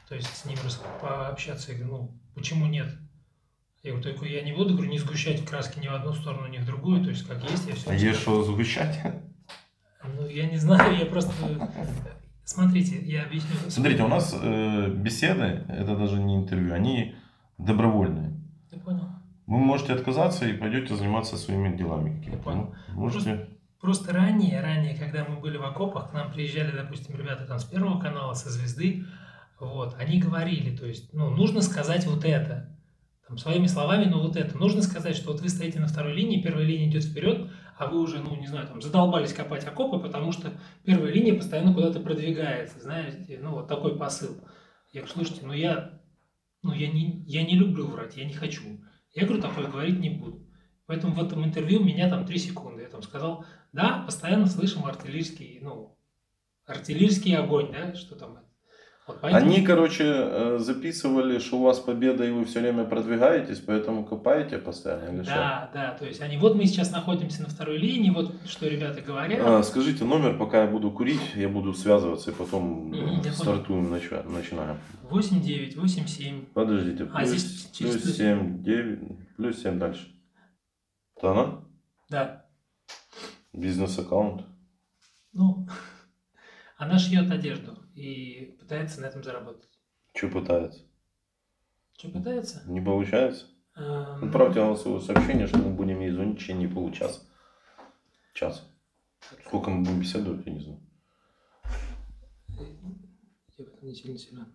то есть с ним пообщаться. Я говорю, ну, почему нет? Я говорю, только я не буду, говорю, не сгущать в краске ни в одну сторону, ни в другую, то есть как есть, я все. А есть что сгущать? Ну, я не знаю, я просто... Смотрите, я объясню. Смотрите, у нас беседы, это даже не интервью, они добровольные. Я понял. Вы можете отказаться и пойдете заниматься своими делами. Я понял. Можете... Просто ранее, когда мы были в окопах, к нам приезжали, допустим, ребята там с Первого канала, со Звезды, вот, они говорили, то есть, ну, нужно сказать вот это. Там, своими словами, но вот это. Нужно сказать, что вот вы стоите на второй линии, первая линия идет вперед, а вы уже, ну, не знаю, там, задолбались копать окопы, потому что первая линия постоянно куда-то продвигается, знаете, ну, вот такой посыл. Я говорю, слушайте, я не люблю врать, я не хочу. Я говорю, такое говорить не буду. Поэтому в этом интервью меня там 3 секунды. Я там сказал, да, постоянно слышим артиллерийский огонь, да, что там. Вот поэтому... Они, короче, записывали, что у вас победа, и вы все время продвигаетесь, поэтому копаете постоянно или что? Да, то есть они, вот мы сейчас находимся на второй линии, вот что ребята говорят. Скажите номер, пока я буду курить, я буду связываться, и потом стартуем, начинаем. 8987. Подождите, здесь плюс 7, 9, плюс 7 дальше. Это она? Да. Бизнес-аккаунт? Ну, она шьет одежду и пытается на этом заработать. Что пытается? Что пытается? Не получается? Отправьте голосовое сообщение, что мы будем ей звонить в течение получаса. Час. Сколько мы будем беседовать, я не знаю. Я в этом не сильно силен.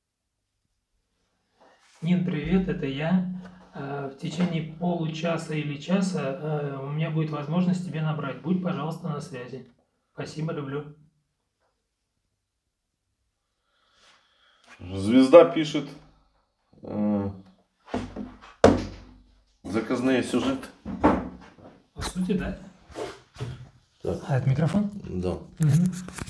Нин, привет, это я. В течение получаса или часа у меня будет возможность тебе набрать. Будь, пожалуйста, на связи. Спасибо, люблю. Звезда пишет заказные сюжеты. По сути, да. Так. А это микрофон? Да. Угу.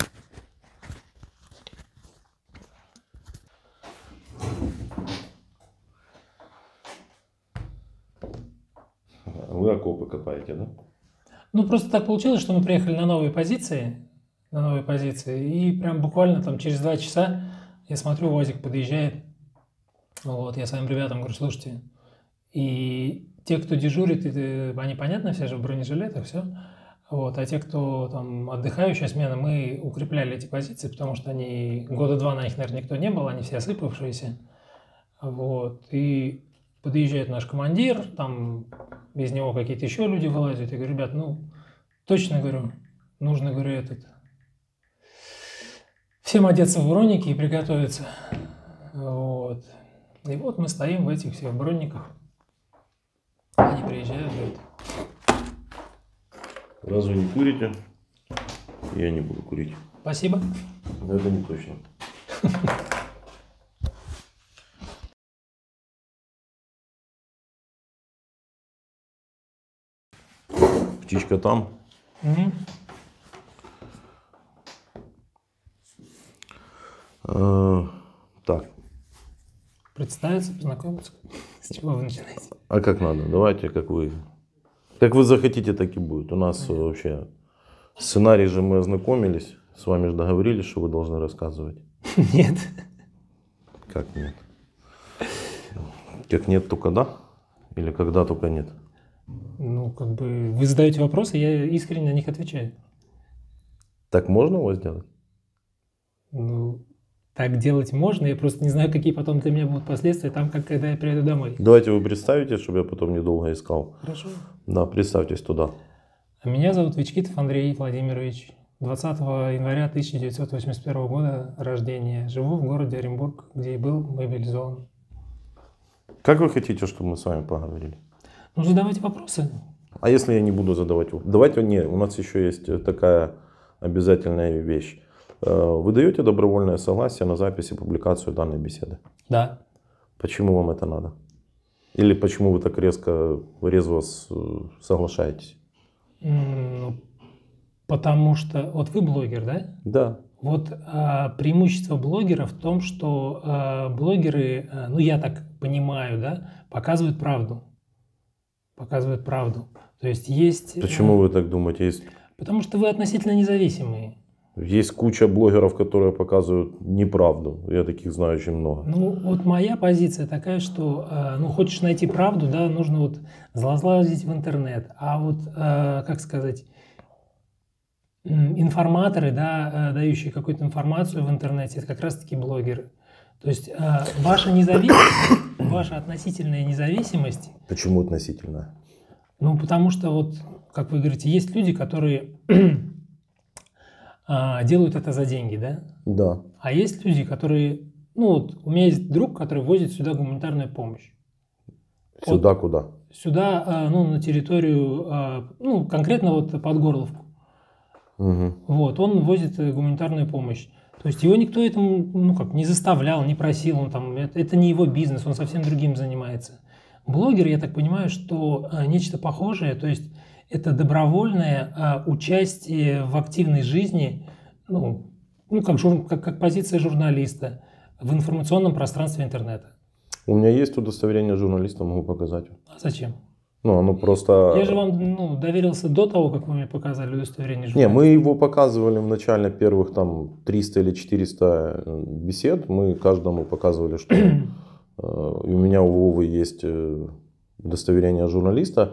Вы окопы копаете, да? Ну, просто так получилось, что мы приехали на новые позиции, и прям буквально там через 2 часа я смотрю, УАЗик подъезжает. Вот, я своим ребятам говорю, слушайте, и те, кто дежурит, они, понятно, все же в бронежилетах, все. Вот, а те, кто там отдыхающая смена, мы укрепляли эти позиции, потому что они, 2 года на них, наверное, никто не был, они все осыпавшиеся. Вот, и подъезжает наш командир, там без него какие-то еще люди вылазят. Я говорю, ребят, ну, точно, говорю, нужно, говорю, всем одеться в броники и приготовиться. Вот. И вот мы стоим в этих всех брониках. Они приезжают, говорят. Раз вы не курите, я не буду курить. Спасибо. Это не точно. Птичка там. Угу. Так. Представиться, познакомиться. С чего вы начинаете? А как надо? Давайте, как вы захотите, так и будет. У нас вообще сценарий же мы ознакомились, с вами же договорились, что вы должны рассказывать. Нет. Как нет? Как нет, только да? Или когда только нет? Ну, как бы вы задаете вопросы, я искренне на них отвечаю. Так можно у вас делать? Ну, так делать можно, я просто не знаю, какие потом для меня будут последствия там, когда я приеду домой. Давайте вы представитесь, чтобы я потом недолго искал. Хорошо. Да, представьтесь туда. Меня зовут Вичкитов Андрей Владимирович. 20 января 1981 года рождения. Живу в городе Оренбург, где и был мобилизован. Как вы хотите, чтобы мы с вами поговорили? Ну, задавайте вопросы. А если я не буду задавать вопросы? Давайте, нет, у нас еще есть такая обязательная вещь. Вы даете добровольное согласие на запись и публикацию данной беседы? Да. Почему вам это надо? Или почему вы так резво соглашаетесь? Потому что, вот вы блогер, да? Да. Вот преимущество блогера в том, что блогеры, ну я так понимаю, да, показывают правду. Показывают правду. То есть есть... Почему вы так думаете? Потому что вы относительно независимые. Есть куча блогеров, которые показывают неправду. Я таких знаю очень много. Ну, вот моя позиция такая, что, ну, хочешь найти правду, да, нужно вот залазить в интернет. А вот, как сказать, информаторы, да, дающие какую-то информацию в интернете, это как раз-таки блогеры. То есть ваша независимость, ваша относительная независимость. Почему относительно? Ну, потому что вот, как вы говорите, есть люди, которые делают это за деньги, да? Да. А есть люди, которые, ну вот, у меня есть друг, который возит сюда гуманитарную помощь. Сюда вот, куда? Сюда, ну, на территорию, ну, конкретно вот под Горловку. Угу. Вот, он возит гуманитарную помощь. То есть его никто этому, ну, как, не заставлял, не просил, он там, это не его бизнес, он совсем другим занимается. Блогер, я так понимаю, что нечто похожее, то есть это добровольное участие в активной жизни, ну как позиция журналиста в информационном пространстве интернета. У меня есть удостоверение журналиста, могу показать. А зачем? Ну, оно просто... Я же вам доверился до того, как вы мне показали удостоверение журналиста. Не, мы его показывали в начале первых там 300 или 400 бесед. Мы каждому показывали, что и у меня у Вовы есть удостоверение журналиста.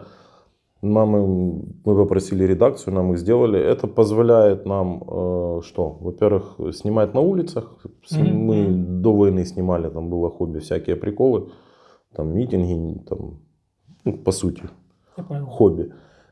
Мы попросили редакцию, нам их сделали. Это позволяет нам, что? Во-первых, снимать на улицах. Мы до войны снимали, там было хобби, всякие приколы. Там митинги, там, ну, по сути, хобби.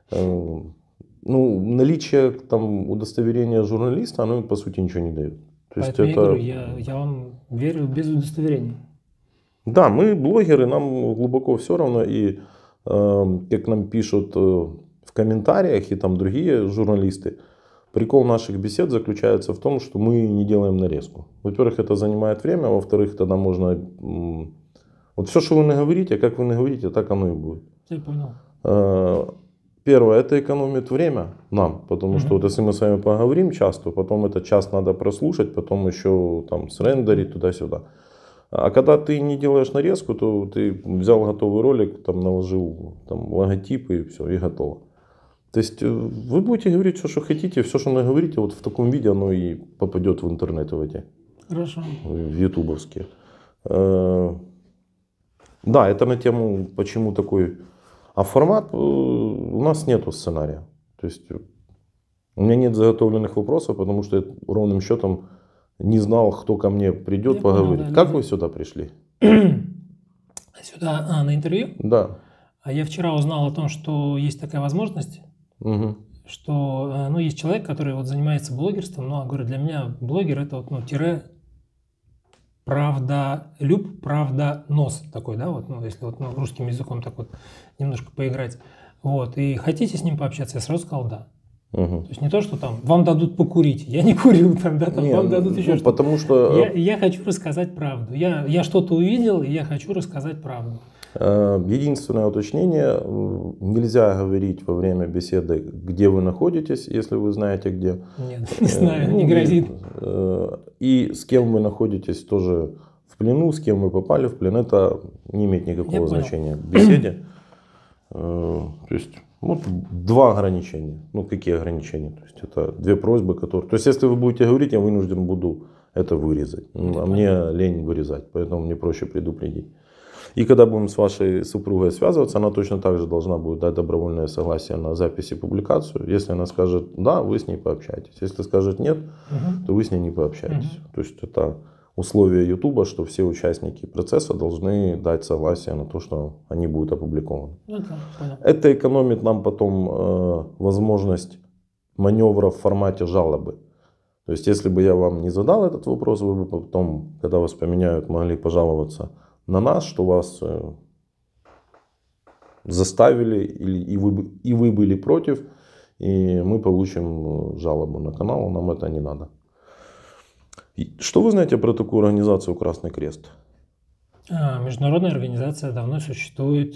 Ну, наличие там удостоверения журналиста, оно по сути ничего не дает. То есть Поэтому это... я говорю, я вам верю без удостоверения. Да, мы блогеры, нам глубоко все равно. И как нам пишут в комментариях и там другие журналисты, прикол наших бесед заключается в том, что мы не делаем нарезку. Во-первых, это занимает время, а во-вторых, тогда можно... Вот все, что вы наговорите, как вы наговорите, так оно и будет. Я понял. Первое, это экономит время нам, потому что вот если мы с вами поговорим часто, потом этот час надо прослушать, потом еще там срендерить туда-сюда. А когда ты не делаешь нарезку, то ты взял готовый ролик, там наложил там логотип и все, и готово. То есть вы будете говорить все, что хотите, все, что наговорите, вот в таком виде оно и попадет в интернет в эти. Хорошо. В ютубовские. Да, это на тему, почему такой... А формат, у нас нету сценария. То есть у меня нет заготовленных вопросов, потому что я ровным счетом не знал, кто ко мне придет поговорить. Понял, да, как вы сюда пришли? Сюда, на интервью? Да. А я вчера узнал о том, что есть такая возможность, что, ну, есть человек, который вот занимается блогерством, но, говорю, для меня блогер это вот, ну, тире правдолюб, правдонос такой, да, вот, ну, если вот, ну, русским языком так вот немножко поиграть. Вот, и хотите с ним пообщаться? Я сразу сказал да. То есть не то, что там вам дадут покурить, я не курю, там, да, там, вам дадут еще что-то. Потому что... Я хочу рассказать правду. Я что-то увидел, и я хочу рассказать правду. Единственное уточнение, нельзя говорить во время беседы, где вы находитесь, если вы знаете где. Нет, не знаю, не грозит. И с кем вы находитесь тоже в плену, с кем вы попали в плен, это не имеет никакого значения в беседе. То есть вот два ограничения. Ну какие ограничения? То есть это две просьбы, которые... То есть если вы будете говорить, я вынужден буду это вырезать. А мне лень вырезать, поэтому мне проще предупредить. И когда будем с вашей супругой связываться, она точно так же должна будет дать добровольное согласие на запись и публикацию. Если она скажет да, вы с ней пообщаетесь. Если скажет нет, то вы с ней не пообщаетесь. То есть это условие YouTube, что все участники процесса должны дать согласие на то, что они будут опубликованы. Это экономит нам потом возможность маневра в формате жалобы. То есть если бы я вам не задал этот вопрос, вы бы потом, когда вас поменяют, могли пожаловаться на нас, что вас заставили и вы были против, и мы получим жалобу на канал, нам это не надо. Что вы знаете про такую организацию Красный Крест? Международная организация давно существует,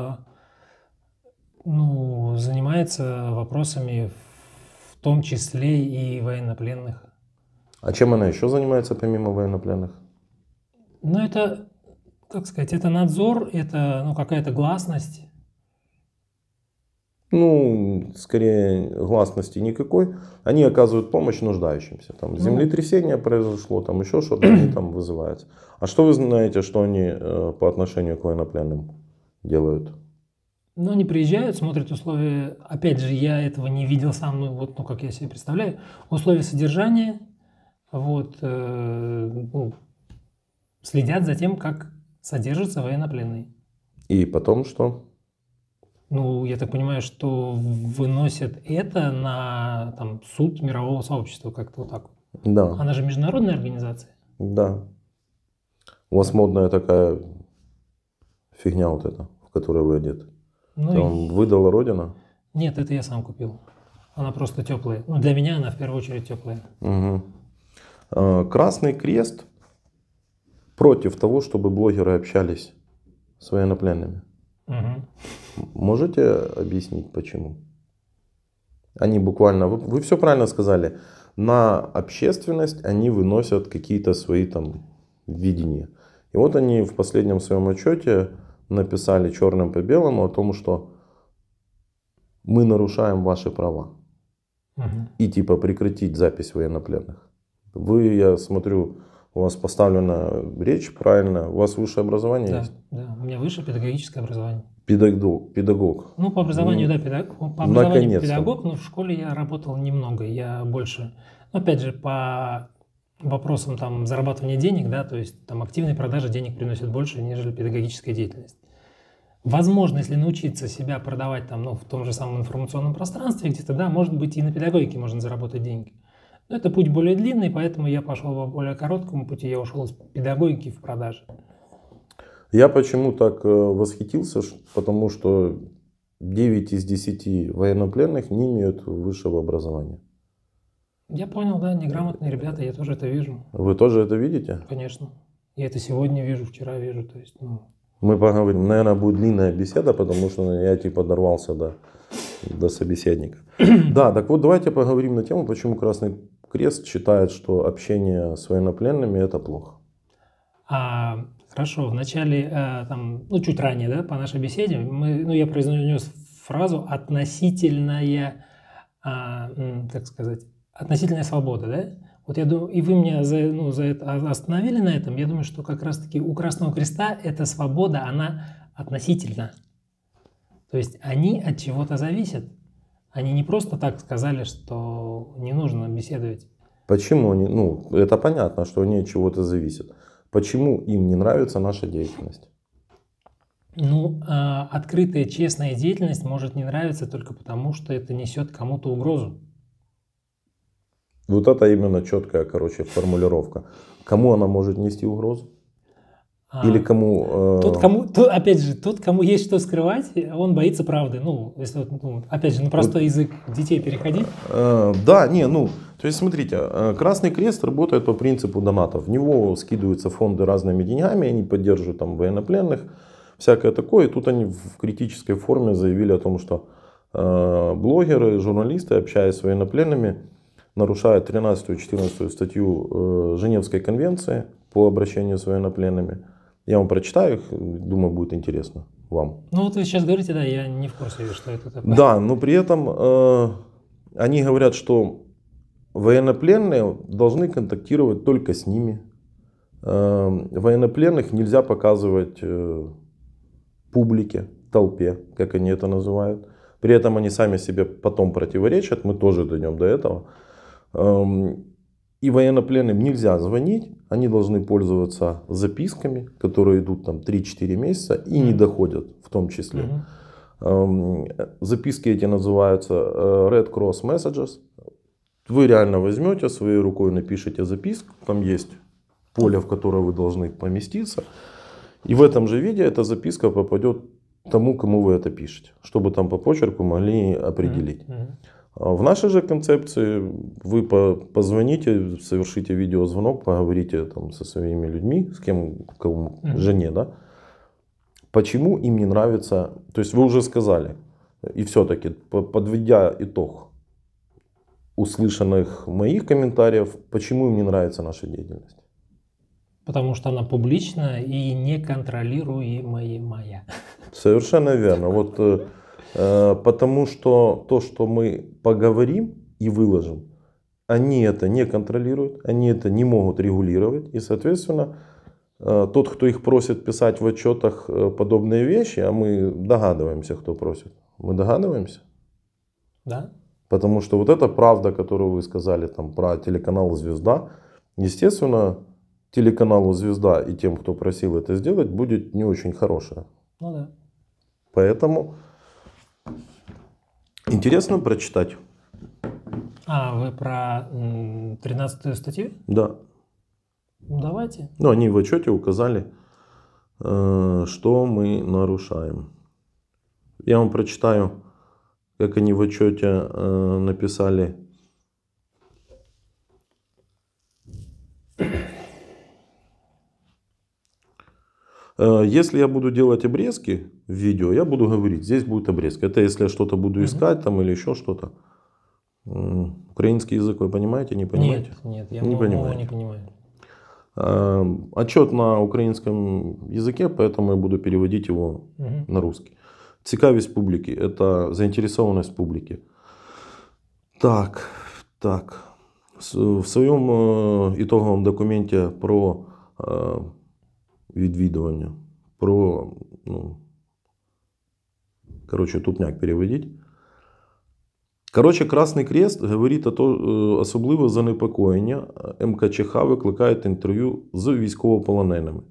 ну, занимается вопросами в том числе и военнопленных. А чем она еще занимается помимо военнопленных? Ну это, как сказать, это надзор, это, ну, какая-то гласность. Ну, скорее, гласности никакой. Они оказывают помощь нуждающимся. Там землетрясение произошло, там еще что-то, они там вызываются. А что вы знаете, что они по отношению к военнопленным делают? Ну, они приезжают, смотрят условия. Опять же, я этого не видел сам, вот, ну, как я себе представляю. Условия содержания, вот, ну, следят за тем, как содержится военнопленный. И потом что? Ну, я так понимаю, что выносят это на там, суд мирового сообщества, как-то вот так. Да. Она же международная организация. Да. У вас модная такая фигня вот эта, в которой вы одеты. Ну, Там выдала Родина? Нет, это я сам купил. Она просто теплая. Ну, для меня она в первую очередь теплая. Угу. Красный Крест против того, чтобы блогеры общались с военнопленными. Угу. Можете объяснить, почему? Они буквально, вы все правильно сказали, на общественность они выносят какие-то свои там видения. И вот они в последнем своем отчете написали черным по белому о том, что мы нарушаем ваши права. Угу. И типа прекратить запись военнопленных. Вы, я смотрю, у вас поставлена речь правильно, у вас высшее образование Да, есть? да, у меня высшее педагогическое образование. Педагог. Ну, по образованию, да, по образованию Наконец-то. педагог, но в школе я работал немного, я больше, ну, опять же, по вопросам там зарабатывания денег, да, то есть там активные продажи денег приносят больше, нежели педагогическая деятельность. Возможно, если научиться себя продавать там, ну, в том же самом информационном пространстве где-то, да, может быть, и на педагогике можно заработать деньги. Но это путь более длинный, поэтому я пошел по более короткому пути, я ушел из педагогики в продажи. Я почему так восхитился, потому что 9 из 10 военнопленных не имеют высшего образования. Я понял, да, неграмотные ребята, я тоже это вижу. Вы тоже это видите? Конечно. Я это сегодня вижу, вчера вижу, то есть, ну... Мы поговорим. Наверное, будет длинная беседа, потому что я типа дорвался до собеседника. Да, так вот давайте поговорим на тему, почему Красный Крест считает, что общение с военнопленными это плохо. Хорошо, в начале, там, ну чуть ранее, да, по нашей беседе, я произнес фразу «относительная», так сказать, «относительная свобода», да? Вот я думаю, и вы меня за это остановили на этом, я думаю, что как раз-таки у Красного Креста эта свобода, она относительна. То есть они от чего-то зависят. Они не просто так сказали, что не нужно беседовать. Почему они, ну, это понятно, что они от чего-то зависят. Почему им не нравится наша деятельность? Ну, открытая, честная деятельность может не нравиться только потому, что это несет кому-то угрозу. Вот это именно четкая, формулировка. Кому она может нести угрозу? Или кому... Опять же, тот, кому есть что скрывать, он боится правды. Ну, если, опять же, на простой язык детей переходить. Да, то есть смотрите, Красный Крест работает по принципу донатов. В него скидываются фонды разными деньгами, они поддерживают там военнопленных, всякое такое. И тут они в критической форме заявили о том, что блогеры, журналисты, общаясь с военнопленными, нарушают 13 и 14 статью Женевской конвенции по обращению с военнопленными. Я вам прочитаю их, думаю, будет интересно вам. Ну вот вы сейчас говорите, да, я не в курсе, что это такое. Да, но при этом они говорят, что военнопленные должны контактировать только с ними. Военнопленных нельзя показывать публике, толпе, как они это называют. При этом они сами себе потом противоречат, мы тоже дойдем до этого. И военнопленным нельзя звонить, они должны пользоваться записками, которые идут там 3-4 месяца и не доходят в том числе. Записки эти называются Red Cross Messages. Вы реально возьмете, своей рукой напишите записку, там есть поле, в которое вы должны поместиться. И в этом же виде эта записка попадет тому, кому вы это пишете, чтобы там по почерку могли определить. В нашей же концепции вы позвоните, совершите видеозвонок, поговорите там со своими людьми, с кем, жене, да. Почему им не нравится, то есть вы уже сказали, и все-таки подведя итог услышанных моих комментариев, почему им не нравится наша деятельность? Потому что она публичная и неконтролируемая. Совершенно верно. Вот Потому что то, что мы поговорим и выложим, они это не контролируют, они это не могут регулировать. И, соответственно, тот, кто их просит писать в отчетах подобные вещи, а мы догадываемся, кто просит. Мы догадываемся? Да. Потому что вот эта правда, которую вы сказали там, про телеканал «Звезда», естественно, телеканалу «Звезда» и тем, кто просил это сделать, будет не очень хорошая. Ну да. Поэтому интересно прочитать. А, вы про 13-ю статью? Да. Давайте. Ну, они в отчете указали, что мы нарушаем. Я вам прочитаю, как они в отчете написали. Если я буду делать обрезки в видео, я буду говорить, здесь будет обрезка. Это если я что-то буду искать там или еще что-то. Украинский язык вы понимаете, не понимаете? Нет, я не мову не понимаю. Отчет на украинском языке, поэтому я буду переводить его на русский. Цікавість публики – это заинтересованность публики. Так. В своем итоговом документе про відвідування, про, тупняк переводить. Красний Крест говорить особливе занепокоєння МКЧХ викликає інтерв'ю з військовополоненими.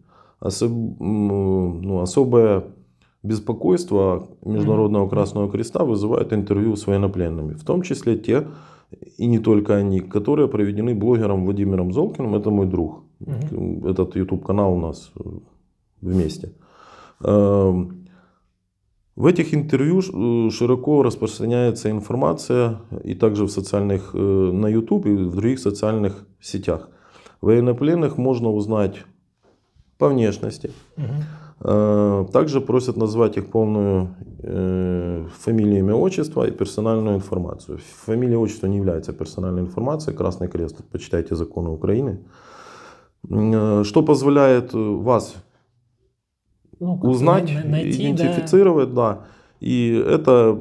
Особое беспокойство Международного Красного Креста вызывает интервью с военнопленными. В том числе те, и не только они, которые проведены блогером Владимиром Золкиным. Это мой друг. Этот YouTube-канал у нас вместе. В этих интервью широко распространяется информация и также в социальных, на YouTube и в других социальных сетях. Военнопленных можно узнать по внешности. Также просят назвать их полную фамилию, имя, отчество и персональную информацию. Фамилия, отчество не является персональной информацией. Красный Крест, почитайте законы Украины. Что позволяет вас узнать, найти, идентифицировать, да. И это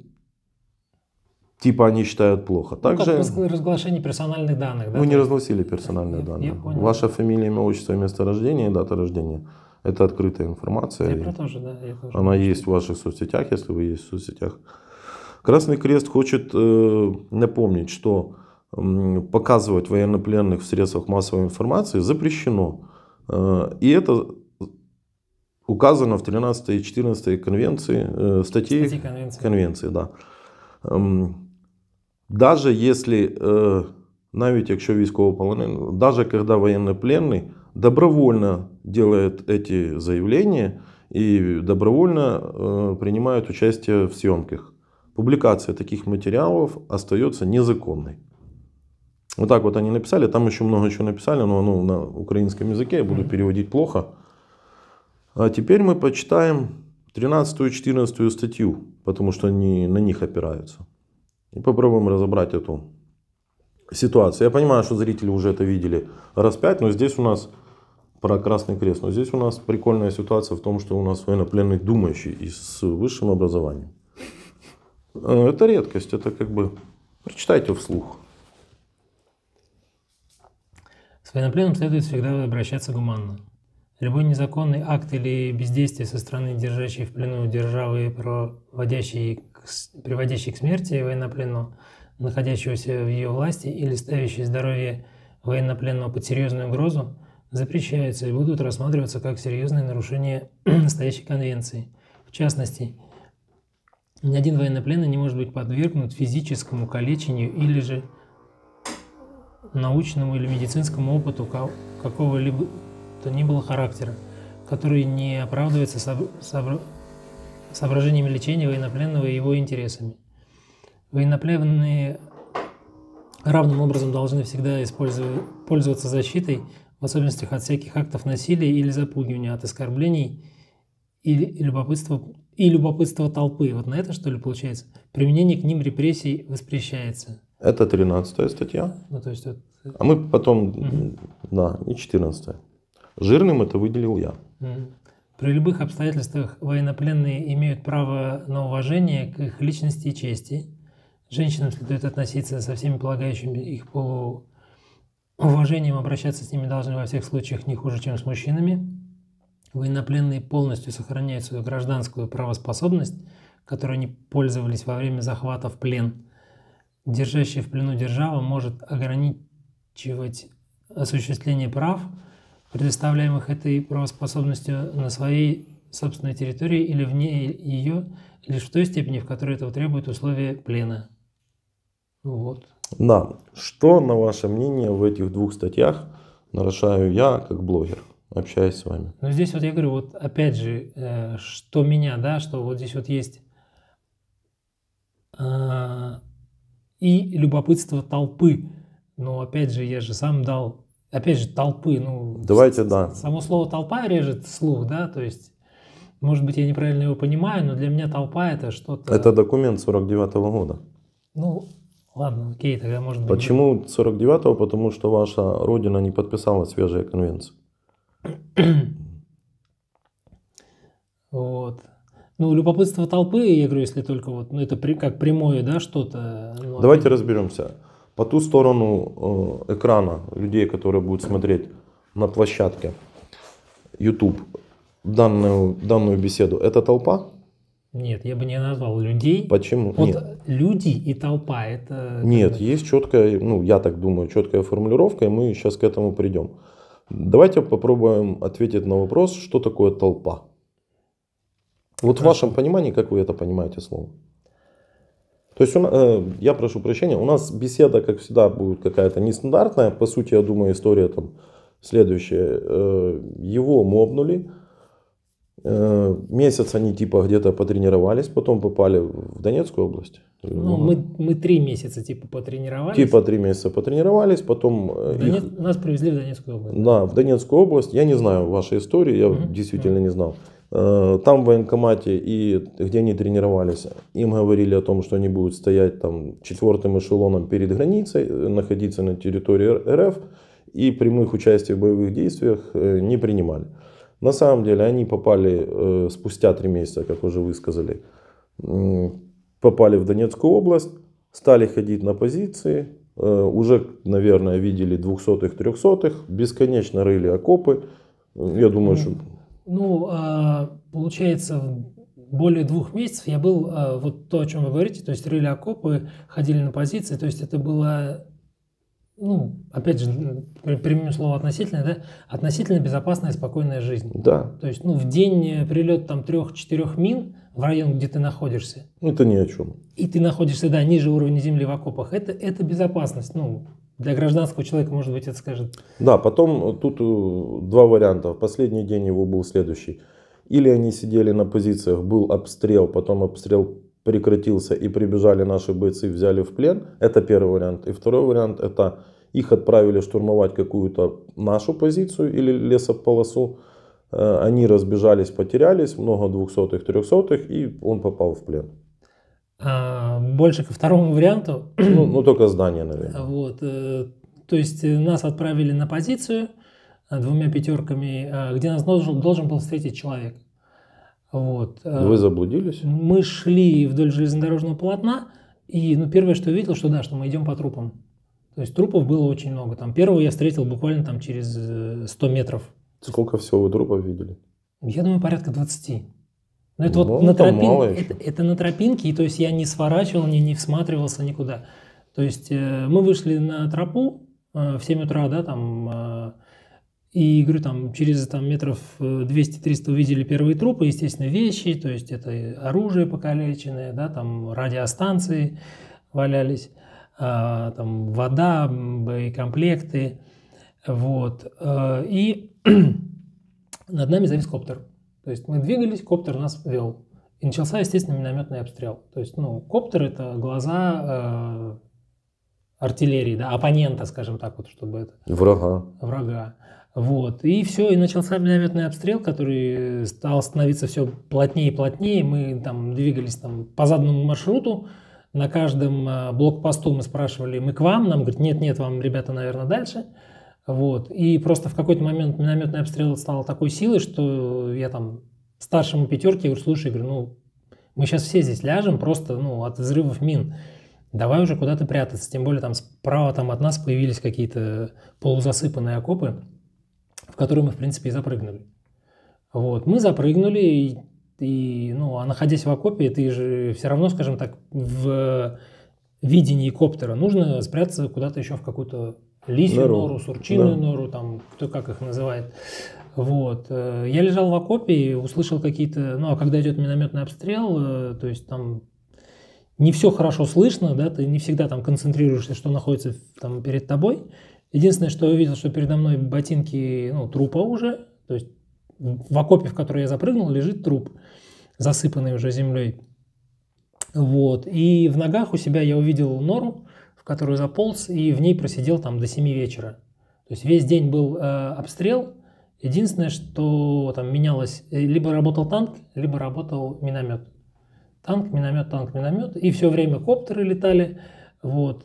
типа они считают плохо. Также как разглашение персональных данных. Да? Вы не разгласили персональные данные. Ваша фамилия, имя, отчество, место рождения и дата рождения. Это открытая информация. Я тоже, да. Она есть в ваших соцсетях, если вы есть в соцсетях. Красный Крест хочет напомнить, что показывать военнопленных в средствах массовой информации запрещено. И это указано в 13 и 14 конвенции, статьи конвенции. Да. Даже если, навіть якщо військовополонений, даже когда военнопленный добровольно делает эти заявления и добровольно принимает участие в съемках, публикация таких материалов остается незаконной. Вот так вот они написали, там еще много чего написали, но оно на украинском языке, я буду переводить плохо. А теперь мы почитаем 13 и 14 статью, потому что они на них опираются. И попробуем разобрать эту ситуацию. Я понимаю, что зрители уже это видели раз 5, но здесь у нас про Красный Крест. Но здесь у нас прикольная ситуация в том, что у нас военнопленный думающий и с высшим образованием. Это редкость, это как бы... Прочитайте вслух. С военнопленным следует всегда обращаться гуманно. Любой незаконный акт или бездействие со стороны держащей в плену державы, приводящей к смерти военнопленного, находящегося в ее власти или ставящий здоровье военнопленного под серьезную угрозу, запрещаются и будут рассматриваться как серьезные нарушения настоящей конвенции. В частности, ни один военнопленный не может быть подвергнут физическому калечению или же научному или медицинскому опыту какого-либо то ни было характера, который не оправдывается соображениями лечения военнопленного и его интересами. Военнопленные равным образом должны всегда пользоваться защитой, в особенности от всяких актов насилия или запугивания, от оскорблений и любопытства толпы. Вот на это, что ли, получается? Применение к ним репрессий воспрещается. Это 13 статья. Ну, то есть, а мы потом, да, и 14. Жирным это выделил я. При любых обстоятельствах военнопленные имеют право на уважение к их личности и чести. Женщинам следует относиться со всеми полагающими их полу уважением, обращаться с ними должны во всех случаях не хуже, чем с мужчинами. Военнопленные полностью сохраняют свою гражданскую правоспособность, которой они пользовались во время захвата в плен. Держащая в плену держава может ограничивать осуществление прав, предоставляемых этой правоспособностью на своей собственной территории или вне ее, лишь в той степени, в которой этого требуют условия плена. Вот. Да. Что, на ваше мнение, в этих двух статьях нарушаю я как блогер, общаясь с вами? Но здесь вот я говорю, вот опять же, что меня, да, что вот здесь вот есть и любопытство толпы. Но опять же, я же сам дал, опять же, толпы. Ну, давайте, да. Само слово толпа режет слух, да, то есть, может быть, я неправильно его понимаю, но для меня толпа это что-то... Это документ 49-го года. Ну, ладно, окей, тогда может быть... Почему 49-го? Потому что ваша родина не подписала свежие конвенции. Вот. Ну, любопытство толпы, я говорю, если только вот, ну, это как прямое, да, что-то. Ну, давайте разберемся. По ту сторону экрана людей, которые будут смотреть на площадке YouTube данную беседу, это толпа? Нет, я бы не назвал людей. Почему? Вот нет. Люди и толпа, это... Нет, есть четкая, ну, я так думаю, четкая формулировка, и мы сейчас к этому придем. Давайте попробуем ответить на вопрос, что такое толпа. Вот в вашем понимании, как вы это понимаете слово? То есть, я прошу прощения, у нас беседа, как всегда, будет какая-то нестандартная. По сути, я думаю, история там следующая. Его мобнули. Месяц они типа где-то потренировались, потом попали в Донецкую область. Ну, мы 3 месяца типа потренировались. Типа 3 месяца потренировались, потом... Нас привезли в Донецкую область. Да, в Донецкую область. Я не знаю вашей истории, я действительно не знал. Там в военкомате, и где они тренировались, им говорили о том, что они будут стоять там 4-м эшелоном перед границей, находиться на территории РФ и прямых участий в боевых действиях не принимали. На самом деле они попали спустя 3 месяца, как уже вы сказали, попали в Донецкую область, стали ходить на позиции, уже, наверное, видели 200-х, 300-х, бесконечно рыли окопы. Я думаю, что... Ну, получается, более 2 месяцев я был, вот то, о чем вы говорите, то есть рыли окопы, ходили на позиции, то есть это было, ну, опять же, применю слово относительно, да, относительно безопасная, спокойная жизнь. Да. То есть, ну, в день прилет там 3-4 мин в район, где ты находишься. Это ни о чем. И ты находишься, да, ниже уровня земли в окопах. Это безопасность, ну, для гражданского человека, может быть, это скажет. Да, потом тут 2 варианта. Последний день его был следующий. Или они сидели на позициях, был обстрел, потом обстрел прекратился и прибежали наши бойцы, взяли в плен. Это первый вариант. И второй вариант, это их отправили штурмовать какую-то нашу позицию или лесополосу. Они разбежались, потерялись, много 200-х, 300-х, и он попал в плен. Больше ко второму варианту. Ну, только здание, наверное. Вот, то есть нас отправили на позицию 2 пятерками, где нас должен был встретить человек. Вот. Вы заблудились? Мы шли вдоль железнодорожного полотна, и ну, первое, что увидел, что да, что мы идем по трупам. То есть трупов было очень много. Там первого я встретил буквально там через 100 метров. Сколько всего вы трупов видели? Я думаю, порядка 20. Но это вот на тропинке, это на тропинке, и то есть я не сворачивал, не всматривался никуда. То есть мы вышли на тропу в 7 утра, да, там, и, говорю, там, через там, метров 200-300 увидели первые трупы, естественно, вещи, то есть это оружие покалеченное, да, там радиостанции валялись, там вода, боекомплекты, вот, и над нами завис коптер. То есть мы двигались, коптер нас вел. И начался, естественно, минометный обстрел. То есть, ну, коптер — это глаза артиллерии, да, оппонента, скажем так, вот, чтобы это... Врага. Вот. И все, и начался минометный обстрел, который стал становиться все плотнее и плотнее. Мы там двигались там, по заданному маршруту. На каждом блокпосту мы спрашивали: мы к вам? Нам говорят: нет, вам, ребята, наверное, дальше. Вот. И просто в какой-то момент минометный обстрел стал такой силой, что я там старшему пятерке говорю, слушай, говорю, ну, мы сейчас все здесь ляжем просто, ну, от взрывов мин. Давай уже куда-то прятаться. Тем более там справа там от нас появились какие-то полузасыпанные окопы, в которые мы, в принципе, и запрыгнули. Вот. Мы запрыгнули, ну, а находясь в окопе, ты же все равно, скажем так, в видении коптера нужно спрятаться куда-то еще в какую-то лисью нору, сурчиную нору, там, кто как их называет. Вот. Я лежал в окопе и услышал какие-то... Ну, а когда идет минометный обстрел, то есть там не все хорошо слышно, да, ты не всегда там концентрируешься, что находится там перед тобой. Единственное, что я увидел, что передо мной ботинки, ну, трупа уже, то есть в окопе, в который я запрыгнул, лежит труп, засыпанный уже землей. Вот. И в ногах у себя я увидел нору, в которую заполз, и в ней просидел там до 7 вечера. То есть весь день был обстрел. Единственное, что там менялось, либо работал танк, либо работал миномет. Танк, миномет. И все время коптеры летали. Вот.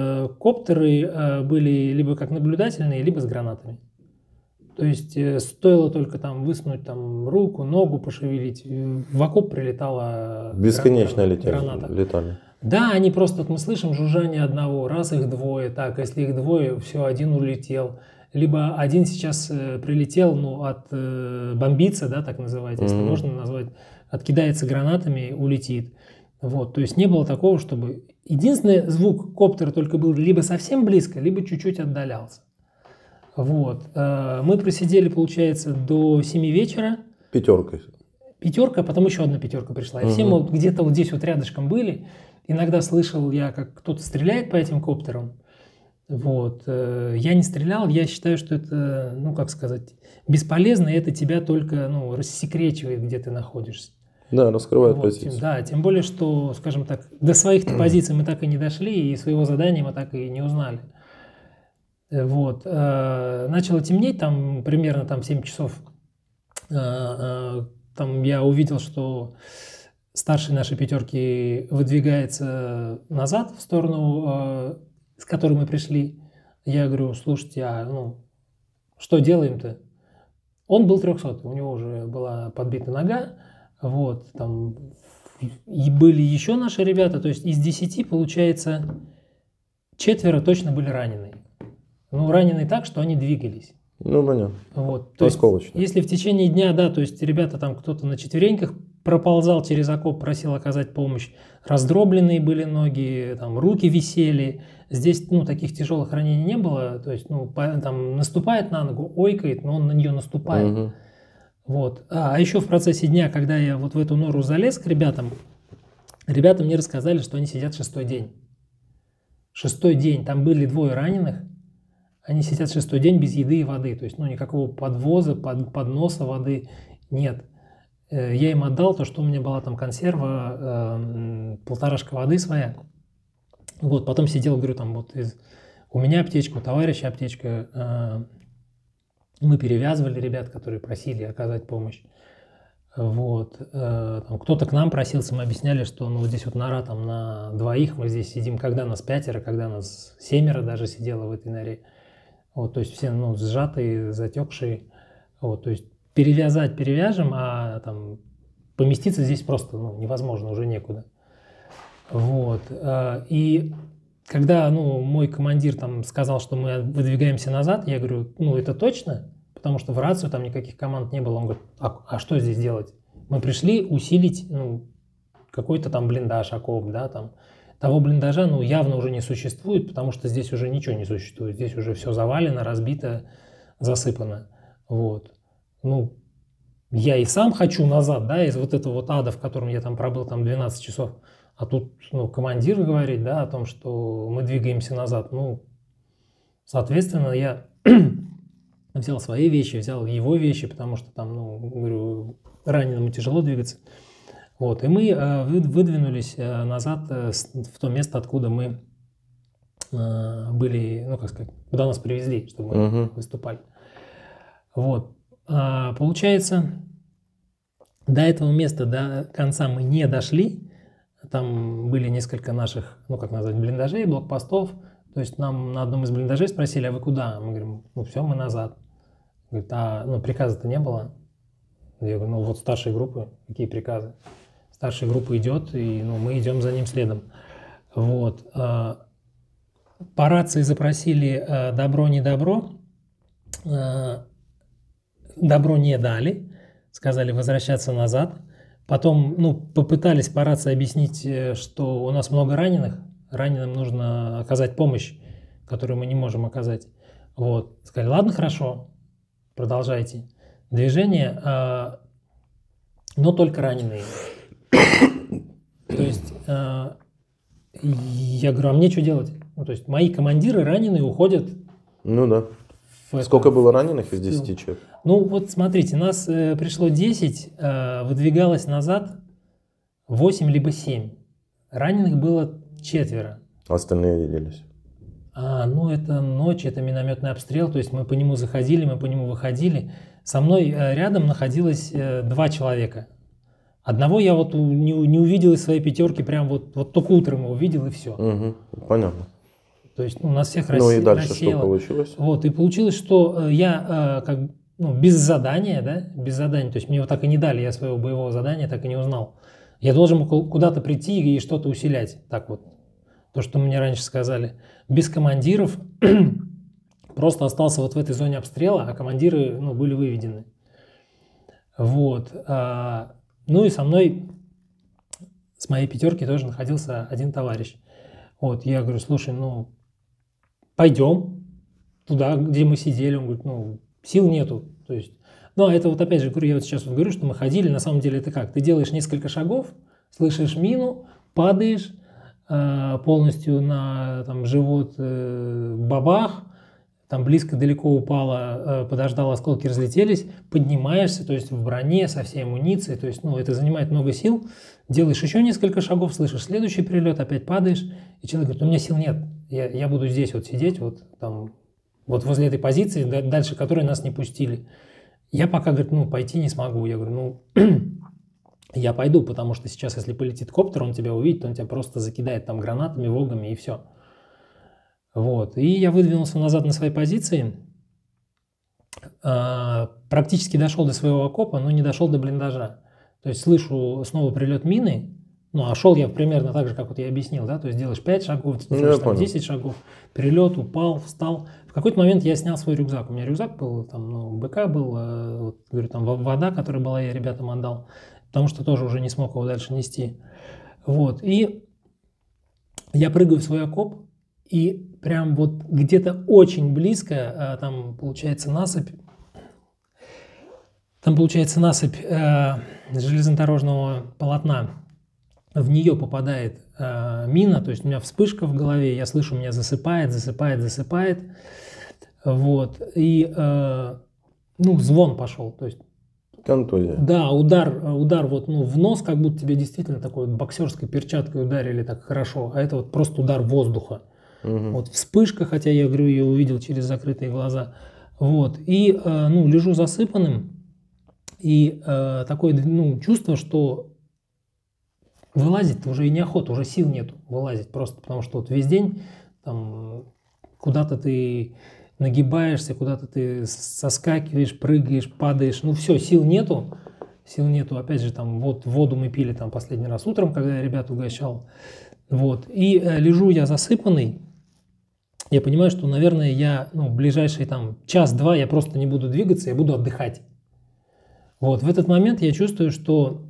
Коптеры были либо как наблюдательные, либо с гранатами. То есть стоило только там высунуть там руку, ногу пошевелить, в окоп прилетала бесконечно граната. Летали. Да, они просто, вот мы слышим жужжание одного, раз их двое, так, если их двое, все, один улетел. Либо один сейчас прилетел, ну, от бомбиться, да, так называть, если можно назвать, откидается гранатами, улетит. Вот, то есть не было такого, чтобы... Единственный звук коптера только был либо совсем близко, либо чуть-чуть отдалялся. Вот. Мы просидели, получается, до 7 вечера. Пятерка, потом еще одна пятерка пришла. И все мы где-то вот здесь вот рядышком были. Иногда слышал я, как кто-то стреляет по этим коптерам. Вот. Я не стрелял, я считаю, что это, ну, как сказать, бесполезно, и это тебя только, ну, рассекречивает, где ты находишься. Да, раскрывает вот, позицию. Да, тем более, что, скажем так, до своих позиций мы так и не дошли, и своего задания мы так и не узнали. Вот. Начало темнеть, там примерно там, в 7 часов. Там я увидел, что старший нашей пятерки выдвигается назад в сторону, с которой мы пришли. Я говорю, слушайте, ну, что делаем-то? Он был 300, у него уже была подбита нога. Вот, там и были еще наши ребята, то есть из 10, получается, 4 точно были ранены. Ну, ранены так, что они двигались. Ну, понятно. Вот, то есть, если в течение дня, да, то есть ребята там кто-то на четвереньках проползал через окоп, просил оказать помощь, раздробленные были ноги, там руки висели. Здесь, ну, таких тяжелых ранений не было, то есть, ну, там наступает на ногу, ойкает, но он на нее наступает. Вот. А еще в процессе дня, когда я вот в эту нору залез к ребятам, ребята мне рассказали, что они сидят 6-й день. 6-й день, там были 2 раненых. Они сидят 6-й день без еды и воды, то есть, ну, никакого подвоза, подноса воды нет. Я им отдал то, что у меня была там консерва, 1,5 воды своя. Вот, потом сидел, говорю, там вот у меня аптечка, у товарища аптечка. Мы перевязывали ребят, которые просили оказать помощь. Вот. Кто-то к нам просился, мы объясняли, что ну, вот здесь вот нора там на 2, мы здесь сидим, когда нас 5, когда нас 7 даже сидело в этой норе. Вот, то есть все, ну, сжатые, затекшие. Вот, то есть перевязать перевяжем, а там поместиться здесь просто, ну, невозможно, уже некуда. Вот. И когда, ну, мой командир там сказал, что мы выдвигаемся назад, я говорю, ну, это точно? Потому что в рацию там никаких команд не было. Он говорит, а что здесь делать? Мы пришли усилить, ну, какой-то там блиндаж, окоп, да, там. Того блиндажа, ну, явно уже не существует, потому что здесь уже ничего не существует. Здесь уже все завалено, разбито, засыпано. Вот. Ну, я и сам хочу назад, да, из вот этого вот ада, в котором я там пробыл там 12 часов. А тут, ну, командир говорит, да, о том, что мы двигаемся назад. Ну, соответственно, я взял свои вещи, взял его вещи, потому что там, ну, говорю, раненому тяжело двигаться. Вот, и мы выдвинулись назад в то место, откуда мы были, ну, как сказать, куда нас привезли, чтобы мы выступали. Вот, получается, до этого места, до конца мы не дошли. Там были несколько наших, ну, как назвать, блиндажей, блокпостов. То есть нам на одном из блиндажей спросили, а вы куда? Мы говорим, ну все, мы назад. Говорит, а ну, приказа-то не было? Я говорю, ну вот старшей группы, какие приказы? Старшая группа идет, и ну, мы идем за ним следом. Вот. По рации запросили добро, не добро. Добро не дали, сказали возвращаться назад. Потом ну, попытались по рации объяснить, что у нас много раненых, раненым нужно оказать помощь, которую мы не можем оказать. Вот. Сказали, ладно, хорошо, продолжайте движение, но только раненые. То есть я говорю, а мне что делать? Ну, то есть мои командиры раненые уходят. Ну да. Сколько было раненых из 10 человек? Ну вот смотрите, нас пришло 10, выдвигалось назад 8 либо 7. Раненых было 4. Остальные виделись? Ну это ночь, это минометный обстрел, то есть мы по нему заходили, мы по нему выходили. Со мной рядом находилось 2 человека. Одного я вот не увидел из своей пятерки, прям вот только утром его увидел и все. Угу, понятно. То есть у нас всех Ну и дальше рассеяло. что получилось? Вот, и получилось, что я как без задания, да, без задания, то есть мне его так и не дали, я своего боевого задания так и не узнал. Я должен был куда-то прийти и что-то усилять, так вот, то, что мне раньше сказали. Без командиров, просто остался вот в этой зоне обстрела, а командиры ну, были выведены. Вот. Ну и со мной, с моей пятерки тоже находился один товарищ. Вот, я говорю, слушай, ну, пойдем туда, где мы сидели. Он говорит, ну, сил нету. То есть, ну, это вот опять же, говорю, я вот сейчас вот говорю, что мы ходили, на самом деле это как? Ты делаешь несколько шагов, слышишь мину, падаешь полностью на там, живот бабах, там близко, далеко упала, подождал, осколки разлетелись, поднимаешься, то есть в броне, со всей амуницией, то есть, ну, это занимает много сил, делаешь еще несколько шагов, слышишь следующий прилет, опять падаешь, и человек говорит, у меня сил нет, я буду здесь вот сидеть, вот там, вот возле этой позиции, дальше которой нас не пустили. Я пока, говорит, ну, пойти не смогу. Я говорю, ну, я пойду, потому что сейчас, если полетит коптер, он тебя увидит, он тебя просто закидает там гранатами, вогами и все. Вот. И я выдвинулся назад на своей позиции, практически дошел до своего окопа, но не дошел до блиндажа. То есть слышу снова прилет мины, ну а шел я примерно так же, как вот я объяснил, да, то есть делаешь 5 шагов, делаешь там 10 шагов, прилет, упал, встал. В какой-то момент я снял свой рюкзак, у меня рюкзак был, там, ну, БК был, вот, говорю, там вода, которая была, я ребятам отдал, потому что тоже уже не смог его дальше нести. Вот, и я прыгаю в свой окоп, и прям вот где-то очень близко, там получается насыпь железнодорожного полотна, в нее попадает мина, то есть у меня вспышка в голове, я слышу, меня засыпает, вот, и ну, звон пошел, то есть контузия. Да, удар вот, ну, в нос, как будто тебе действительно такой вот боксерской перчаткой ударили так хорошо, а это вот просто удар воздуха. Вот вспышка, хотя я говорю, ее увидел через закрытые глаза. Вот, и ну, лежу засыпанным, и такое ну, чувство, что вылазить уже и неохота, уже сил нету вылазить просто, потому что вот весь день там куда-то ты нагибаешься, куда-то ты соскакиваешь, прыгаешь, падаешь, ну все, сил нету, опять же там вот воду мы пили там последний раз утром, когда я ребят угощал, вот, и лежу я засыпанный, я понимаю, что, наверное, я, ну, ближайшие там час-два я просто не буду двигаться, я буду отдыхать. Вот, в этот момент я чувствую, что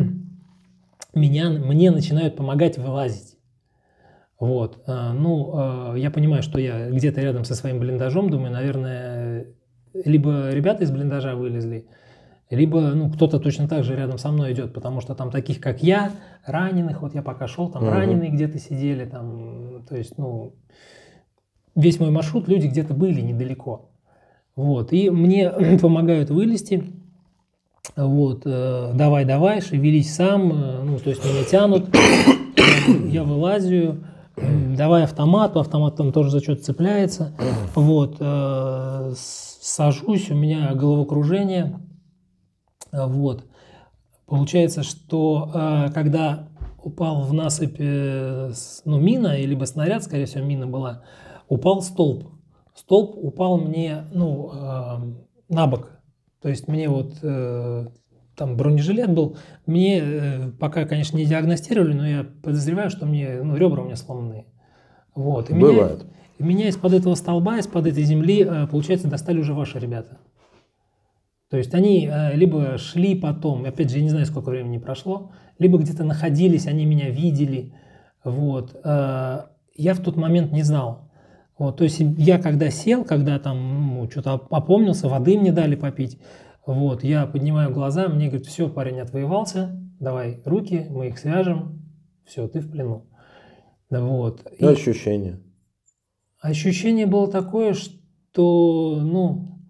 мне начинают помогать вылазить. Вот, ну, я понимаю, что я где-то рядом со своим блиндажом, думаю, наверное, либо ребята из блиндажа вылезли, либо, ну, кто-то точно так же рядом со мной идет, потому что там таких, как я, раненых, вот я пока шел, там раненые где-то сидели, там, то есть, ну, весь мой маршрут, люди где-то были недалеко. Вот, и мне помогают вылезти. Вот, давай, шевелись сам, ну, то есть меня тянут, я вылазю, давай автомат там тоже за что-то цепляется, вот, сажусь, у меня головокружение, вот, получается, что когда упал в насыпь, ну, мина, либо снаряд, скорее всего, мина была, упал столб. Столб упал мне, ну, на бок. То есть мне вот там бронежилет был. Мне пока, конечно, не диагностировали, но я подозреваю, что мне, ну, ребра у меня сломанные. Вот. И Бывает. меня из-под этого столба, из-под этой земли, получается, достали уже ваши ребята. То есть они либо шли потом, опять же, я не знаю, сколько времени прошло, либо где-то находились, они меня видели. Вот. Я в тот момент не знал. Вот. То есть я когда сел, когда там ну, что-то опомнился, воды мне дали попить, вот, я поднимаю глаза, мне говорят, все, парень отвоевался, давай руки, мы их свяжем, все, ты в плену. Вот. И ощущение? Ощущение было такое, что, ну,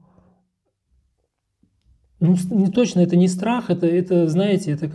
не точно, это не страх, это знаете, это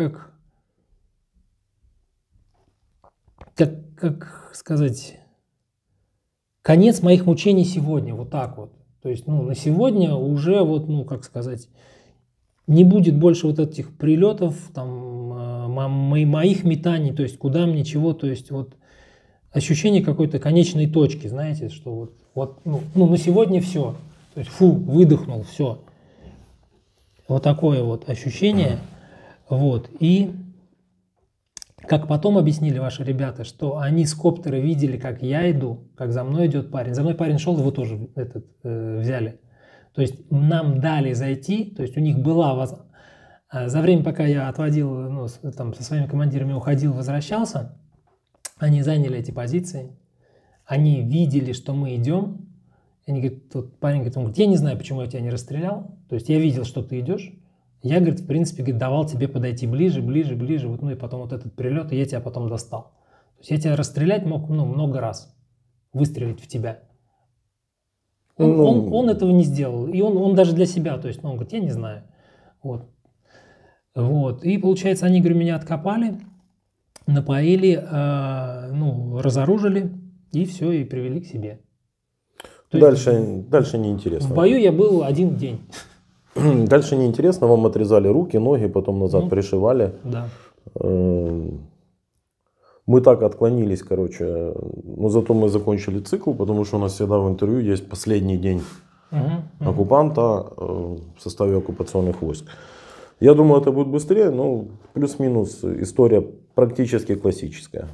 как сказать, конец моих мучений сегодня, вот так вот. То есть, ну, на сегодня уже вот, ну, как сказать, не будет больше вот этих прилетов, там, моих метаний, то есть, куда мне чего, то есть, вот, ощущение какой-то конечной точки, знаете, что вот ну, на сегодня все. То есть, фу, выдохнул, все. Вот такое вот ощущение. Вот. И как потом объяснили ваши ребята, что они с коптера видели, как я иду, как за мной идет парень. За мной парень шел, его тоже взяли. То есть нам дали зайти, то есть у них была возможность. За время, пока я отводил, ну, там, со своими командирами уходил, возвращался, они заняли эти позиции, они видели, что мы идем. Они говорят, тот парень говорит, он говорит, я не знаю, почему я тебя не расстрелял. То есть я видел, что ты идешь. Я, говорит, в принципе, говорит, давал тебе подойти ближе, вот, ну и потом вот этот прилет, и я тебя потом достал. То есть я тебя расстрелять мог, ну, много раз, выстрелить в тебя. Он этого не сделал, и он даже для себя, то есть, ну, он говорит, я не знаю. Вот. И получается, они, говорю, меня откопали, напоили, ну, разоружили, и все, и привели к себе. Дальше неинтересно. В бою я был 1 день. Дальше неинтересно, вам отрезали руки, ноги, потом назад пришивали. Да. Мы так отклонились, короче, но зато мы закончили цикл, потому что у нас всегда в интервью есть последний день оккупанта в составе оккупационных войск. Я думаю, это будет быстрее, но плюс-минус история практически классическая.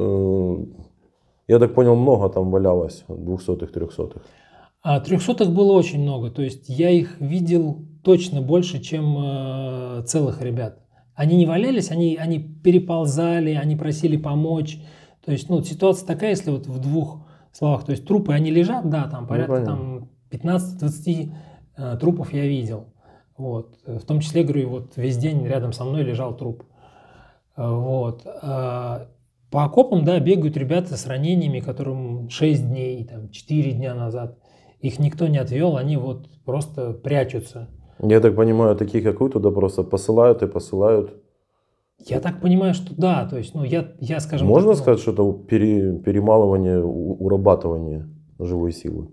Я так понял, много там валялось 200-х, 300-х. 300-х было очень много, то есть я их видел точно больше, чем целых ребят. Они не валялись, они переползали, они просили помочь. То есть, ну, ситуация такая, если вот в 2 словах, то есть трупы, они лежат, да, там порядка там 15-20 трупов я видел. Вот. В том числе, говорю, вот весь день рядом со мной лежал труп. Вот. По окопам, да, бегают ребята с ранениями, которым 6 дней, там, 4 дня назад. Их никто не отвел, они вот просто прячутся. Я так понимаю, таких, как вы, туда просто посылают и посылают? Я так понимаю, что да. То есть, ну, я скажем Можно так, сказать, что это перемалывание, урабатывание живой силы?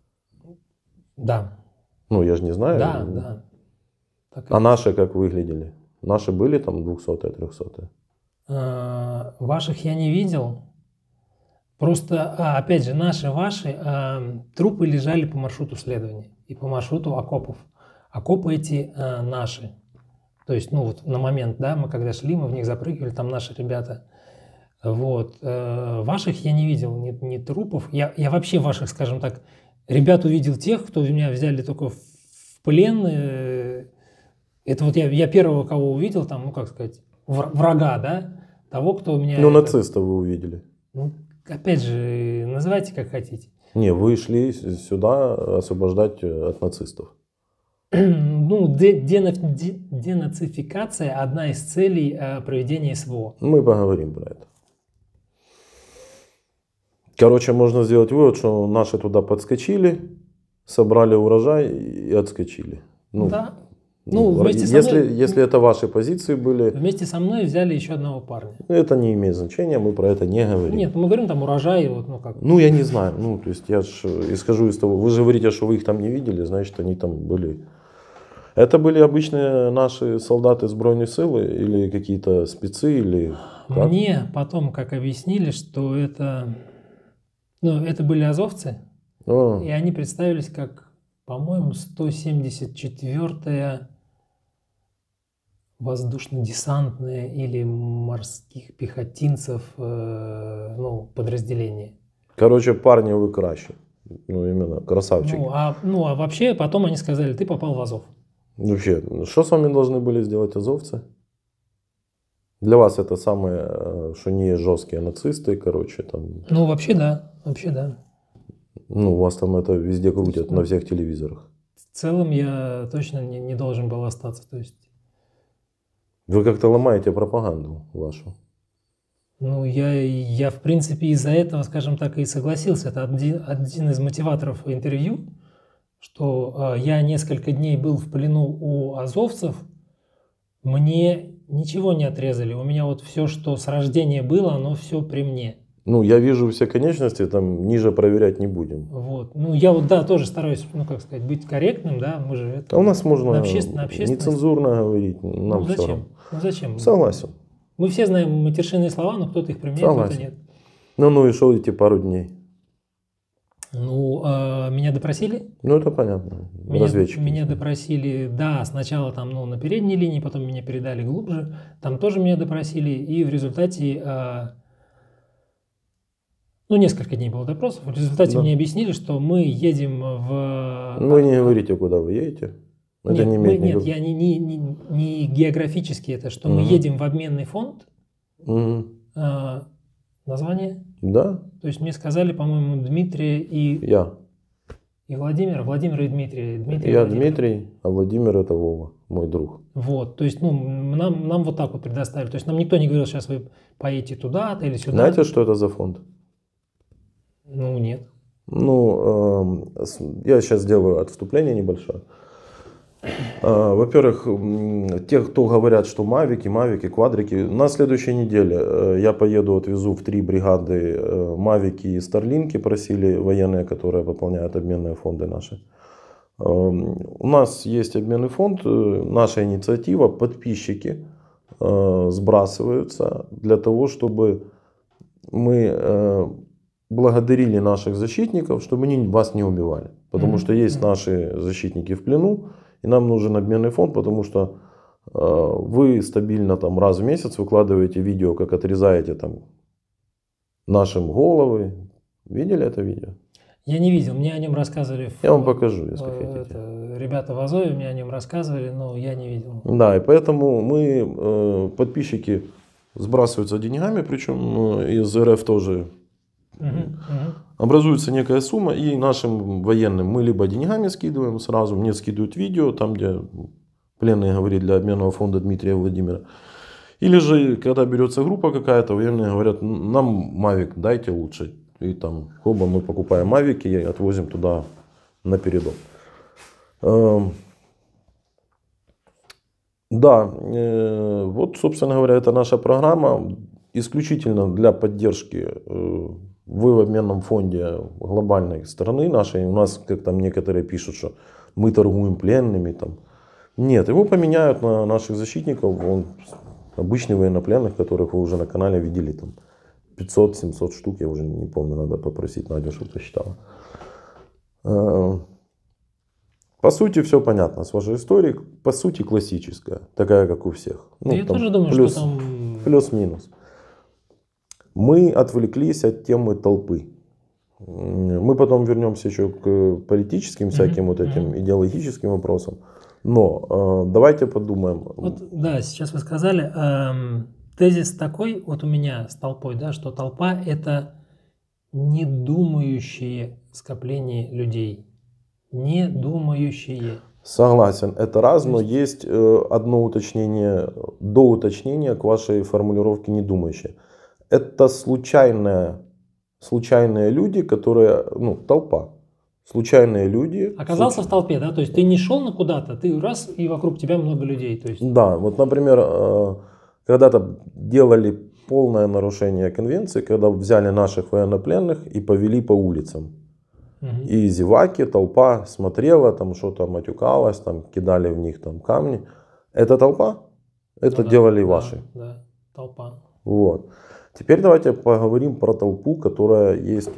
Да. Ну, я же не знаю. Да, да. А наши как выглядели? Наши были там 200-е, 300-е? Ваших я не видел. Просто, опять же, ваши трупы лежали по маршруту следования и по маршруту окопов. Окопы эти наши. То есть, ну вот на момент, да, мы когда шли, мы в них запрыгивали, там наши ребята. Вот. Ваших я не видел, ни трупов. Я вообще ваших, скажем так, ребят увидел тех, кто меня взяли только в плен. Это вот я первого, кого увидел, там, ну как сказать, врага, да, того, кто меня... Ну, нацистов вы увидели. Ну, опять же, называйте как хотите. Не, вы шли сюда освобождать от нацистов. Ну, денацификация – одна из целей проведения СВО. Мы поговорим про это. Короче, можно сделать вывод, что наши туда подскочили, собрали урожай и отскочили. Ну, да. Ну, вместе со мной, если это ваши позиции были... Вместе со мной взяли еще одного парня. Это не имеет значения, мы про это не говорим. Нет, мы говорим там урожай, вот, ну как. Ну, я не знаю. Ну, то есть я же исхожу из того... Вы же говорите, что вы их там не видели, значит, они там были... Это были обычные наши солдаты Збройных сил или какие-то спецы, или... Мне потом как объяснили, что это... Ну, это были азовцы. И они представились как, по-моему, 174-я воздушно-десантное или морских пехотинцев подразделение. Короче, парни, вы кращи. Именно, красавчики. А вообще потом они сказали, ты попал в Азов. Вообще, что с вами должны были сделать азовцы? Для вас это самые, что не есть жесткие нацисты, короче, там. Вообще да. У вас там это везде крутят, на всех телевизорах. В целом я точно не должен был остаться, то есть. Вы как-то ломаете пропаганду вашу. Я в принципе из-за этого, скажем так, и согласился. Это один из мотиваторов интервью, что я несколько дней был в плену у азовцев, мне ничего не отрезали. У меня вот все, что с рождения было, оно все при мне. Я вижу все конечности, там ниже проверять не будем. Я тоже стараюсь, быть корректным, да, мы же это. А у нас можно общественность. Нецензурно говорить, нам все равно. Зачем? Согласен. Мы все знаем матершинные слова, но кто-то их применяет, кто-то нет. И что эти пару дней? Меня допросили. Это понятно. Разведчики. Меня допросили, да, сначала там, на передней линии, потом меня передали глубже. Там тоже меня допросили, и в результате, несколько дней было допросов. В результате мне объяснили, что мы едем в... Вы не говорите, куда вы едете. Это нет, не имеет нет, я не географически это, что мы едем в обменный фонд. Название? Да. То есть мне сказали, по-моему, Дмитрия и... Я. И Владимира и Дмитрия. Я Дмитрий, а Владимир это Вова, мой друг. То есть, нам вот так вот предоставили. То есть нам никто не говорил, сейчас вы поедете туда-то или сюда. Знаете, что это за фонд? Нет. Я сейчас сделаю отступление небольшое. Во-первых, те, кто говорят, что мавики, квадрики, на следующей неделе я поеду, отвезу в 3 бригады мавики и старлинки, просили военные, которые выполняют обменные фонды наши. У нас есть обменный фонд, наша инициатива, подписчики сбрасываются для того, чтобы мы благодарили наших защитников, чтобы они вас не убивали. Потому что есть наши защитники в плену, и нам нужен обменный фонд, потому что вы стабильно там раз в месяц выкладываете видео, как отрезаете там нашим головы. Видели это видео? Я не видел, мне о нем рассказывали. Я вам покажу, если хотите. Ребята в Азове мне о нем рассказывали, но я не видел. Да, и поэтому мы, подписчики, сбрасываются деньгами, причем из РФ тоже. Образуется некая сумма, и нашим военным мы либо деньгами скидываем сразу, мне скидывают видео, там где пленный говорит для обменного фонда Дмитрия и Владимира. Или же, когда берется группа какая-то, военные говорят, нам мавик дайте лучше. И там, мы покупаем мавики и отвозим туда на передок. Да, вот, собственно говоря, это наша программа исключительно для поддержки. Вы в обменном фонде глобальной страны нашей, у нас, как там некоторые пишут, что мы торгуем пленными. Там. Нет, его поменяют на наших защитников, обычных военнопленных, которых вы уже на канале видели, там 500-700 штук, я уже не помню, надо попросить Надю, чтобы посчитала. По сути, все понятно с вашей историей, по сути, классическая, такая, как у всех. Я тоже думаю, что там... Плюс-минус. Мы отвлеклись от темы толпы. Мы потом вернемся еще к политическим всяким этим идеологическим вопросам. Но давайте подумаем. Да, сейчас вы сказали, тезис такой, вот у меня с толпой, да, что толпа – это недумающие скопление людей. Недумающие. Согласен, это раз, но есть одно уточнение, до уточнения к вашей формулировке «недумающие». Это случайные люди, которые, толпа. Случайные люди. Оказался в толпе, да? То есть ты не шел куда-то, ты раз, и вокруг тебя много людей. То есть... Да, вот, например, когда-то делали полное нарушение конвенции, когда взяли наших военнопленных и повели по улицам. И зеваки, толпа смотрела, там что-то матюкалось, там кидали в них там камни. Это толпа? Это делали ваши. Да, толпа. Вот. Теперь давайте поговорим про толпу, которая есть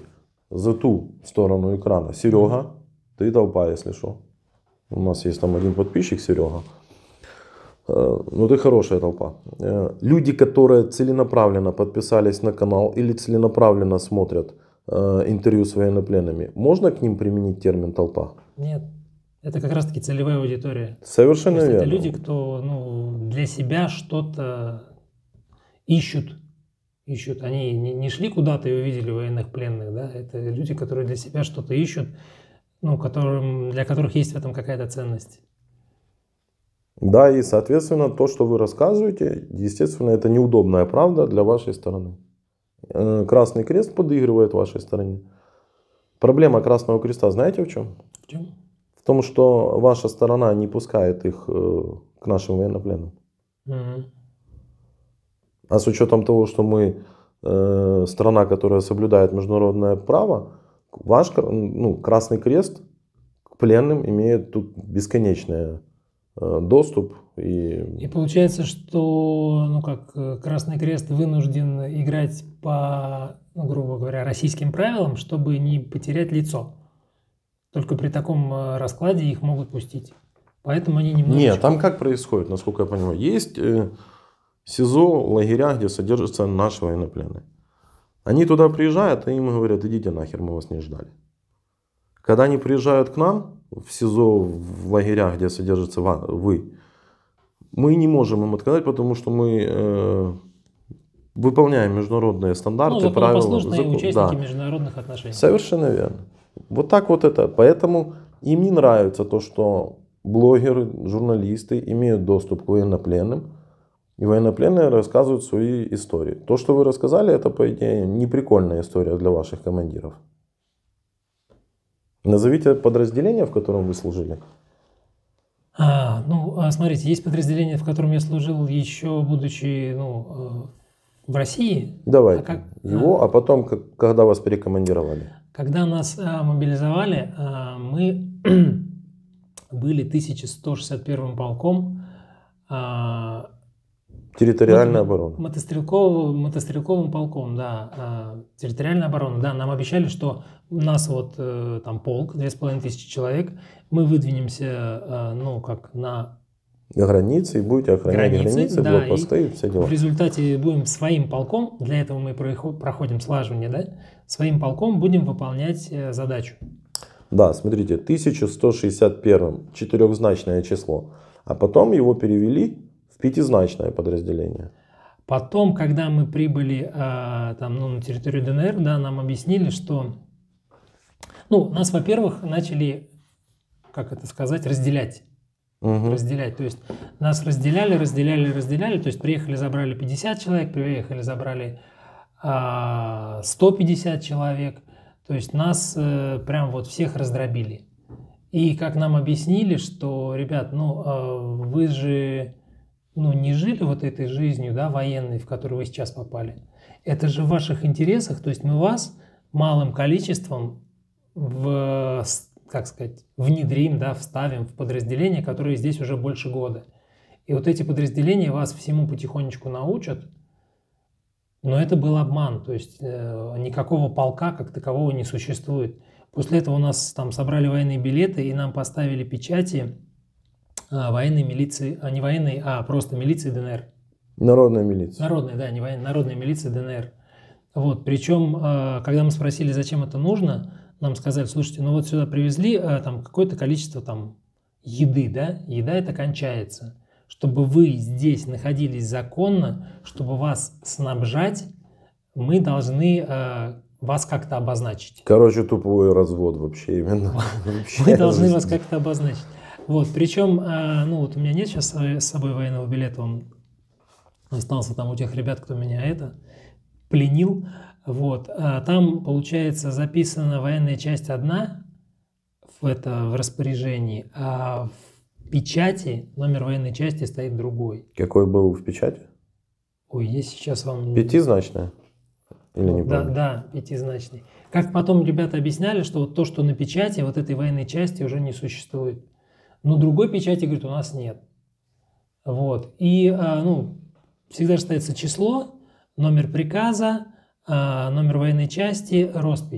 за ту сторону экрана Серега, ты толпа, если что. У нас есть там один подписчик, Серега. Ну, ты хорошая толпа. Люди, которые целенаправленно подписались на канал или целенаправленно смотрят интервью с военнопленными, можно к ним применить термин толпа? Нет. Это как раз-таки целевая аудитория. Совершенно верно. Это люди, кто для себя что-то ищут. Они не шли куда-то и увидели военных пленных. Да? Это люди, которые для себя что-то ищут, для которых есть в этом какая-то ценность. Да, и, соответственно, то, что вы рассказываете, естественно, это неудобная правда для вашей стороны. Красный Крест подыгрывает вашей стороне. Проблема Красного Креста знаете в чем? В чем? В том, что ваша сторона не пускает их к нашим военнопленным. Угу. А с учетом того, что мы страна, которая соблюдает международное право, ваш Красный Крест к пленным имеет тут бесконечное доступ. И получается, что Красный Крест вынужден играть по, грубо говоря, российским правилам, чтобы не потерять лицо. Только при таком раскладе их могут пустить. Поэтому они немножечко... Нет, там как происходит, насколько я понимаю. Есть СИЗО, лагеря, где содержатся наши военнопленные. Они туда приезжают, и им говорят: идите нахер, мы вас не ждали. Когда они приезжают к нам в СИЗО, в лагерях, где содержатся вы, мы не можем им отказать, потому что мы выполняем международные стандарты, правила. Законопослушные участники международных отношений. Совершенно верно. Вот так вот это. Поэтому им не нравится то, что блогеры, журналисты имеют доступ к военнопленным, и военнопленные рассказывают свои истории. То, что вы рассказали, это, по идее, не прикольная история для ваших командиров. Назовите подразделение, в котором вы служили. Смотрите, есть подразделение, в котором я служил еще будучи в России. Давайте его, а потом, когда вас перекомандировали? Когда нас мобилизовали, мы были 1161-м полком. Территориальная оборона. Мотострелковым полком, да. Территориальная оборона, да. Нам обещали, что у нас там полк, 2500 человек, мы выдвинемся, на границы и будете охранять границы, да, блокпосты и все дела. В результате будем своим полком, для этого мы проходим слаживание, да, своим полком будем выполнять задачу. Да, смотрите, 1161 четырехзначное число, а потом его перевели в пятизначное подразделение. Потом, когда мы прибыли на территорию ДНР, да, нам объяснили, что нас, во-первых, начали, разделять. Разделять. То есть нас разделяли. То есть приехали, забрали 50 человек, приехали, забрали 150 человек. То есть нас прям всех раздробили. И как нам объяснили, что, ребят, вы же не жили этой жизнью, да, военной, в которую вы сейчас попали. Это же в ваших интересах. То есть мы вас малым количеством внедрим, да, вставим в подразделения, которые здесь уже больше года. И эти подразделения вас всему потихонечку научат. Но это был обман, то есть никакого полка как такового не существует. После этого у нас там собрали военные билеты и нам поставили печати военной милиции, не военной, а просто милиции ДНР. Народная милиция. Народная, да, не военная, народная милиция ДНР. Причем, когда мы спросили, зачем это нужно, нам сказали: слушайте, сюда привезли там какое-то количество еды, да, еда это кончается. Чтобы вы здесь находились законно, чтобы вас снабжать, мы должны вас как-то обозначить. Короче, тупой развод вообще именно. Мы должны вас как-то обозначить. Причем, у меня нет сейчас с собой военного билета, он остался там у тех ребят, кто меня пленил. Там, получается, записана военная часть одна в распоряжении, а в печати номер военной части стоит другой. Какой был в печати? Я сейчас вам... Пятизначная? Или не помню? Да, пятизначный. Как потом ребята объясняли, что то, что на печати, этой военной части уже не существует. Но другой печати, говорит, у нас нет. И, всегда же ставится число, номер приказа, номер военной части, роспись.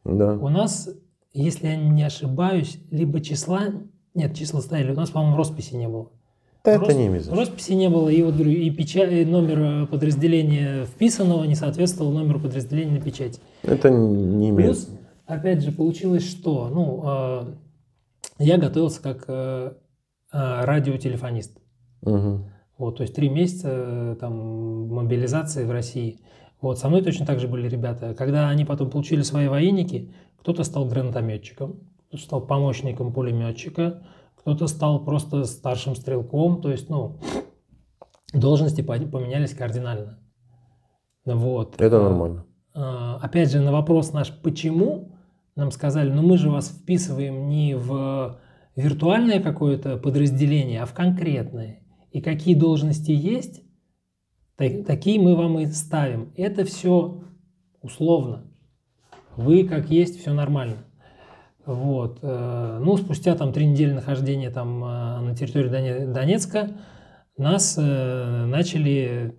Да. У нас, если я не ошибаюсь, либо числа ставили, у нас, по-моему, росписи не было. Да это не имеет значения. Росписи не было, и вот говорю, и номер подразделения вписанного не соответствовал номеру подразделения на печати. Это не имеет. Плюс, опять же, получилось, что я готовился как радиотелефонист. Угу. Вот, то есть 3 месяца там мобилизации в России. Вот, со мной точно так же были ребята. Когда они потом получили свои военники, кто-то стал гранатометчиком, кто-то стал помощником пулеметчика, кто-то стал просто старшим стрелком. То есть, должности поменялись кардинально. Вот. Это нормально. Опять же, на вопрос наш «почему?» нам сказали, мы же вас вписываем не в виртуальное какое-то подразделение, а в конкретное. И какие должности есть, такие мы вам и ставим. Это все условно. Вы как есть, все нормально. Вот. Спустя 3 недели нахождения там на территории Донецка нас начали,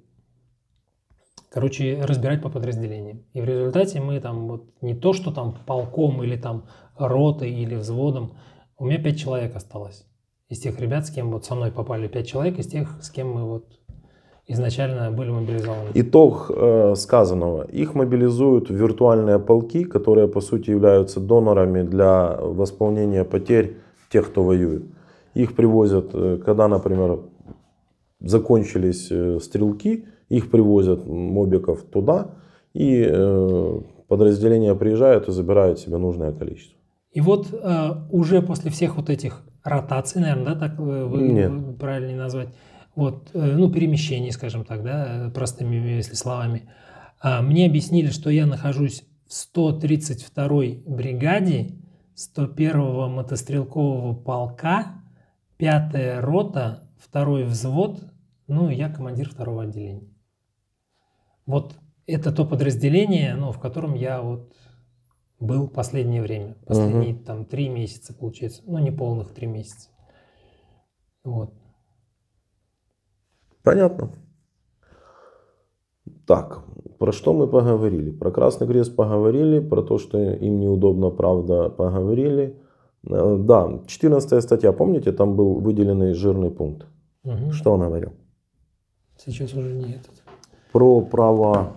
разбирать по подразделениям. И в результате мы не то, что там полком или там ротой или взводом, у меня 5 человек осталось. Из тех ребят, с кем со мной попали 5 человек, из тех, с кем мы изначально были мобилизованы. Итог сказанного. Их мобилизуют в виртуальные полки, которые по сути являются донорами для восполнения потерь тех, кто воюет. Их привозят, когда, например, закончились стрелки, их привозят мобиков туда, и подразделения приезжают и забирают себе нужное количество. И уже после всех этих ротаций, наверное, да, так вы правильнее назвать, перемещений, скажем так, да, простыми, если словами, мне объяснили, что я нахожусь в 132-й бригаде 101-го мотострелкового полка, 5-я рота, 2-й взвод, я командир 2-го отделения. Это то подразделение, в котором я был последнее время. Последние 3 месяца, получается. Не полных 3 месяца. Вот. Понятно. Так, про что мы поговорили? Про Красный Крест поговорили, про то, что им неудобно, правда, поговорили. Да, 14 статья, помните, там был выделенный жирный пункт. Угу. Что он говорил? Сейчас уже не этот. Про право...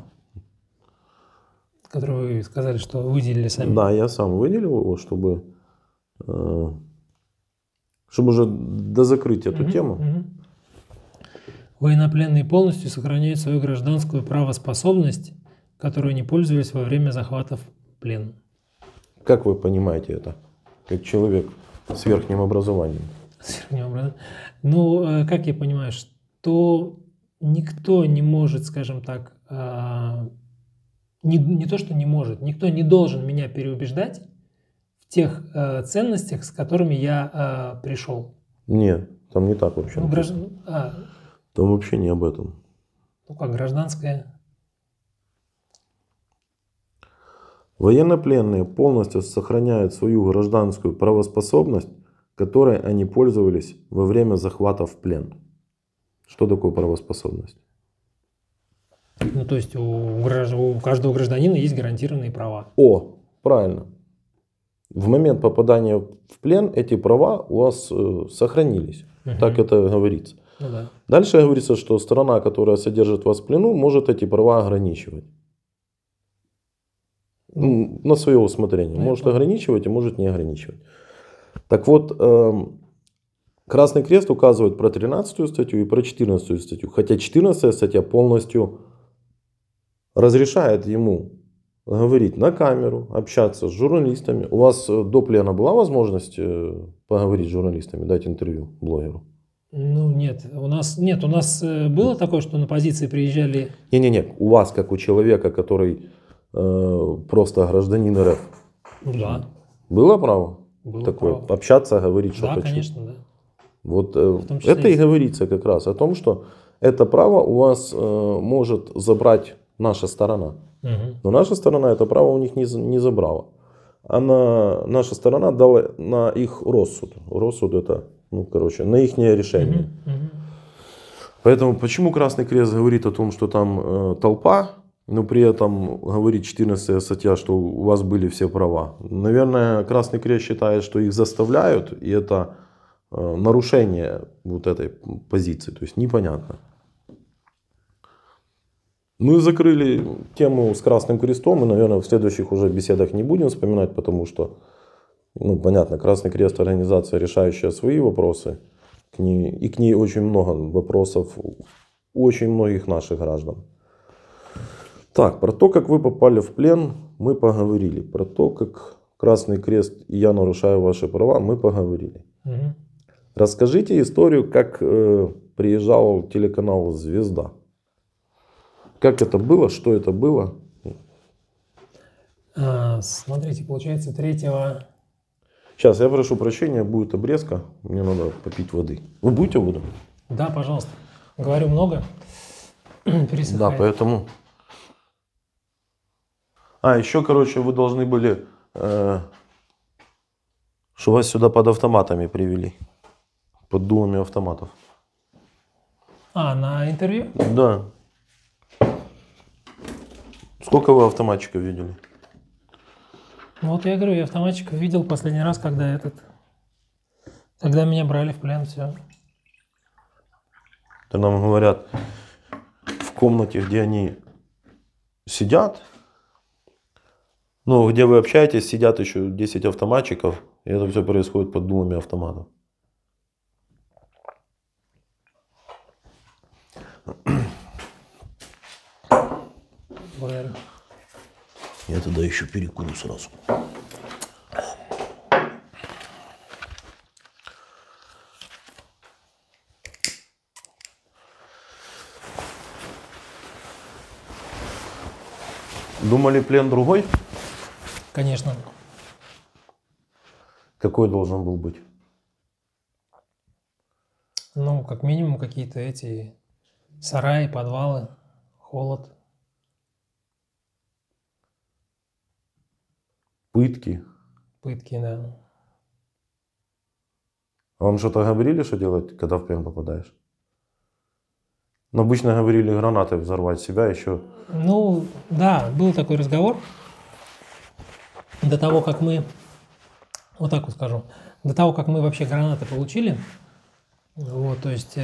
Который вы сказали, что выделили сами. Да, я сам выделил его, чтобы уже дозакрыть эту тему. Военнопленные полностью сохраняют свою гражданскую правоспособность, которой они пользовались во время захватов в плен. Как вы понимаете это, как человек с верхним образованием? С верхним образованием. Как я понимаю, что никто не может, скажем так, не то, что не может, никто не должен меня переубеждать в тех ценностях, с которыми я пришел. Нет, там не так вообще. Там вообще не об этом. Как гражданская? Военнопленные полностью сохраняют свою гражданскую правоспособность, которой они пользовались во время захвата в плен. Что такое правоспособность? То есть у каждого гражданина есть гарантированные права. Правильно. В момент попадания в плен эти права у вас сохранились. Так это говорится. Да. Дальше говорится, что сторона, которая содержит вас в плену, может эти права ограничивать. На свое усмотрение. Может ограничивать и может не ограничивать. Так вот, Красный Крест указывает про 13 статью и про 14 статью. Хотя 14 статья полностью разрешает ему говорить на камеру, общаться с журналистами. У вас до плена была возможность поговорить с журналистами, дать интервью блогеру? Нет. У нас было такое, что на позиции приезжали... Не. У вас, как у человека, который просто гражданин РФ. Да. Было право? Было такое, право. Общаться, говорить, что Да, хочу? конечно, да. Вот это и говорится как раз о том, что это право у вас может забрать наша сторона. Но наша сторона это право у них не забрала. Наша сторона дала на их рассуд. Рассуд это, на их решение. Поэтому почему Красный Крест говорит о том, что там толпа но при этом говорит 14 статья, что у вас были все права. Наверное, Красный Крест считает, что их заставляют, и это нарушение вот этой позиции. То есть непонятно. Мы закрыли тему с Красным Крестом, и, наверное, в следующих уже беседах не будем вспоминать, потому что, ну, понятно, Красный Крест — организация, решающая свои вопросы, и к ней очень много вопросов очень многих наших граждан. Так, про то, как вы попали в плен, мы поговорили. Про то, как Красный Крест и я нарушаю ваши права, мы поговорили. Угу. Расскажите историю, как приезжал телеканал «Звезда». Как это было, что это было? Смотрите, получается, 3-го... Сейчас, я прошу прощения, будет обрезка, мне надо попить воды. Вы будете воду? Да, пожалуйста. Говорю много, пересыхает. Да, поэтому... еще, короче, вы должны были, что вас сюда под автоматами привели. Под дулами автоматов. На интервью? Да. Сколько вы автоматчиков видели? Вот я говорю, я автоматчиков видел последний раз, когда когда меня брали в плен, все. То нам говорят, в комнате, где они сидят, ну, где вы общаетесь, сидят еще 10 автоматчиков, и это все происходит под дулами автоматов. Благодарю. Я тогда еще перекурю сразу. Думали, плен другой? Конечно. Какой должен был быть? Ну, как минимум, какие-то эти сараи, подвалы, холод. Пытки. Пытки, да. А вам что-то говорили, что делать, когда в плен попадаешь? Но обычно говорили гранаты взорвать себя еще. Ну, да, был такой разговор. До того, как мы, вот так вот скажу, до того, как мы вообще гранаты получили, вот, то есть,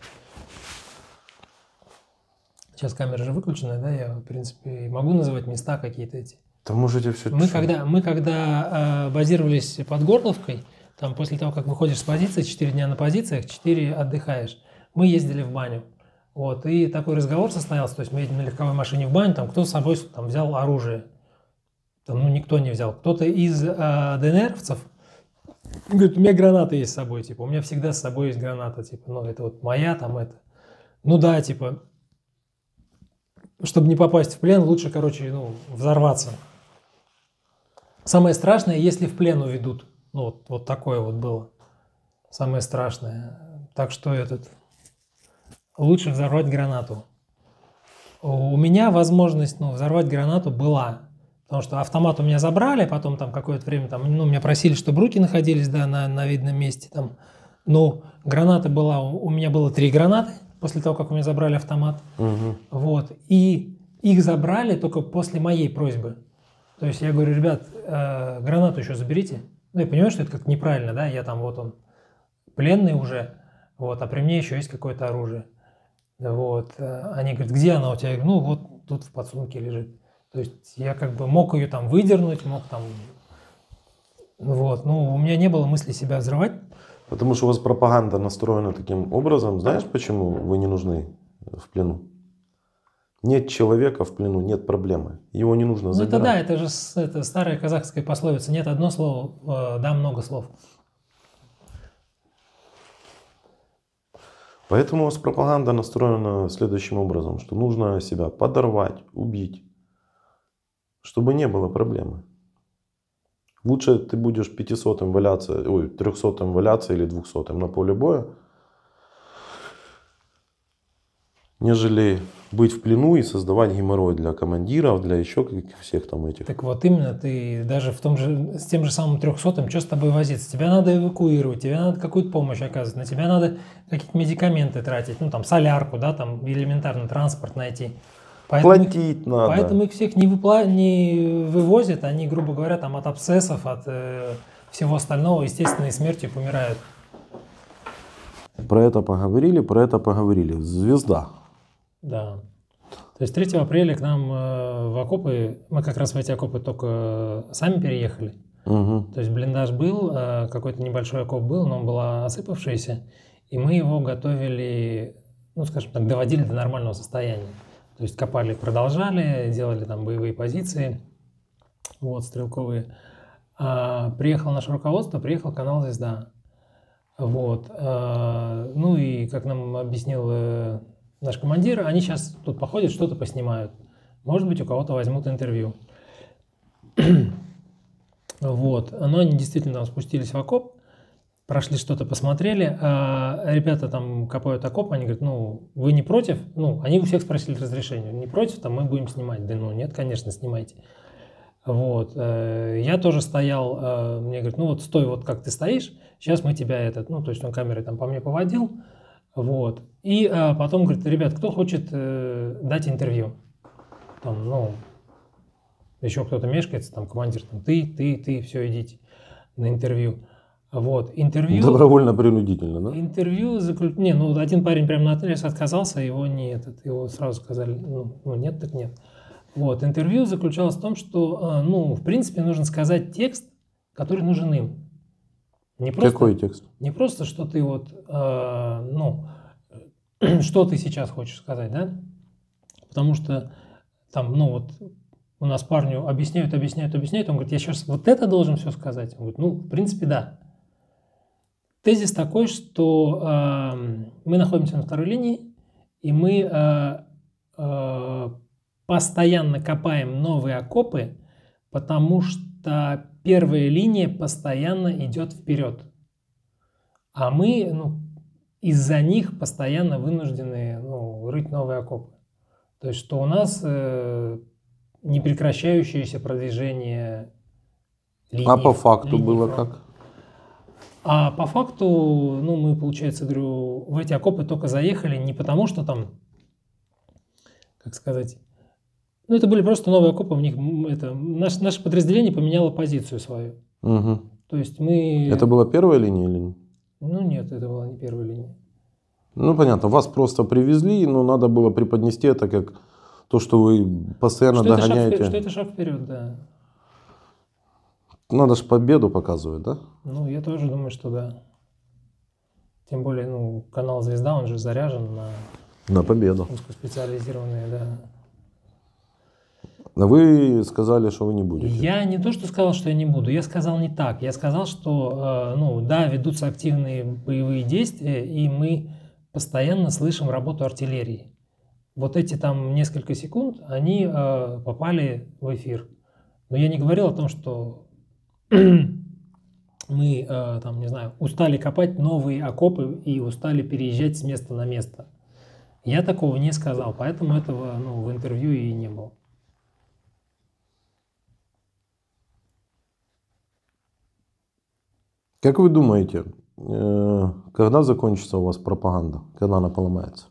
сейчас камера же выключена, да, я, в принципе, могу называть места какие-то эти. Да можете все. Мы когда базировались под Горловкой, там после того, как выходишь с позиции, 4 дня на позициях, 4 отдыхаешь, мы ездили в баню. Вот, и такой разговор состоялся, то есть мы едем на легковой машине в баню, там кто с собой там взял оружие, там, ну никто не взял, кто-то из ДНРовцев говорит, у меня граната есть с собой, типа, у меня всегда с собой есть граната, типа, ну это вот моя, там это, ну да, типа, чтобы не попасть в плен, лучше, короче, ну, взорваться. Самое страшное, если в плен уведут, ну вот такое вот было, самое страшное, так что лучше взорвать гранату. У меня возможность взорвать гранату была. Потому что автомат у меня забрали, потом там какое-то время меня просили, чтобы руки находились, да, на видном месте. Там. Но граната была, у меня было 3 гранаты после того, как у меня забрали автомат. Угу. Вот. И их забрали только после моей просьбы. То есть я говорю, ребят, гранату еще заберите. Ну, я понимаю, что это как-то неправильно, да, я там вот он пленный уже, вот, а при мне еще есть какое-то оружие. Вот. Они говорят, где она у тебя? Я говорю, ну вот тут в подсумке лежит. То есть я как бы мог ее там выдернуть, мог там... Вот. Ну, у меня не было мысли себя взрывать. Потому что у вас пропаганда настроена таким образом. Знаешь, почему вы не нужны в плену? Нет человека в плену, нет проблемы. Его не нужно забирать. Это да, это же старая казахская пословица. Нет одно слово, да много слов. Поэтому у вас пропаганда настроена следующим образом, что нужно себя подорвать, убить, чтобы не было проблемы. Лучше ты будешь 500-м валяться, 300-м валяться или 200-м на поле боя, нежели быть в плену и создавать геморрой для командиров, для еще всех там этих. Так вот именно, ты даже с тем же самым 300-м, что с тобой возиться? Тебя надо эвакуировать, тебе надо какую-то помощь оказывать, на тебя надо какие-то медикаменты тратить, ну там солярку, да, там элементарно транспорт найти. платить надо. Поэтому их всех не вывозят, они, грубо говоря, там от абсцессов, от всего остального естественной смертью помирают. Про это поговорили. Звезда. Да. То есть 3 апреля к нам в окопы, мы как раз в эти окопы только сами переехали. Угу. То есть блиндаж был, какой-то небольшой окоп был, но он был осыпавшийся, и мы его готовили, ну, скажем так, доводили до нормального состояния. То есть копали, продолжали, делали там боевые позиции, вот, стрелковые. Приехало наше руководство, приехал канал «Звезда». Вот. Ну и, как нам объяснил наш командир, они сейчас тут походят, что-то поснимают. Может быть, у кого-то возьмут интервью. Вот. Но они действительно там спустились в окоп, прошли что-то, посмотрели. Ребята там копают окоп, они говорят, ну, вы не против? Ну, они у всех спросили разрешение. Не против, там мы будем снимать. Да ну, нет, конечно, снимайте. Вот. Я тоже стоял, мне говорят, ну вот стой, вот как ты стоишь, сейчас мы тебя ну, то есть он камерой там по мне поводил. Вот. И потом говорит, ребят, кто хочет дать интервью? Там, ну, еще кто-то мешкается, там командир, там, ты, все, идите на интервью. Вот, интервью... Добровольно-принудительно, да? Интервью... Не, ну, один парень прямо на отрез отказался, его его сразу сказали, ну, нет, так нет. Вот, интервью заключалось в том, что, ну, в принципе, нужно сказать текст, который нужен им. Не просто, какой текст? Не просто, что ты вот, ну, что ты сейчас хочешь сказать, да? Потому что там, ну, вот... У нас парню объясняют, он говорит, я сейчас вот это должен все сказать. Он говорит, ну, в принципе, да. Тезис такой, что мы находимся на второй линии, и мы постоянно копаем новые окопы, потому что первая линия постоянно идет вперед. А мы, ну, из-за них постоянно вынуждены, ну, рыть новые окопы. То есть, что у нас... непрекращающееся продвижение линии. А по факту было как? А по факту, ну, мы, получается, говорю, в эти окопы только заехали не потому, что там, как сказать, ну, это были просто новые окопы, в них наше подразделение поменяло позицию свою. Угу. То есть мы... Это была первая линия или нет? Ну, нет, это была не первая линия. Ну, понятно, вас просто привезли, но надо было преподнести это как... То, что вы постоянно догоняете. Что это шаг вперед, да. Надо же победу показывать, да? Ну, я тоже думаю, что да. Тем более, ну, канал «Звезда», он же заряжен на победу. Узкоспециализированные, да. Но вы сказали, что вы не будете. Я не то, что сказал, что я не буду. Я сказал не так. Я сказал, что, ну, да, ведутся активные боевые действия, и мы постоянно слышим работу артиллерии. Вот эти там несколько секунд, они попали в эфир. Но я не говорил о том, что мы, там, не знаю, устали копать новые окопы и устали переезжать с места на место. Я такого не сказал, поэтому этого, ну, в интервью и не было. Как вы думаете, когда закончится у вас пропаганда? Когда она поломается?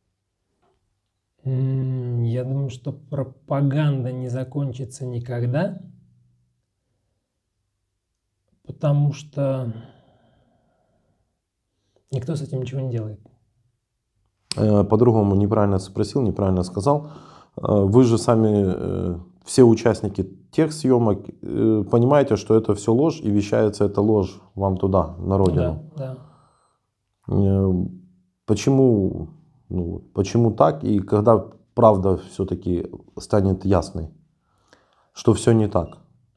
Я думаю, что пропаганда не закончится никогда, потому что никто с этим ничего не делает. По-другому неправильно спросил, неправильно сказал. Вы же сами, все участники тех съемок, понимаете, что это все ложь, и вещается эта ложь вам туда, на родину. Да, да. Почему, ну, почему так, и когда правда все-таки станет ясной, что все не так?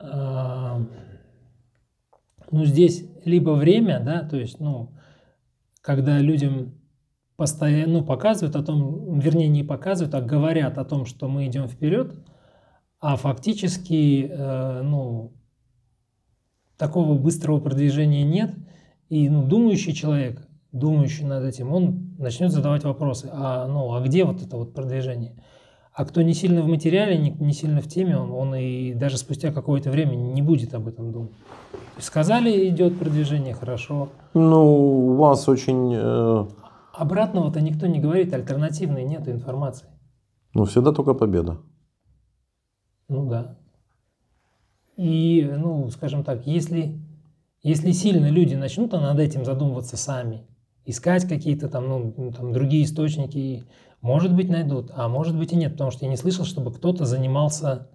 Ну, здесь либо время, да, то есть, ну, когда людям постоянно, ну, показывают о том, вернее, не показывают, а говорят о том, что мы идем вперед, а фактически, ну, такого быстрого продвижения нет, и, ну, думающий человек, думающий над этим, он начнет задавать вопросы, а где вот это вот продвижение? А кто не сильно в материале, не сильно в теме, он и даже спустя какое-то время не будет об этом думать. Сказали, идет продвижение, хорошо. Ну, у вас очень... Обратного-то никто не говорит, альтернативной нет информации. Ну, всегда только победа. Ну да. И, ну, скажем так, если сильно люди начнут над этим задумываться сами, искать какие-то там, ну, там другие источники, может быть, найдут, а может быть и нет, потому что я не слышал, чтобы кто-то занимался,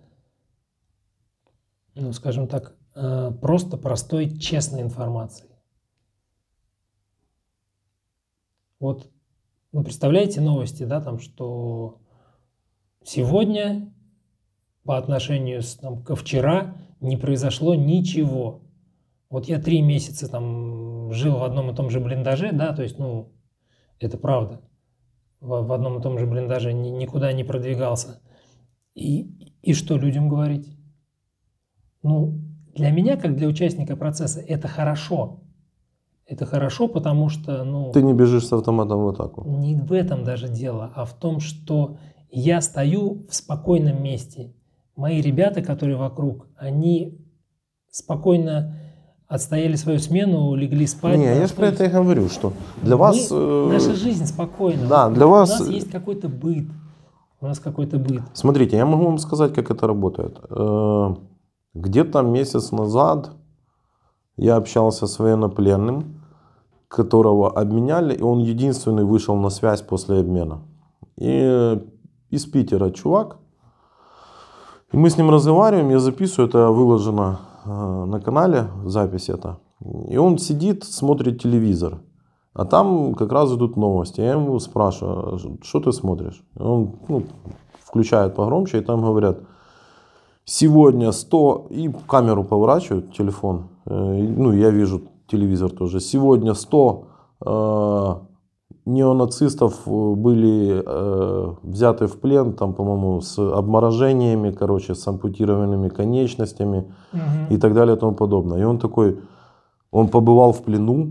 ну, скажем так, просто простой, честной информацией. Вот, ну, представляете новости, да, там, что сегодня по отношению ко вчера не произошло ничего. Вот я 3 месяца там жил в одном и том же блиндаже, да, то есть, ну, это правда. В одном и том же блиндаже никуда не продвигался. И что людям говорить? Ну, для меня, как для участника процесса, это хорошо. Это хорошо, потому что, ну... Ты не бежишь с автоматом в атаку. Не в этом даже дело, а в том, что я стою в спокойном месте. Мои ребята, которые вокруг, они спокойно отстояли свою смену, легли спать. Не, я же про это и говорю, что для вас... Наша жизнь спокойна. Да, для вас... У нас есть какой-то быт. У нас какой-то быт. Смотрите, я могу вам сказать, как это работает. Где-то месяц назад я общался с военнопленным, которого обменяли, и он единственный вышел на связь после обмена. И из Питера чувак. И мы с ним разговариваем, я записываю, это выложено на канале, запись это. И он сидит, смотрит телевизор. А там как раз идут новости. Я ему спрашиваю, что ты смотришь? И он включает погромче, и там говорят, сегодня 100, и камеру поворачивают, телефон. Ну, я вижу телевизор тоже. Сегодня 100 неонацистов были взяты в плен, там, по-моему, с обморожениями, короче, с ампутированными конечностями и так далее и тому подобное. И он такой, он побывал в плену,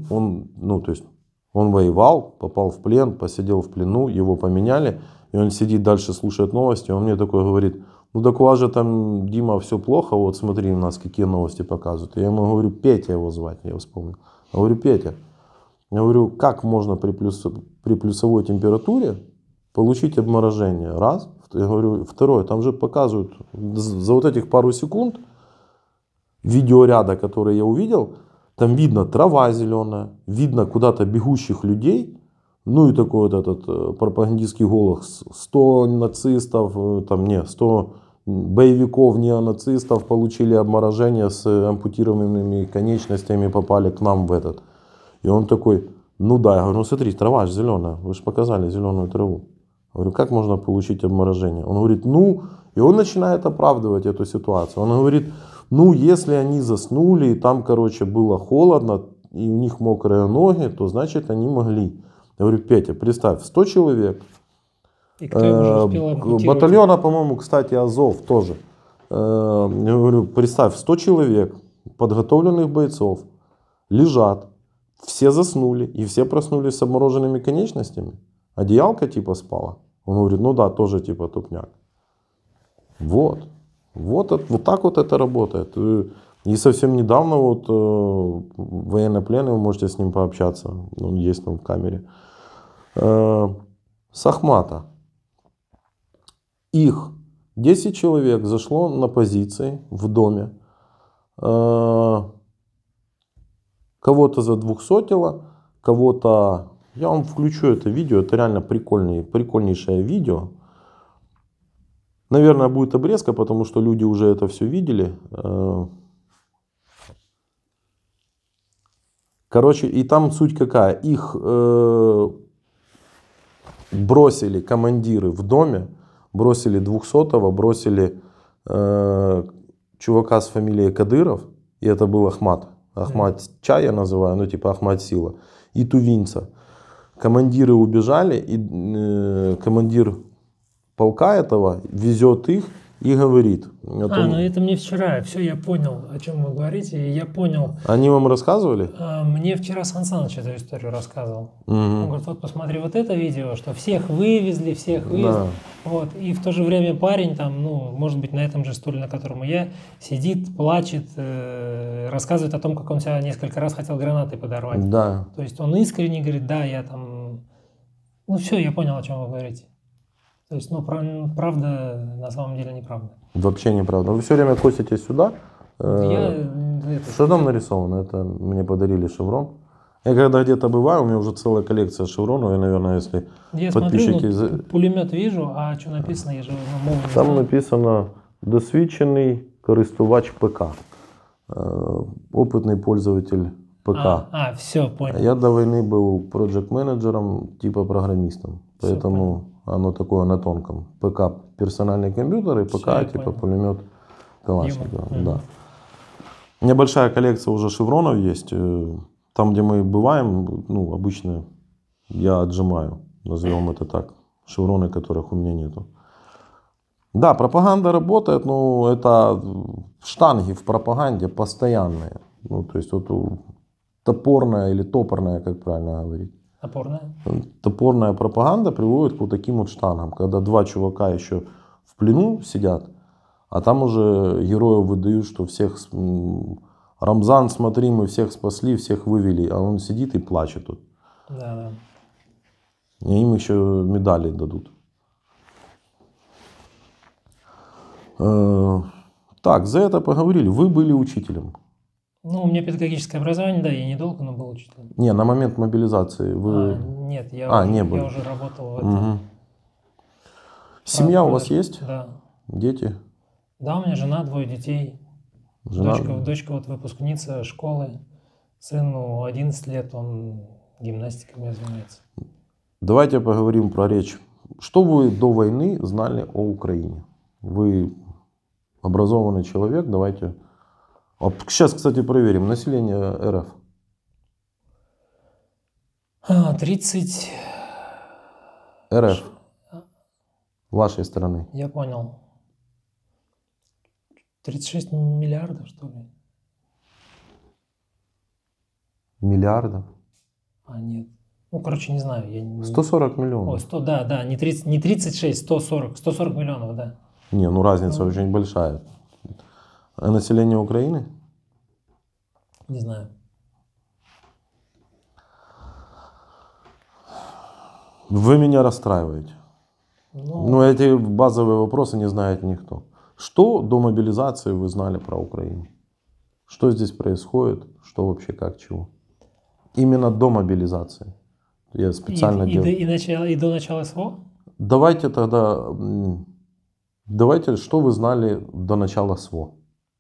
он воевал, попал в плен, посидел в плену, его поменяли, и он сидит дальше, слушает новости, он мне такой говорит, ну так у вас же там, Дима, все плохо, вот смотри у нас, какие новости показывают. И я ему говорю, Петя его звать, я вспомнил. Я говорю, Петя, я говорю, как можно при плюсовой температуре получить обморожение? Раз. Я говорю, второе, там же показывают за вот этих пару секунд видеоряда, который я увидел, там видно трава зеленая, видно куда-то бегущих людей, ну и такой вот этот пропагандистский голос, 100 нацистов, 100 боевиков неонацистов получили обморожение с ампутированными конечностями, попали к нам в этот. И он такой, ну да, я говорю, ну смотри, трава же зеленая, вы же показали зеленую траву. Я говорю, как можно получить обморожение? Он говорит, ну, и он начинает оправдывать эту ситуацию. Он говорит, ну, если они заснули, и там, короче, было холодно, и у них мокрые ноги, то значит они могли. Я говорю, Петя, представь, 100 человек, батальона, по-моему, кстати, Азов тоже. Я говорю, представь, 100 человек, подготовленных бойцов, лежат, все заснули, и все проснулись с обмороженными конечностями. Одеялка типа спала. Он говорит, ну да, тоже типа тупняк. Вот так вот это работает. И совсем недавно вот военнопленный, вы можете с ним пообщаться, он есть там в камере, с Ахмата. Их 10 человек зашло на позиции в доме. Кого-то задвухсотило, кого-то... Я вам включу это видео, это реально прикольнейшее видео. Наверное, будет обрезка, потому что люди уже это все видели. Короче, и там суть какая. Их бросили командиры в доме, бросили 200-го, бросили чувака с фамилией Кадыров, и это был Ахмат. Ахмат Чай я называю, ну типа Ахмат Сила. И тувинца. Командиры убежали, и командир полка этого везет их и говорит. Ну это мне вчера, все, я понял, о чем вы говорите, я понял. Они вам рассказывали? Мне вчера Сан Саныч эту историю рассказывал. Он говорит, вот посмотри вот это видео, что всех вывезли. Да. Вот, и в то же время парень там, ну, может быть, на этом же стуле, на котором и я, сидит, плачет, рассказывает о том, как он себя несколько раз хотел гранатой подорвать. Да. То есть он искренне говорит, да, я там... Ну все, я понял, о чем вы говорите. То есть, ну, правда, на самом деле неправда. Вообще неправда. Вы все время косите сюда. Я Что там нарисовано? Это мне подарили шеврон. Я когда где-то бываю, у меня уже целая коллекция шевронов, и, наверное, если я подписчики... смотрю, ну, пулемет вижу, а что написано, я же мову не Там знаю. написано «Досвідчений користувач ПК». Опытный пользователь ПК. Все, понял. Я до войны был проект-менеджером, типа программистом. Поэтому оно такое на тонком. ПК персональный компьютер и ПК Всё, типа понял. пулемет Калашникова. Юмор. Да. У меня большая коллекция уже шевронов есть. Там, где мы бываем, ну, обычно я отжимаю, назовем это так. Шевроны, которых у меня нету. Да, пропаганда работает, но это штанги в пропаганде постоянные. Ну, то есть вот топорная или топорная, как правильно говорить. Опорная. Топорная пропаганда приводит к вот таким вот штангам, когда два чувака еще в плену сидят, а там уже героев выдают, что всех... Рамзан, смотри, мы всех спасли, всех вывели, а он сидит и плачет тут. Да. И им еще медали дадут. Так, за это поговорили. Вы были учителем. Ну, у меня педагогическое образование, да, я недолго, но был учителем. Не, на момент мобилизации вы... Нет, не были. Я уже работал в этом. Угу. Семья у вас есть? Да. Дети? Да, у меня жена, 2 детей. Жена... Дочка вот выпускница школы. Сыну 11 лет, он гимнастикой занимается. Давайте поговорим про речь. Что вы до войны знали о Украине? Вы образованный человек, давайте... Сейчас, кстати, проверим. Население РФ. 30... РФ. Вашей страны. Я понял. 36 миллиардов, что ли? Миллиардов? Нет. Ну, короче, не знаю. 140 миллионов. Ой, 100, да, не 36, 140 миллионов, да. Не, ну разница очень большая. А население Украины? Не знаю. Вы меня расстраиваете. Ну, эти базовые вопросы не знает никто. Что до мобилизации вы знали про Украину? Что здесь происходит? Что вообще, как, чего? Именно до мобилизации. Я специально делаю. И до начала СВО? Давайте тогда... Давайте, что вы знали до начала СВО?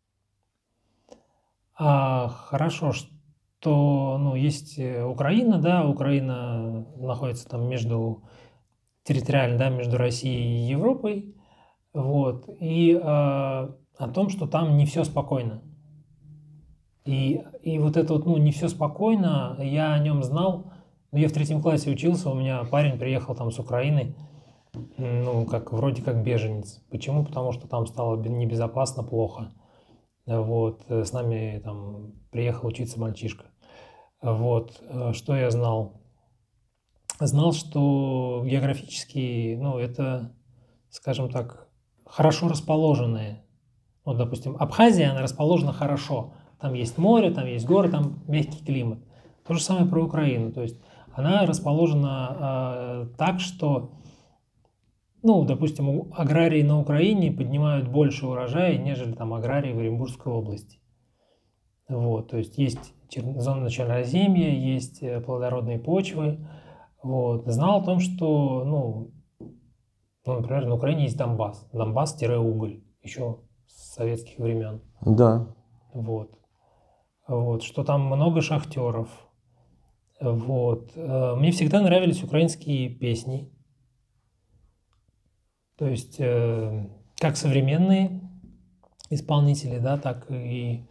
Хорошо, что есть Украина, да, Украина находится там территориально, да, между Россией и Европой, вот, и о том, что там не все спокойно. И вот это вот, не все спокойно, я о нем знал, я в 3 классе учился, у меня парень приехал там с Украины, вроде как беженец. Почему? Потому что там стало небезопасно, плохо. Вот, с нами там приехал учиться мальчишка. Вот, что я знал? Знал, что географически, это, скажем так, хорошо расположенные. Вот, допустим, Абхазия, она расположена хорошо. Там есть море, там есть горы, там мягкий климат. То же самое про Украину. То есть она расположена так, что, допустим, аграрии на Украине поднимают больше урожая, нежели там аграрии в Оренбургской области. Вот, то есть есть зона черноземья, есть плодородные почвы. Вот. Знал о том, что, например, на Украине есть Донбасс. Донбасс-уголь еще с советских времен. Да. Вот, что там много шахтеров. Вот. Мне всегда нравились украинские песни. То есть, как современные исполнители, да, так и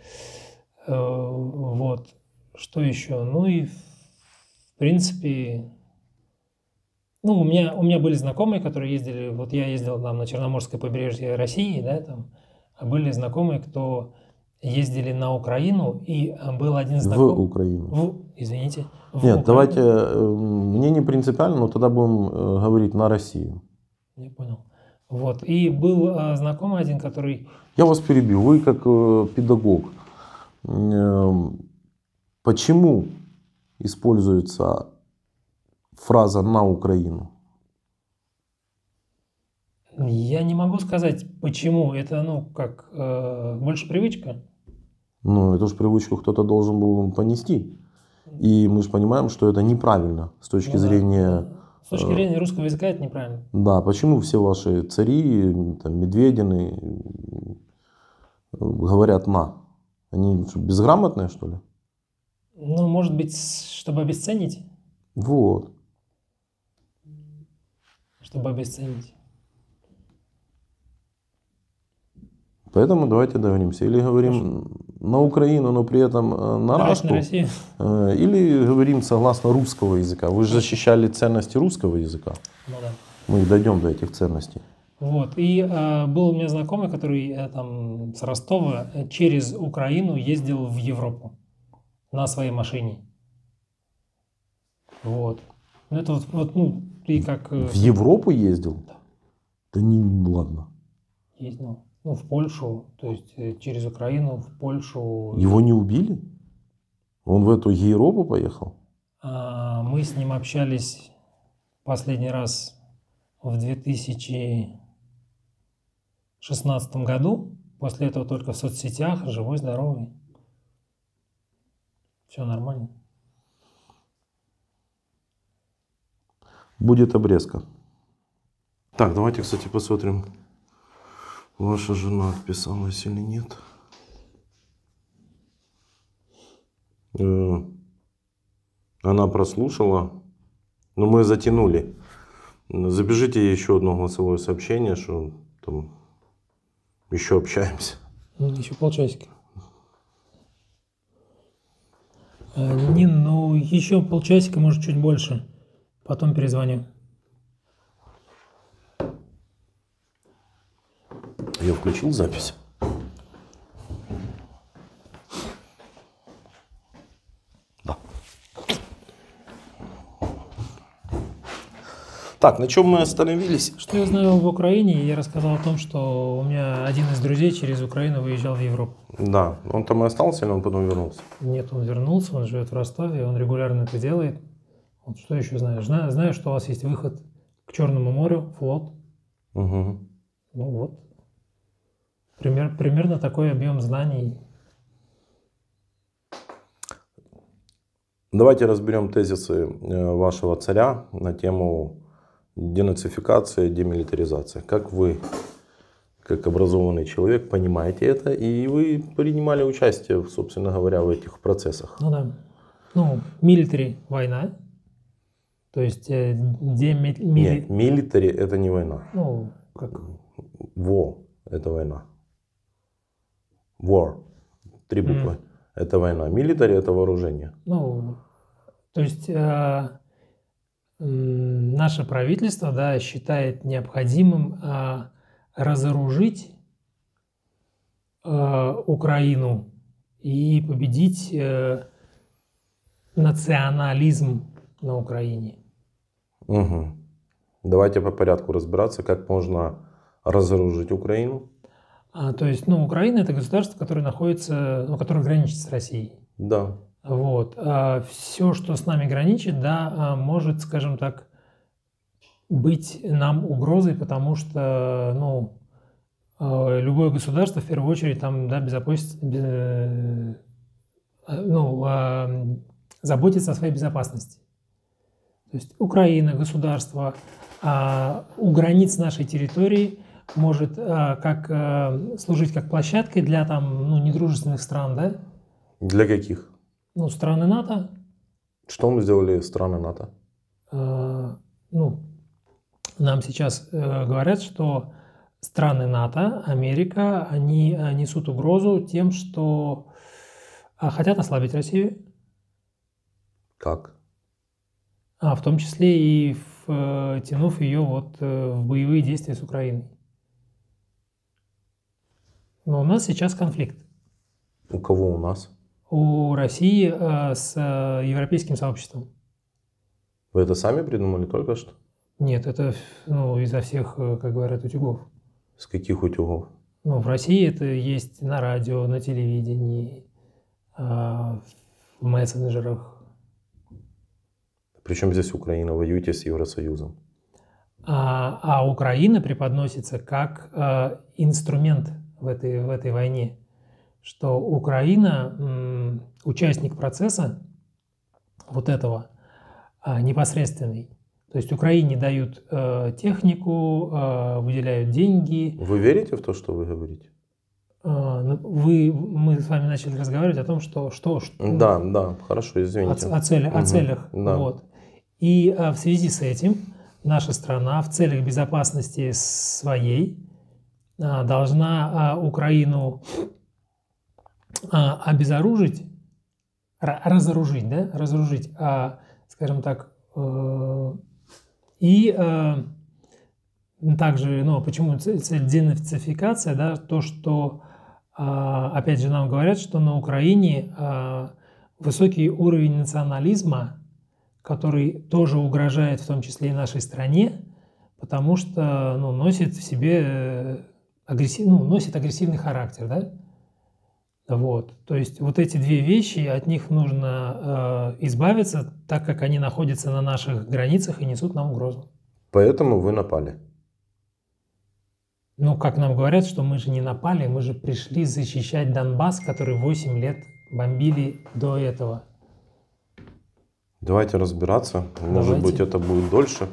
вот. Что еще? И в принципе, у меня были знакомые, которые ездили, вот я ездил там на Черноморское побережье России, да, там, а были знакомые, кто ездили на Украину, и был один знакомый... В Украину. Извините. Нет, давайте, мне не принципиально, но тогда будем говорить на Россию. Я понял. Вот, и был знакомый один, который... Я вас перебью. Вы как педагог, почему используется фраза «на Украину»? Я не могу сказать, почему. Это, больше привычка. Ну, эту же привычку кто-то должен был понести. И мы же понимаем, что это неправильно с точки зрения... Да. С точки зрения русского языка это неправильно. Да, почему все ваши цари, там, Медведины говорят «на»? Они безграмотные, что ли? Ну, может быть, чтобы обесценить? Вот. Чтобы обесценить. Поэтому давайте договоримся. Или говорим на Украину, но при этом на Рашку. На Россию. Или говорим согласно русского языка. Вы же защищали ценности русского языка. Ну да. Мы дойдем до этих ценностей. Вот. И был у меня знакомый, который там с Ростова через Украину ездил в Европу на своей машине. Вот. Это и как... В Европу ездил? Да. Да не, ладно. Ездил. В Польшу, то есть через Украину в Польшу. Его не убили? Он в эту Европу поехал? Мы с ним общались последний раз в 2016 году. После этого только в соцсетях, живой, здоровый. Все нормально. Будет обрезка. Так, давайте, кстати, посмотрим. Ваша жена отписалась или нет? Она прослушала, но мы затянули. Запишите ей еще одно голосовое сообщение, что там еще общаемся. Еще полчасика. Еще полчасика, может, чуть больше. Потом перезвоню. Я включил запись. Да. Так, на чем мы остановились? Что я знаю об Украине, я рассказал о том, что у меня один из друзей через Украину выезжал в Европу. Да, он там и остался, или он потом вернулся? Нет, он вернулся, он живет в Ростове, он регулярно это делает. Вот что еще знаешь? Знаю, что у вас есть выход к Черному морю, флот. Угу. Ну вот. Примерно такой объем знаний. Давайте разберем тезисы вашего царя на тему денацификации, демилитаризации. Как вы, как образованный человек, понимаете это, и вы принимали участие, собственно говоря, в этих процессах? Ну да. Милитари – война. То есть Нет, милитари – это не война. Как? Во – это война. War, 3 буквы. Это война. Милитари – это вооружение. То есть наше правительство, считает необходимым разоружить Украину и победить национализм на Украине. Угу. Давайте по порядку разбираться, как можно разоружить Украину. То есть, Украина – это государство, которое находится, которое граничит с Россией. Да. Вот. Все, что с нами граничит, может, скажем так, быть нам угрозой, потому что, любое государство, в первую очередь, заботится о своей безопасности. То есть Украина, государство, у границ нашей территории может служить как площадкой для недружественных стран, да? Для каких? Страны НАТО. Что мы сделали страны НАТО? Нам сейчас говорят, что страны НАТО, Америка, они несут угрозу тем, что хотят ослабить Россию. Как? В том числе и втянув ее в боевые действия с Украиной. Но у нас сейчас конфликт. У кого у нас? У России с европейским сообществом. Вы это сами придумали только что? Нет, это изо всех, как говорят, утюгов. С каких утюгов? В России это есть на радио, на телевидении, в мессенджерах. Причем здесь Украина? Воюете с Евросоюзом? А Украина преподносится как инструмент в этой войне, что Украина участник процесса вот этого непосредственный. То есть Украине дают технику, выделяют деньги. Вы верите в то, что вы говорите? Мы с вами начали разговаривать о том, что Да, хорошо, извините. О целях. Да. Вот. И в связи с этим наша страна в целях безопасности своей должна Украину обезоружить, разоружить, скажем так, и также, почему цель денацификация, да, то, что, опять же, нам говорят, что на Украине высокий уровень национализма, который тоже угрожает в том числе и нашей стране, потому что носит в себе агрессивный характер, да? Вот. То есть вот эти две вещи, от них нужно избавиться, так как они находятся на наших границах и несут нам угрозу. Поэтому вы напали? Как нам говорят, что мы же не напали, мы же пришли защищать Донбасс, который 8 лет бомбили до этого. Давайте разбираться. Может быть, это будет дольше.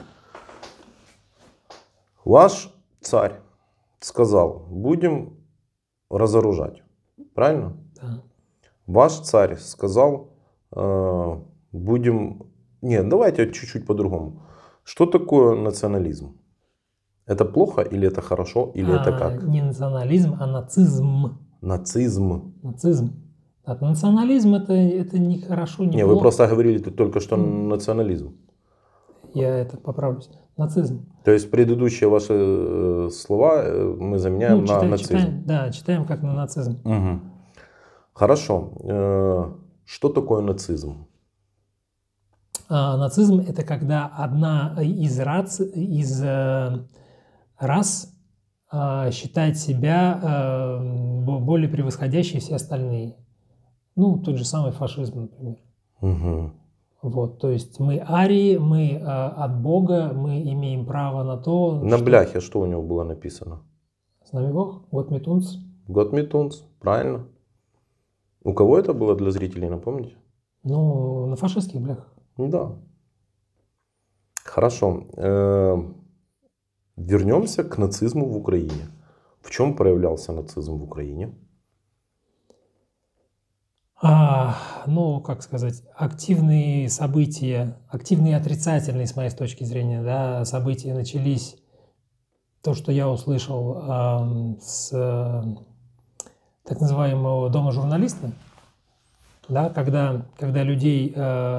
Ваш царь сказал, будем разоружать. Правильно? Да. Ваш царь сказал, будем... Нет, давайте чуть-чуть по-другому. Что такое национализм? Это плохо или это хорошо, или это как? Не национализм, а нацизм. Нацизм. Национализм это не хорошо, не плохо. Не, вы просто говорили только что национализм. Я это поправлюсь. Нацизм. То есть предыдущие ваши слова мы заменяем на нацизм. Читаем как на нацизм. Угу. Хорошо. Что такое нацизм? Нацизм — это когда одна из рас считает себя более превосходящей все остальные. Тот же самый фашизм, например. Угу. Вот, то есть мы арии, мы от Бога, мы имеем право на то... На бляхе что у него было написано? С нами Бог, Гott mit uns. Gott mit uns, правильно. У кого это было для зрителей, напомните? На фашистских бляхах. Да. Хорошо. Вернемся к нацизму в Украине. В чем проявлялся нацизм в Украине? Как сказать, активные события, активные отрицательные, с моей точки зрения, да, события начались, то, что я услышал с так называемого дома журналиста, да, когда людей,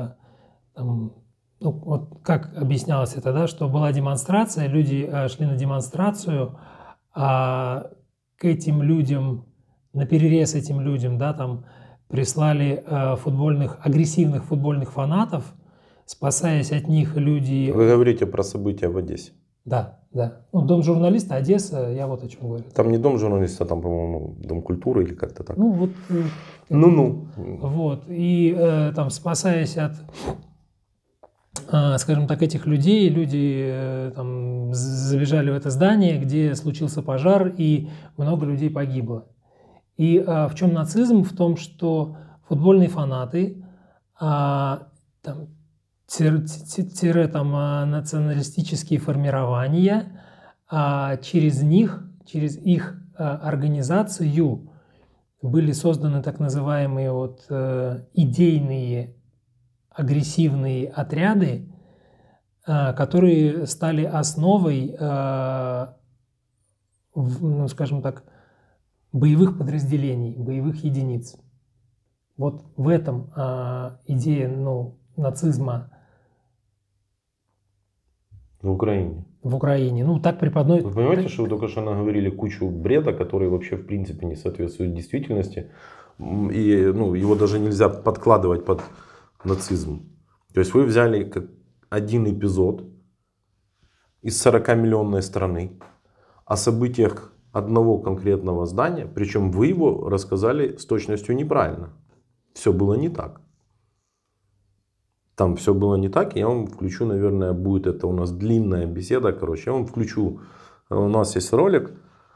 как объяснялось это, да, что была демонстрация, люди шли на демонстрацию, а к этим людям, наперерез этим людям, да, там, прислали агрессивных футбольных фанатов, спасаясь от них люди... Вы говорите про события в Одессе? Да. Дом журналиста, Одесса, я вот о чем говорю. Там не дом журналиста, там, по-моему, дом культуры или как-то так. Вот. И там, спасаясь от, скажем так, этих людей, люди там забежали в это здание, где случился пожар, и много людей погибло. И в чем нацизм? В том, что футбольные фанаты, националистические формирования, через их организацию были созданы так называемые идейные агрессивные отряды, которые стали основой, скажем так, боевых подразделений, боевых единиц. Вот в этом идея нацизма в Украине. В Украине. Так преподносит. Вы понимаете, что вы только что наговорили кучу бреда, который вообще в принципе не соответствует действительности. И его даже нельзя подкладывать под нацизм. То есть вы взяли один эпизод из 40-миллионной страны о событиях одного конкретного здания, причем вы его рассказали с точностью неправильно. Все было не так. там все было не так. Я вам включу, наверное, будет это у нас длинная беседа. Короче, я вам включу. У нас есть ролик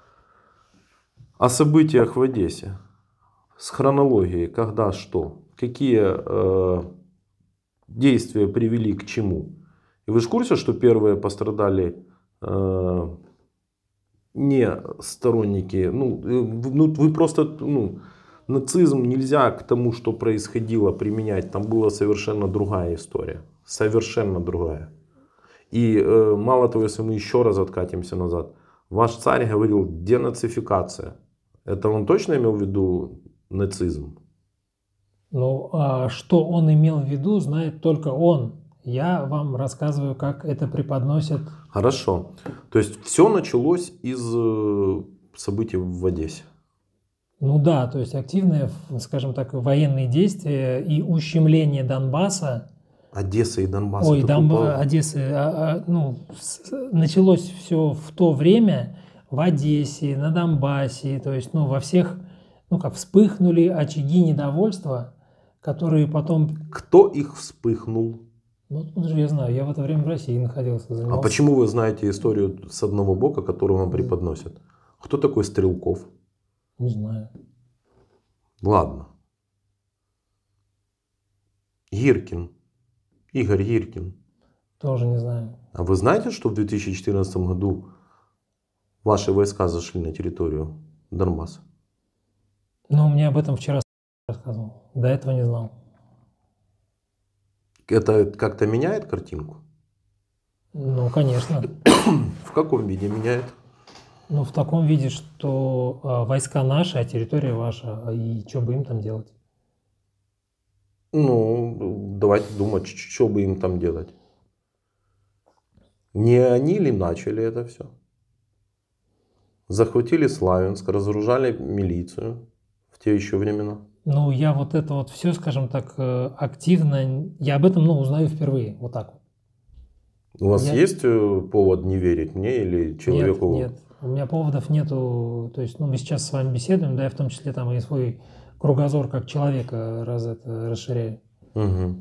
о событиях в Одессе. С хронологией, когда что. Какие действия привели к чему. И вы же в курсе, что первые пострадали не сторонники. Вы просто... Нацизм нельзя к тому, что происходило, применять. Там была совершенно другая история. Совершенно другая. И мало того, если мы еще раз откатимся назад. Ваш царь говорил денацификация. Это он точно имел в виду нацизм? Ну, а что он имел в виду, знает только он. Я вам рассказываю, как это преподносят. Хорошо. То есть все началось из событий в Одессе. Ну да, то есть активные, скажем так, военные действия и ущемление Донбасса. Одесса и Донбасс. Ой, Одессы. Началось все в то время в Одессе, на Донбассе, то есть, во всех, вспыхнули очаги недовольства, которые потом... Кто их вспыхнул? Откуда же я знаю, я в это время в России находился. А почему вы знаете историю с одного бока, которую вам преподносят? Кто такой Стрелков? Не знаю. Ладно. Гиркин. Игорь Гиркин. Тоже не знаю. А вы знаете, что в 2014 году ваши войска зашли на территорию Донбасса? Мне об этом вчера рассказывал. До этого не знал. Это как-то меняет картинку? Конечно. В каком виде меняет? В таком виде, что войска наши, а территория ваша, и что бы им там делать? Давайте думать, что бы им там делать. Не они ли начали это все? Захватили Славянск, разоружали милицию в те еще времена. Я вот это вот все, скажем так, активно, я об этом, узнаю впервые, вот так вот. У вас есть повод не верить мне или человеку? Нет, у меня поводов нету, то есть, мы сейчас с вами беседуем, да, я в том числе там и свой кругозор как человека расширяю. Угу.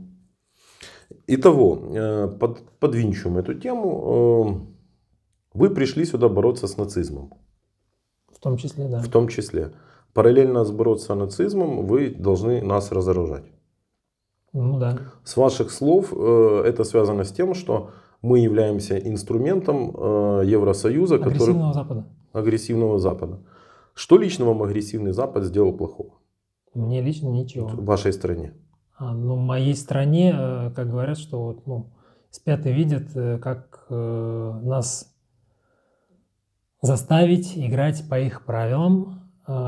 Итого, подвинчиваем эту тему. Вы пришли сюда бороться с нацизмом. В том числе, да. В том числе. Параллельно с бороться с нацизмом вы должны нас разоружать. Да. С ваших слов это связано с тем, что мы являемся инструментом Евросоюза, агрессивного Запада. Агрессивного Запада. Что лично вам агрессивный Запад сделал плохого? Мне лично ничего. В вашей стране? В моей стране, как говорят, что спят и видят, как нас заставить играть по их правилам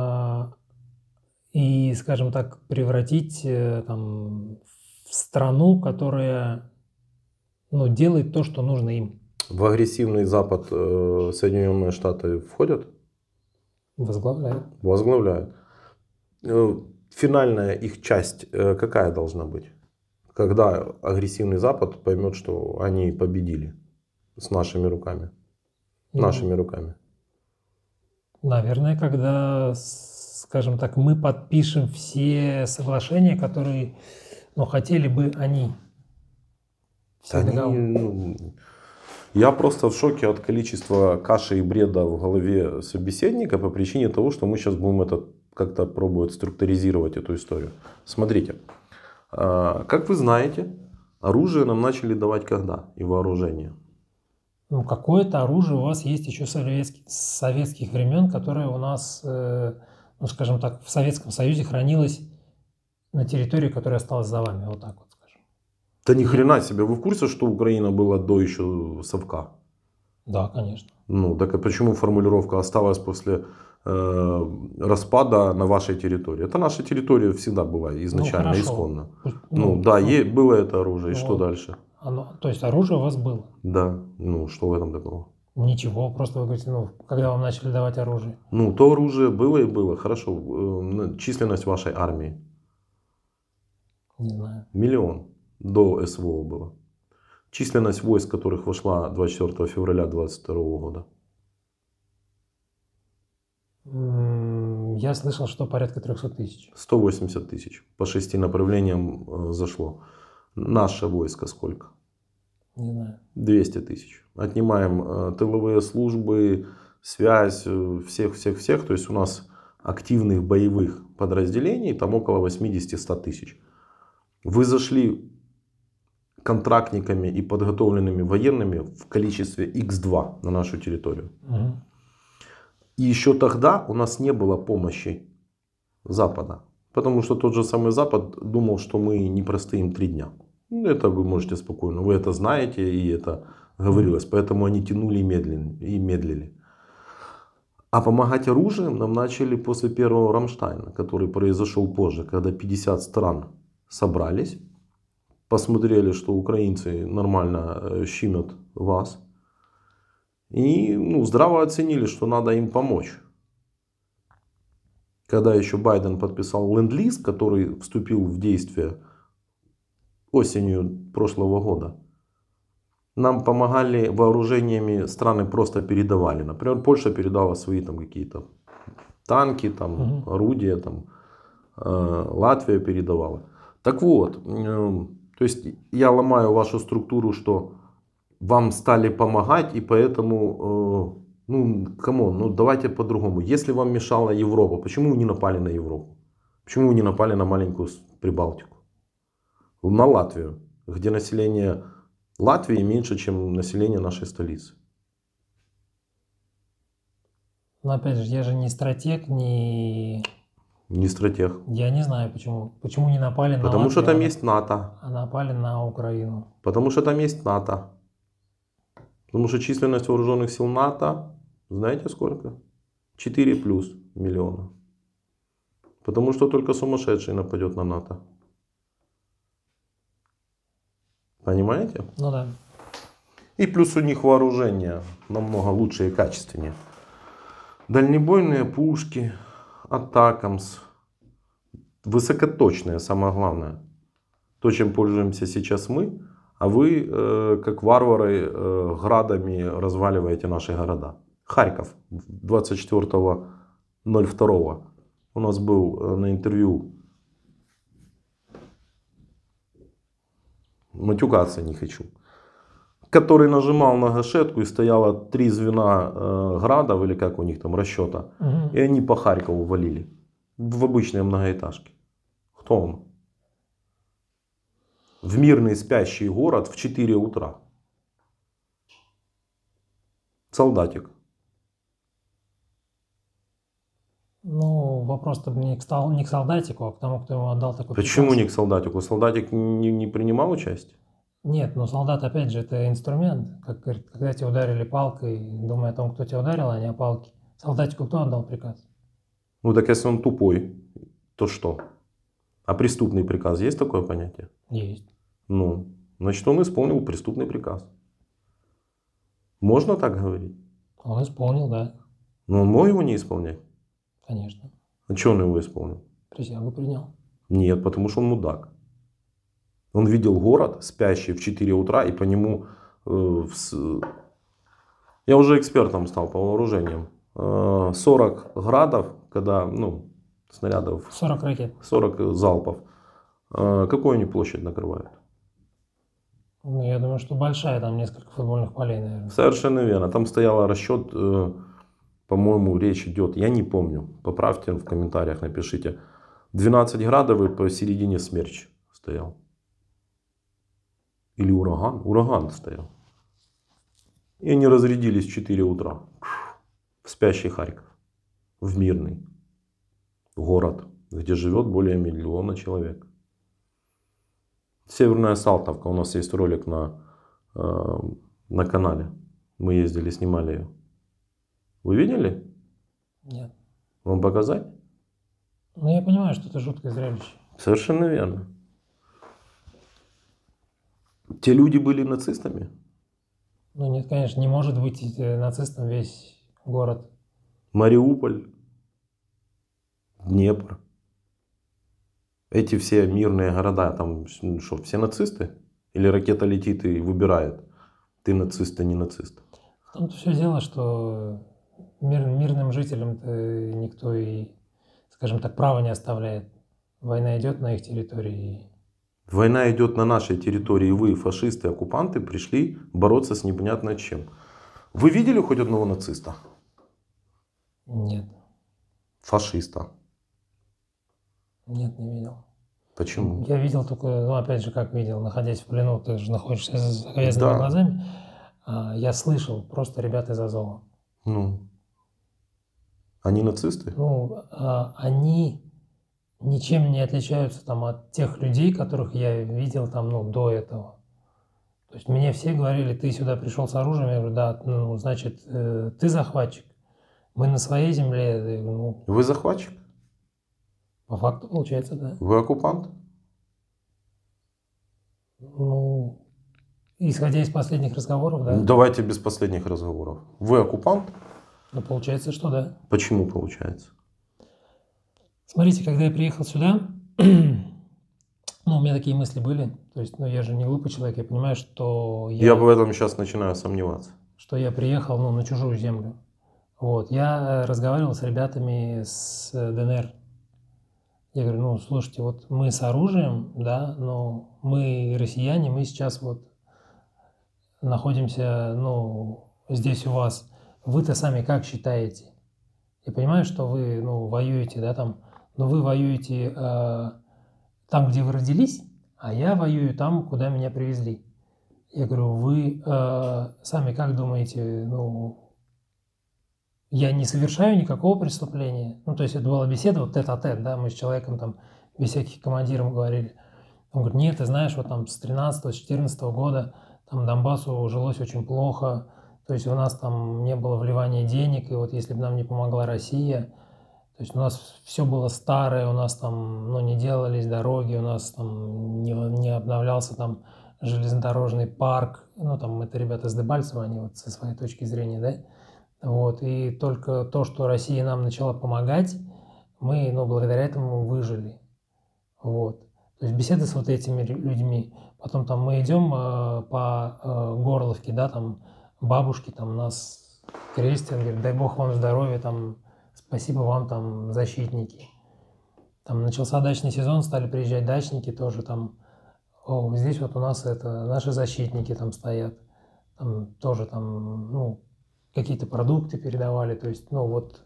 и, скажем так, превратить в страну, которая делает то, что нужно им. В агрессивный Запад Соединенные Штаты входят? Возглавляют. Возглавляют. Финальная их часть какая должна быть? Когда агрессивный Запад поймет, что они победили с нашими руками? Нашими руками. Наверное, когда, скажем так, мы подпишем все соглашения, которые хотели бы они. Я просто в шоке от количества каши и бреда в голове собеседника по причине того, что мы сейчас будем это как-то пробовать структуризировать эту историю. Смотрите, как вы знаете, оружие нам начали давать когда и вооружение? Какое-то оружие у вас есть еще с советских времен, которое у нас, скажем так, в Советском Союзе хранилось на территории, которая осталась за вами, вот так вот скажем. Да ни хрена себе, вы в курсе, что Украина была до еще совка? Да, конечно. Так а почему формулировка осталась после распада на вашей территории? Это наша территория всегда была изначально, исконно. Было это оружие, и что дальше? То есть оружие у вас было? Да, что в этом такого? Ничего, просто вы говорите, когда вам начали давать оружие. То оружие было и было, хорошо. Численность вашей армии? Не знаю. 1 миллион до СВО было. Численность войск, которых вошла 24 февраля 2022 года? Я слышал, что порядка 300 тысяч. 180 тысяч. По 6 направлениям зашло. Наше войско сколько? Не знаю. 200 тысяч. Отнимаем тыловые службы, связь, всех. То есть у нас активных боевых подразделений там около 80-100 тысяч. Вы зашли контрактниками и подготовленными военными в количестве X2 на нашу территорию. Угу. И еще тогда у нас не было помощи Запада. Потому что тот же самый Запад думал, что мы не простоим 3 дня. Это вы можете спокойно. Вы это знаете, и это говорилось. Поэтому они тянули и медлили. А помогать оружием нам начали после первого Рамштайна, который произошел позже, когда 50 стран собрались, посмотрели, что украинцы нормально щимят вас, и здраво оценили, что надо им помочь. Когда еще Байден подписал ленд-лиз, который вступил в действие осенью прошлого года, нам помогали вооружениями, страны просто передавали. Например, Польша передала свои там какие-то танки, там, орудия, там, Латвия передавала. Так вот, то есть я ломаю вашу структуру, что вам стали помогать, и поэтому, давайте по-другому. Если вам мешала Европа, почему вы не напали на Европу? Почему вы не напали на маленькую Прибалтику? На Латвию, где население Латвии меньше, чем население нашей столицы. Но опять же, я же не стратег, не стратег. Я не знаю почему. Почему не напали на Потому Латвию, что там есть НАТО. а напали на Украину. Потому что там есть НАТО. Потому что численность вооруженных сил НАТО, знаете сколько? 4+ миллиона. Потому что только сумасшедший нападет на НАТО. Понимаете? Ну да. И плюс у них вооружение намного лучше и качественнее. Дальнебойные пушки, Атакамс, высокоточные, самое главное. То, чем пользуемся сейчас мы, а вы, как варвары, градами разваливаете наши города. Харьков 24.02 у нас был на интервью, матюкаться не хочу, который нажимал на гашетку, и стояло 3 звена градов, или как у них там, расчета, и они по Харькову валили в обычные многоэтажки. Кто он? В мирный спящий город в 4 утра. Солдатик. Ну, вопрос-то не к солдатику, а к тому, кто ему отдал такой Почему приказ. не к солдатику? Солдатик не принимал участие? Нет, но солдат, опять же, это инструмент. Как говорит, когда тебя ударили палкой, думая о том, кто тебя ударил, а не о палке. Солдатику кто отдал приказ? Ну так если он тупой, то что? А преступный приказ есть такое понятие? Есть. Ну, значит, он исполнил преступный приказ. Можно так говорить? Он исполнил, да. Но он мог его не исполнять? Конечно. А что он его исполнил? Присягу принял. Нет, потому что он мудак. Он видел город, спящий в 4 утра, и по нему... Я уже экспертом стал по вооружениям. 40 градов, когда, снарядов... 40 ракет. 40 залпов. Какую они площадь накрывают? Ну, я думаю, что большая, там несколько футбольных полей, наверное. Совершенно верно. Там стоял расчет, по-моему, речь идет, я не помню, поправьте в комментариях, напишите. 12 градов и посередине смерч стоял. Или ураган? Ураган стоял. И они разрядились в 4 утра. В спящий Харьков. В мирный город, где живет более 1 миллиона человек. Северная Салтовка. У нас есть ролик на канале. Мы ездили, снимали ее. Вы видели? Нет. Вам показать? Ну, я понимаю, что это жуткое зрелище. Совершенно верно. Те люди были нацистами? Ну, нет, конечно, не может быть нацистом весь город. Мариуполь, Днепр. Эти все мирные города, там что, все нацисты? Или ракета летит и выбирает, ты нацист, а не нацист? В том-то все дело, что мирным жителям-то никто и, скажем так, права не оставляет. Война идет на их территории. Война идет на нашей территории, вы, фашисты, оккупанты, пришли бороться с непонятно чем. Вы видели хоть одного нациста? Нет. Фашиста? Нет, не видел. Почему? Я видел только, ну опять же, как видел, находясь в плену, ты же находишься с завязанными глазами. Я слышал просто ребят из Азова. Ну, они нацисты? Ну, они ничем не отличаются там от тех людей, которых я видел там, ну, до этого. То есть мне все говорили, ты сюда пришел с оружием, я говорю, да, ну, значит, ты захватчик. Мы на своей земле, ну... Вы захватчик? По факту получается, да. Вы оккупант? Ну, исходя из последних разговоров, да. Давайте без последних разговоров. Вы оккупант? Ну, получается, что да. Почему получается? Смотрите, когда я приехал сюда, ну, у меня такие мысли были. То есть, ну, я же не глупый человек, я понимаю, что Я в этом сейчас начинаю сомневаться. Что я приехал, ну, на чужую землю. Вот, я разговаривал с ребятами с ДНР. Я говорю, ну, слушайте, вот мы с оружием, да, но мы россияне, мы сейчас вот находимся, ну, здесь у вас. Вы-то сами как считаете? Я понимаю, что вы, ну, воюете, да, там, но вы воюете там, где вы родились, а я воюю там, куда меня привезли. Я говорю, вы сами как думаете, ну, я не совершаю никакого преступления. Ну, то есть это была беседа вот тет-а-тет, да, мы с человеком там без всяких командиров говорили. Он говорит, нет, ты знаешь, вот там с 13-14 года там Донбассу жилось очень плохо, то есть у нас там не было вливания денег, и вот если бы нам не помогла Россия, то есть у нас все было старое, у нас там, ну, не делались дороги, у нас там не обновлялся там железнодорожный парк, ну, там это ребята с Дебальцева, они вот со своей точки зрения, да, вот, и только то, что Россия нам начала помогать, мы, ну, благодаря этому выжили, вот. То есть беседы с вот этими людьми, потом там мы идем по Горловке, да, там бабушки там нас крестят, говорят, дай Бог вам здоровья, там, спасибо вам, там, защитники. Там начался дачный сезон, стали приезжать дачники тоже там, о, здесь вот у нас это, наши защитники там стоят, там тоже там, ну, какие-то продукты передавали, то есть, ну, вот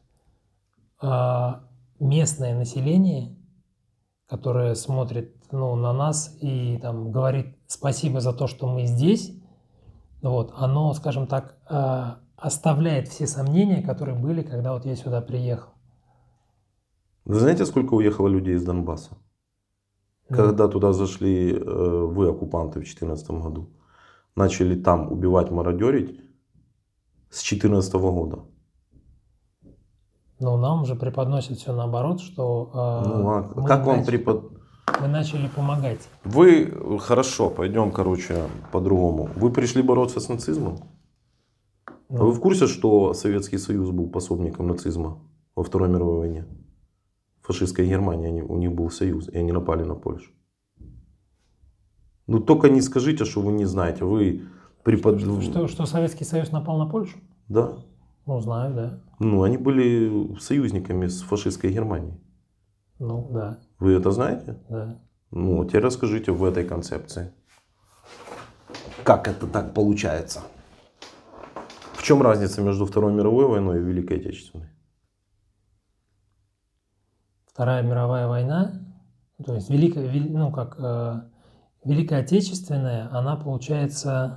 местное население, которое смотрит, ну, на нас и там говорит спасибо за то, что мы здесь, вот, оно, скажем так, оставляет все сомнения, которые были, когда вот я сюда приехал. Вы знаете, сколько уехало людей из Донбасса? Когда туда зашли вы, оккупанты, в 2014 году, начали там убивать, мародерить с 2014 года. Но нам же преподносят все наоборот, что как вам мы начали помогать. Вы, хорошо, пойдем, короче, по-другому. Вы пришли бороться с нацизмом? Вы в курсе, что Советский Союз был пособником нацизма во Второй мировой войне? Фашистская Германия, у них был союз, и они напали на Польшу. Ну только не скажите, что вы не знаете. Вы Что Советский Союз напал на Польшу? Да. Ну, знаю, да. Ну, они были союзниками с фашистской Германией. Ну, да. Вы это знаете? Да. Ну, теперь расскажите в этой концепции. Как это так получается? В чем разница между Второй мировой войной и Великой Отечественной? Вторая мировая война, то есть Великая Отечественная, она получается...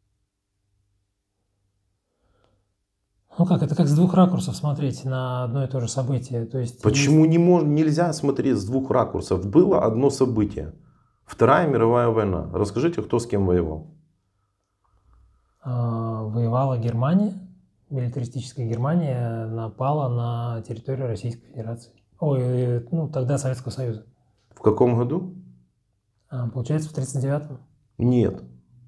Ну как, это как с двух ракурсов смотреть на одно и то же событие. То есть почему нельзя смотреть с двух ракурсов? Было одно событие. Вторая мировая война. Расскажите, кто с кем воевал? Воевала Германия, милитаристическая Германия напала на территорию Российской Федерации. Ой, ну тогда Советского Союза. В каком году? Получается, в 1939-м. Нет.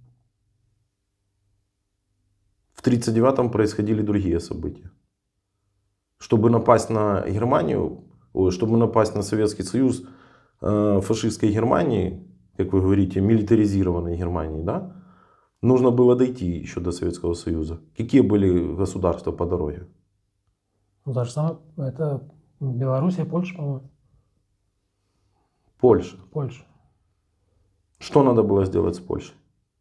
В 1939-м происходили другие события. Чтобы напасть на Германию, чтобы напасть на Советский Союз фашистской Германии, как вы говорите, милитаризированной Германии, да, нужно было дойти еще до Советского Союза. Какие были государства по дороге? Ну, то же самое, это Белоруссия, Польша, по-моему. Польша. Польша. Что надо было сделать с Польшей?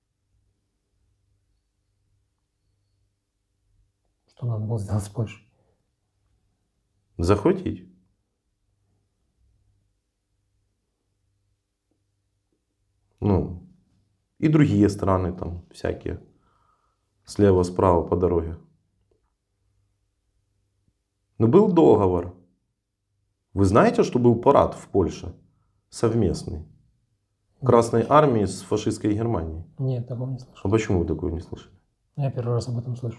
Что надо было сделать с Польшей? Захватить. Ну, и другие страны там всякие. Слева, справа по дороге. Но был договор. Вы знаете, что был парад в Польше? Совместный. Красной армии с фашистской Германией. Нет, такого не слышал. А почему вы такое не слышали? Я первый раз об этом слышу.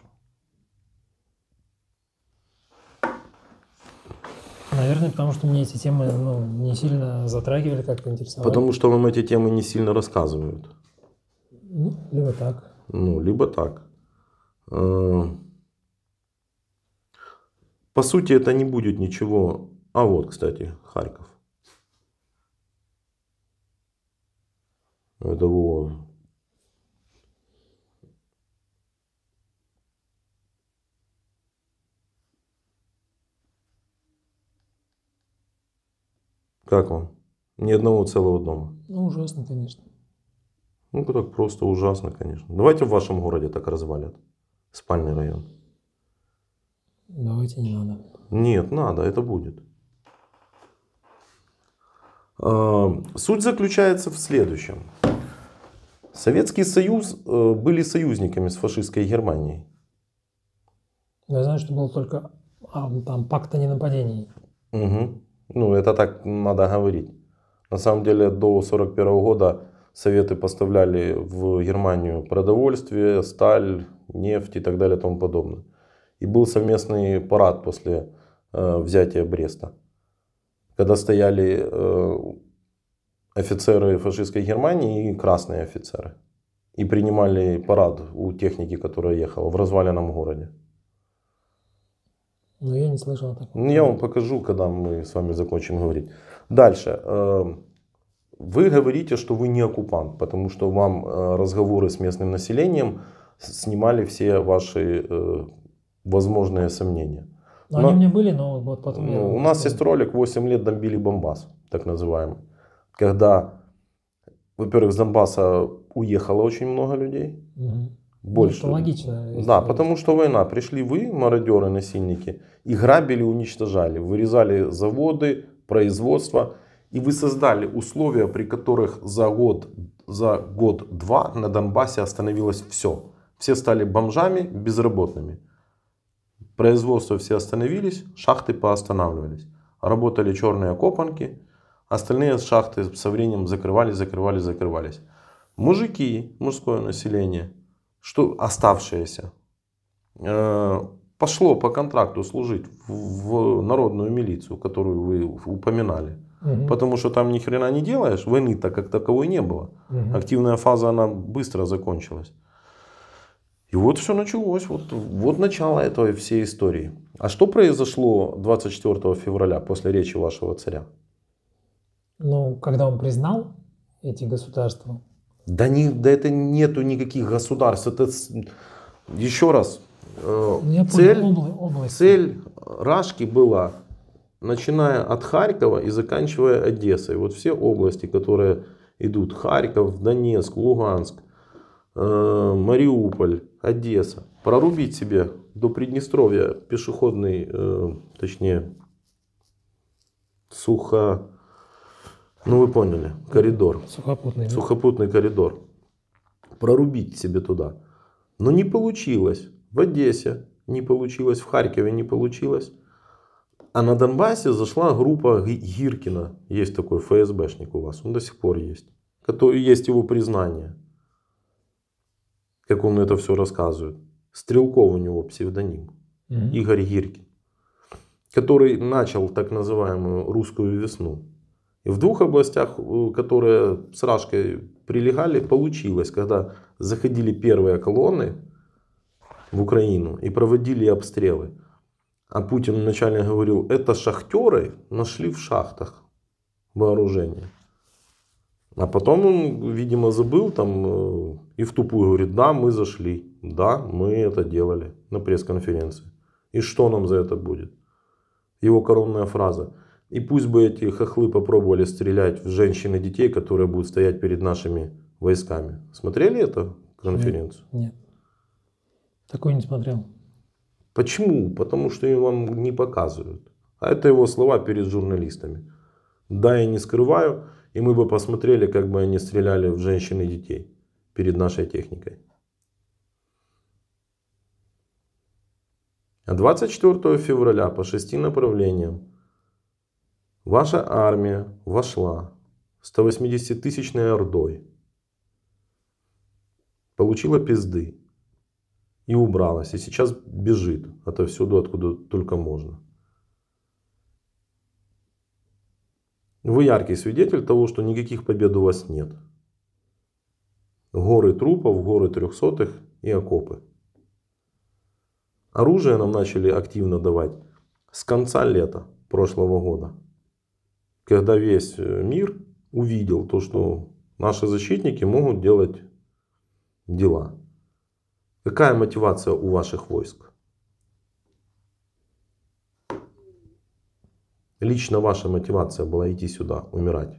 Наверное, потому что мне эти темы не сильно затрагивали, как-то интересовали. Потому что вам эти темы не сильно рассказывают. Ну, либо так. Ну, либо так. По сути, это не будет ничего. А вот, кстати, Харьков. Это вот. Как вам? Ни одного целого дома. Ну, ужасно, конечно. Ну, так просто ужасно, конечно. Давайте в вашем городе так развалят. Спальный район. Давайте не надо. Нет, надо, это будет. Суть заключается в следующем. Советский Союз были союзниками с фашистской Германией. Я знаю, что был только там пакт о ненападении. Угу. Ну, это так надо говорить. На самом деле, до 1941 года Советы поставляли в Германию продовольствие, сталь, нефть и так далее и тому подобное. И был совместный парад после взятия Бреста. Когда стояли офицеры фашистской Германии и красные офицеры. И принимали парад у техники, которая ехала в разваленном городе. Но я не слышал о таком. Я вам покажу, когда мы с вами закончим говорить. Дальше. Вы говорите, что вы не оккупант, потому что вам разговоры с местным населением снимали все ваши возможные сомнения. Но они у меня были, но вот потом... У нас есть ролик «8 лет бомбили Донбасс», так называемый. Когда, во-первых, с Донбасса уехало очень много людей. Угу. Больше. Ну, это логично. Да, потому что война. Пришли вы, мародеры, насильники, и грабили, уничтожали. Вырезали заводы, производство. И вы создали условия, при которых за год-два на Донбассе остановилось все. Все стали бомжами, безработными. Производство все остановились, шахты поостанавливались. Работали черные копанки, остальные шахты со временем закрывались. Мужики, мужское население, что оставшееся, пошло по контракту служить в народную милицию, которую вы упоминали. Угу. Потому что там ни хрена не делаешь, войны-то как таковой не было. Угу. Активная фаза, она быстро закончилась. И вот все началось, вот начало этой всей истории. А что произошло 24 февраля после речи вашего царя? Ну, когда он признал эти государства? Да это нету никаких государств. Это, еще раз, цель Рашки была, начиная от Харькова и заканчивая Одессой. Вот все области, которые идут: Харьков, Донецк, Луганск, Мариуполь, Одесса. Прорубить себе до Приднестровья пешеходный, точнее, ну вы поняли, коридор. Сухопутный коридор. Прорубить себе туда. Но не получилось. В Одессе не получилось, в Харькове не получилось. А на Донбассе зашла группа Гиркина. Есть такой ФСБшник у вас, он до сих пор есть. Есть его признание. Как он это все рассказывает. Стрелков у него псевдоним. Игорь Гиркин. Который начал так называемую русскую весну. И в двух областях, которые с Рашкой прилегали, получилось. Когда заходили первые колонны в Украину и проводили обстрелы. А Путин вначале говорил, это шахтеры нашли в шахтах вооружение. А потом он, видимо, забыл там и в тупую говорит, да, мы зашли, да, мы это делали на пресс-конференции. И что нам за это будет? Его коронная фраза. И пусть бы эти хохлы попробовали стрелять в женщин и детей, которые будут стоять перед нашими войсками. Смотрели эту конференцию? Нет. Такой не смотрел. Почему? Потому что им вам не показывают. А это его слова перед журналистами. Да, я не скрываю. И мы бы посмотрели, как бы они стреляли в женщин и детей перед нашей техникой. А 24 февраля по 6 направлениям ваша армия вошла 180-тысячной ордой, получила пизды и убралась. И сейчас бежит отовсюду, откуда только можно. Вы яркий свидетель того, что никаких побед у вас нет. Горы трупов, горы трехсотых и окопы. Оружие нам начали активно давать с конца лета прошлого года. Когда весь мир увидел то, что наши защитники могут делать дела. Какая мотивация у ваших войск? Лично ваша мотивация была идти сюда, умирать.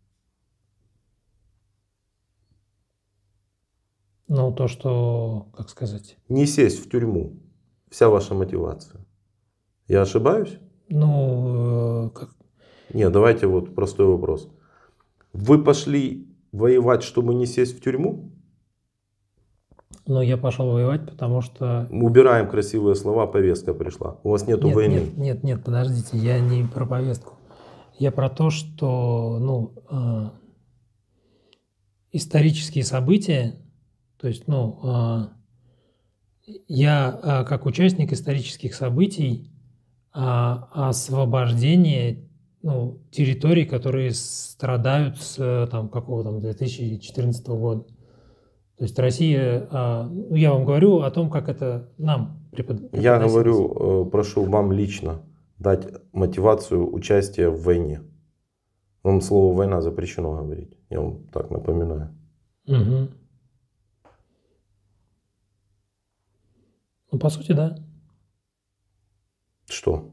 Ну, то, что, как сказать... Не сесть в тюрьму. Вся ваша мотивация. Я ошибаюсь? Ну, как... Нет, давайте вот простой вопрос. Вы пошли воевать, чтобы не сесть в тюрьму? Ну, я пошел воевать, потому что... Убираем красивые слова, повестка пришла. У вас нету войны. Нет, подождите, я не про повестку. Я про то, что, ну, исторические события, то есть, ну, я как участник исторических событий освобождения, ну, территорий, которые страдают с там, какого там 2014 года. То есть Россия, ну, я вам говорю о том, как это нам преподносилось. Я говорю, прошу вам лично дать мотивацию участия в войне. Вам слово «война» запрещено говорить. Я вам так напоминаю. Угу. Ну, по сути, да. Что?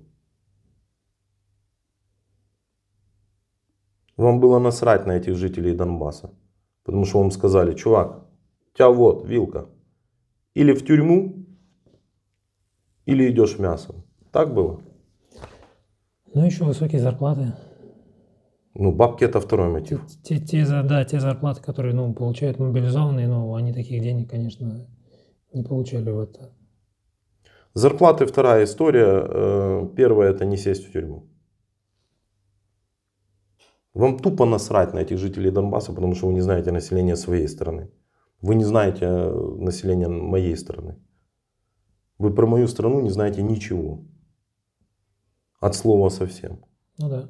Вам было насрать на этих жителей Донбасса. Потому что вам сказали: чувак, у тебя вот вилка. Или в тюрьму, или идешь мясом. Так было? Ну, еще высокие зарплаты. Ну, бабки — это второй мотив. Те зарплаты, которые, ну, получают мобилизованные, но они таких денег, конечно, не получали в это. Зарплаты — вторая история. Первая — это не сесть в тюрьму. Вам тупо насрать на этих жителей Донбасса, потому что вы не знаете население своей страны. Вы не знаете население моей страны. Вы про мою страну не знаете ничего. От слова совсем. Ну да.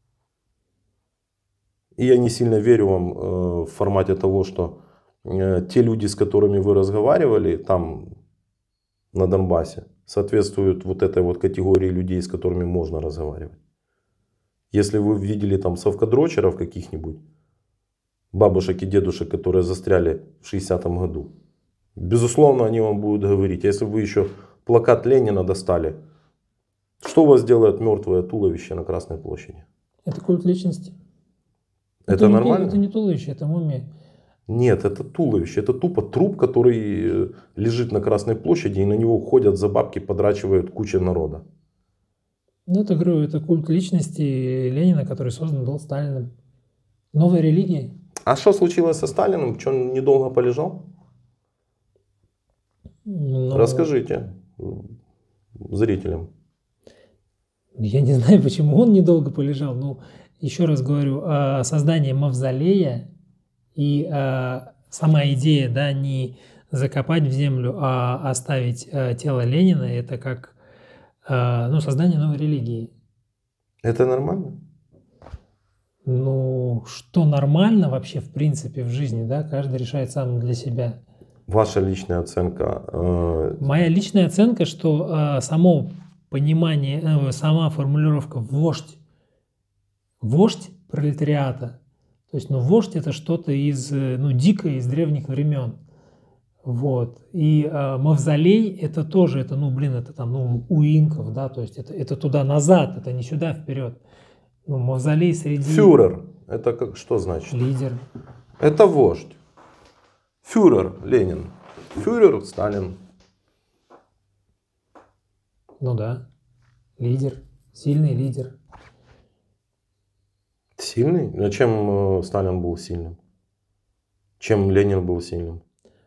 И я не сильно верю вам в формате того, что те люди, с которыми вы разговаривали там на Донбассе, соответствуют вот этой вот категории людей, с которыми можно разговаривать. Если вы видели там совкадрочеров каких-нибудь, бабушек и дедушек, которые застряли в 60-м году, безусловно, они вам будут говорить. Если вы еще плакат Ленина достали, что у вас делает мертвое туловище на Красной площади? Это культ личности. Это нормально? Это не туловище, это мумия. Нет, это туловище. Это тупо труп, который лежит на Красной площади, и на него ходят за бабки, подрачивают куча народа. Ну, это, говорю, это культ личности Ленина, который создан был Сталиным. Новая религия. А что случилось со Сталиным? Что, он недолго полежал? Но... Расскажите зрителям. Я не знаю, почему он недолго полежал. Но еще раз говорю, создание мавзолея и сама идея, да, не закопать в землю, а оставить тело Ленина, это как создание новой религии. Это нормально? Ну, что нормально вообще в принципе в жизни, да, каждый решает сам для себя. Ваша личная оценка? Моя личная оценка, что само понимание, сама формулировка вождь пролетариата, то есть, вождь это что-то из, дикое, из древних времен. Вот. И мавзолей это тоже, это там, у инков, да, то есть это туда назад, это не сюда вперед. Ну, мавзолей среди... Фюрер. Это как, что значит? Лидер. Это вождь. Фюрер Ленин. Фюрер Сталин. Ну да. Лидер. Сильный лидер. Сильный? А чем Сталин был сильным? Чем Ленин был сильным?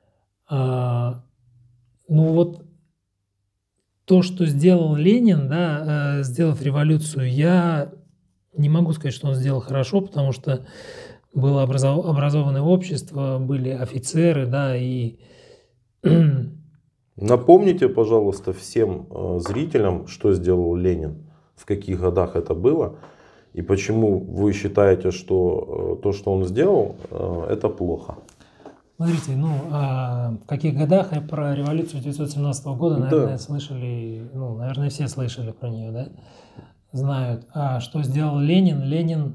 Ну вот то, что сделал Ленин, да, сделав революцию, я не могу сказать, что он сделал хорошо, потому что было образованное общество, были офицеры, да, и... Напомните, пожалуйста, всем зрителям, что сделал Ленин, в каких годах это было, и почему вы считаете, что то, что он сделал, это плохо. Смотрите, ну, в каких годах про революцию 1917 года, наверное, слышали, ну, наверное, все слышали про нее, да, знают. А что сделал Ленин? Ленин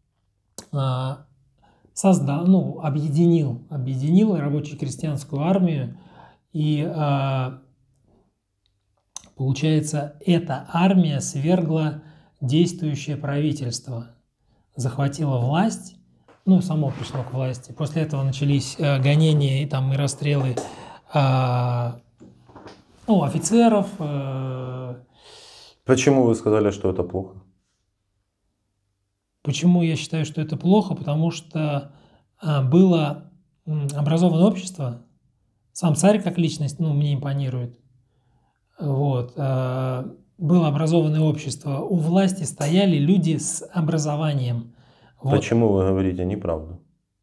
создал, ну, объединил рабоче-крестьянскую армию, и получается, эта армия свергла действующее правительство, захватила власть, ну, само пришло к власти. После этого начались гонения и расстрелы офицеров. Почему вы сказали, что это плохо? Почему я считаю, что это плохо? Потому что было образованное общество. Сам царь как личность, ну, мне импонирует. Вот. Было образованное общество. У власти стояли люди с образованием. Вот. Почему вы говорите неправду?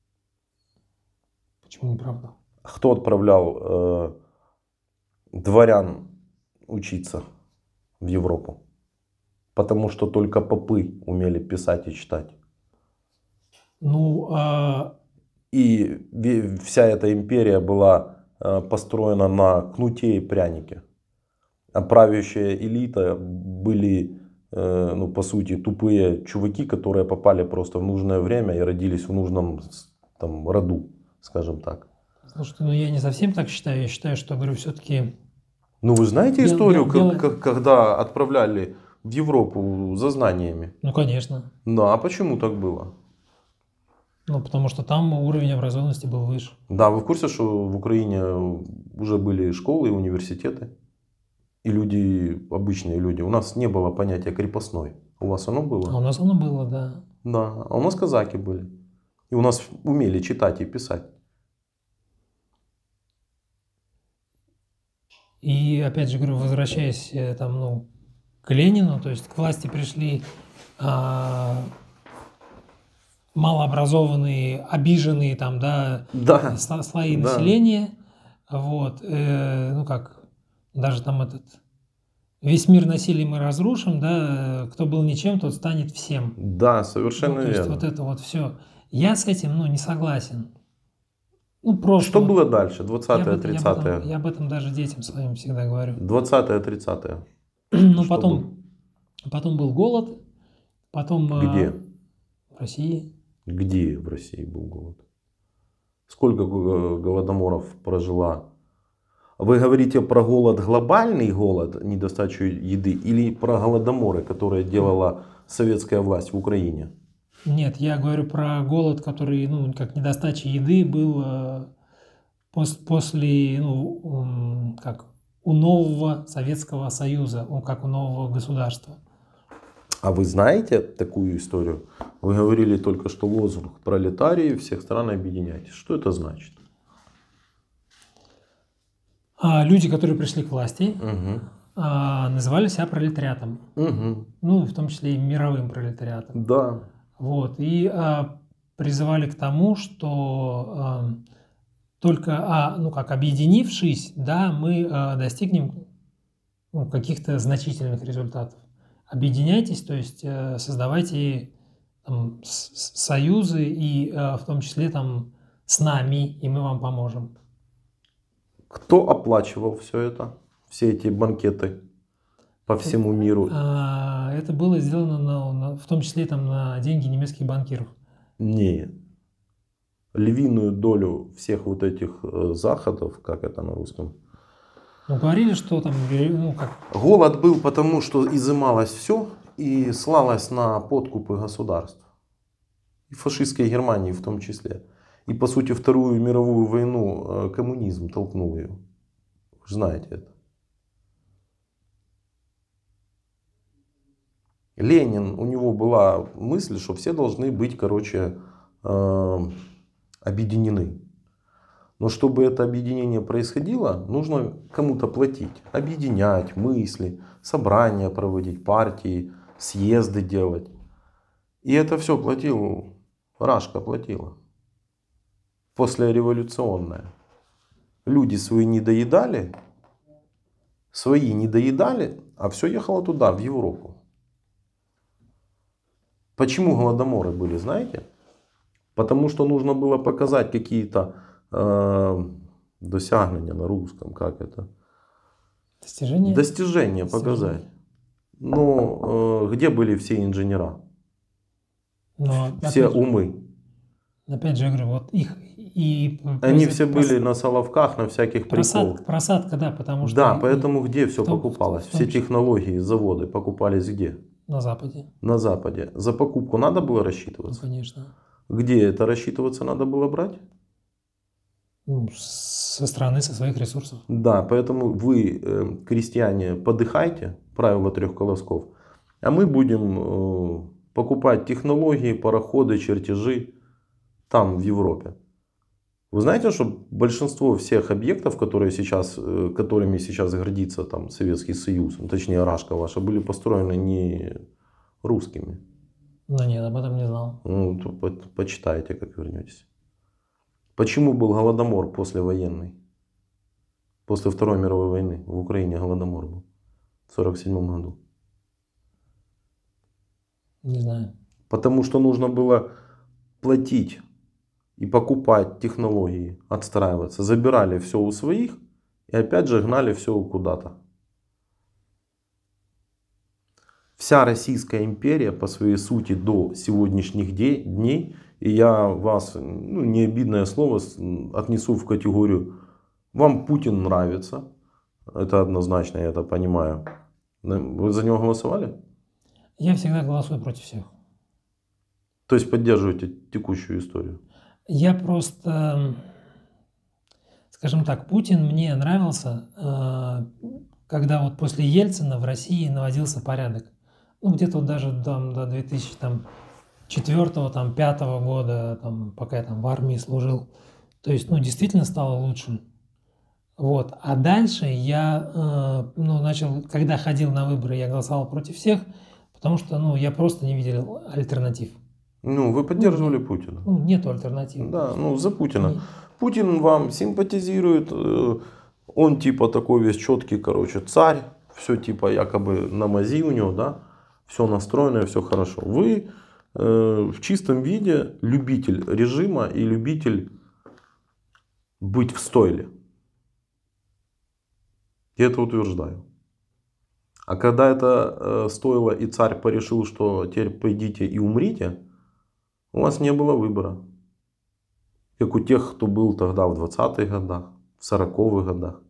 Почему неправда? Кто отправлял дворян учиться в Европу? Потому что только попы умели писать и читать. Ну, и вся эта империя была построена на кнуте и прянике. А правящая элита были, ну, по сути, тупые чуваки, которые попали просто в нужное время и родились в нужном роду, скажем так. Слушайте, ну я не совсем так считаю. Я считаю, что, говорю, все-таки... Ну вы знаете историю, когда отправляли в Европу за знаниями? Ну, конечно. Да, а почему так было? Ну, потому что там уровень образованности был выше. Да, вы в курсе, что в Украине уже были школы и университеты? И люди, обычные люди. У нас не было понятия крепостной. У вас оно было? А у нас оно было, да. Да, а у нас казаки были. И у нас умели читать и писать. И опять же, говорю, возвращаясь к Ленину, то есть к власти пришли малообразованные, обиженные слои населения. Вот, даже весь мир насилия мы разрушим, да, кто был ничем, тот станет всем. Да, совершенно верно. То есть вот это вот все. Я с этим, не согласен. Ну, просто что было дальше, 20-е, 30-е? Я об этом даже детям своим всегда говорю. 20-е, 30-е. Ну, потом был голод, потом... Где? В России. Где в России был голод? Сколько голодоморов прожила? Вы говорите про голод, глобальный голод, недостачу еды, или про голодоморы, которые делала советская власть в Украине? Нет, я говорю про голод, который, как недостача еды был после, у нового Советского Союза, как у нового государства. А вы знаете такую историю? Вы говорили только что лозунг «Пролетарии всех стран объединяйтесь». Что это значит? Люди, которые пришли к власти, называли себя пролетариатом. Ну, в том числе и мировым пролетариатом. Да. Вот. И призывали к тому, что только объединившись, да, мы достигнем каких-то значительных результатов. Объединяйтесь, то есть создавайте союзы, и в том числе с нами, и мы вам поможем. Кто оплачивал все это? Все эти банкеты по всему миру? Это было сделано в том числе на деньги немецких банкиров. Нет. Львиную долю всех вот этих заходов, как это на русском? Говорили, что Голод был потому, что изымалось все, и слалась на подкупы государств. И фашистской Германии в том числе. И по сути Вторую мировую войну коммунизм толкнул ее. Вы же знаете это. Ленин, у него была мысль, что все должны быть, короче, объединены. Но чтобы это объединение происходило, нужно кому-то платить. Объединять мысли, собрания проводить, партии, съезды делать. И это все платил, Рашка платила. Послереволюционная. Люди свои не доедали, а все ехало туда, в Европу. Почему голодоморы были, знаете? Потому что нужно было показать какие-то досягнення на русском, как это? Достижения? Достижения показать. Но где были все инженера? Но, все опять, умы. Опять же, я говорю, вот их и... Они все были на Соловках, на всяких приколах. Просадка, да, потому что... Да, поэтому где все покупалось? Все технологии, заводы покупались где? На Западе. На Западе. За покупку надо было рассчитываться? Ну, конечно. Где это рассчитываться надо было брать? Ну, со стороны, со своих ресурсов. Да, поэтому вы, крестьяне, подыхайте, правило 3 колосков, а мы будем покупать технологии, пароходы, чертежи там, в Европе. Вы знаете, что большинство всех объектов, которыми сейчас гордится там, Советский Союз, точнее Рашка ваша, были построены не русскими? Ну нет, об этом не знал. Ну, почитайте, как вернетесь. Почему был голодомор послевоенный? После Второй мировой войны в Украине голодомор был в 1947 году. Не знаю. Потому что нужно было платить и покупать технологии, отстраиваться. Забирали все у своих и опять же гнали все куда-то. Вся Российская империя по своей сути до сегодняшних дней, и я вас, не обидное слово, отнесу в категорию «вам Путин нравится». Это однозначно, я это понимаю. Вы за него голосовали? Я всегда голосую против всех. То есть поддерживаете текущую историю? Я просто, скажем так, Путин мне нравился, когда вот после Ельцина в России наводился порядок. Ну, где-то вот даже там, до 2004-2005 года, там, пока я там в армии служил. То есть, действительно стало лучше. Вот. А дальше я начал, когда ходил на выборы, я голосовал против всех, потому что я просто не видел альтернатив. Вы поддерживали Путина? Нету альтернатив. Да, за Путина. Путин вам симпатизирует, он типа такой весь четкий, царь, все типа якобы на мази у него, да, все настроено, все хорошо. Вы в чистом виде любитель режима и любитель быть в стойле. Я это утверждаю. А когда это стоило и царь порешил, что теперь пойдите и умрите, у вас не было выбора. Как у тех, кто был тогда в 20-х годах, в 40-х годах.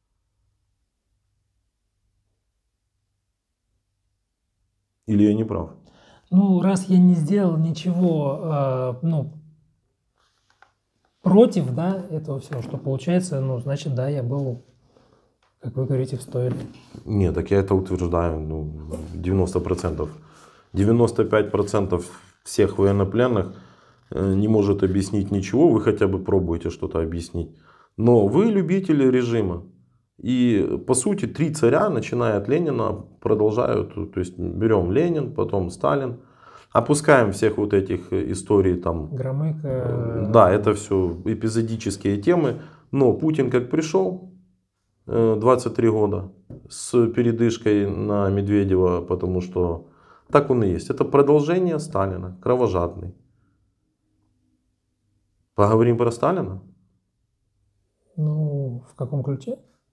Или я не прав? Раз я не сделал ничего, против, да, этого всего, что получается, значит, да, я был, как вы говорите, в стойле. Нет, так я это утверждаю, 90%. 95% всех военнопленных не может объяснить ничего, вы хотя бы пробуете что-то объяснить. Но вы любители режима. И по сути 3 царя, начиная от Ленина, продолжают, то есть берем Ленин, потом Сталин, опускаем всех вот этих историй там. Громыко. Да, это все эпизодические темы. Но Путин как пришел, 23 года, с передышкой на Медведева, потому что так он и есть. Это продолжение Сталина, кровожадный. Поговорим про Сталина? В каком ключе?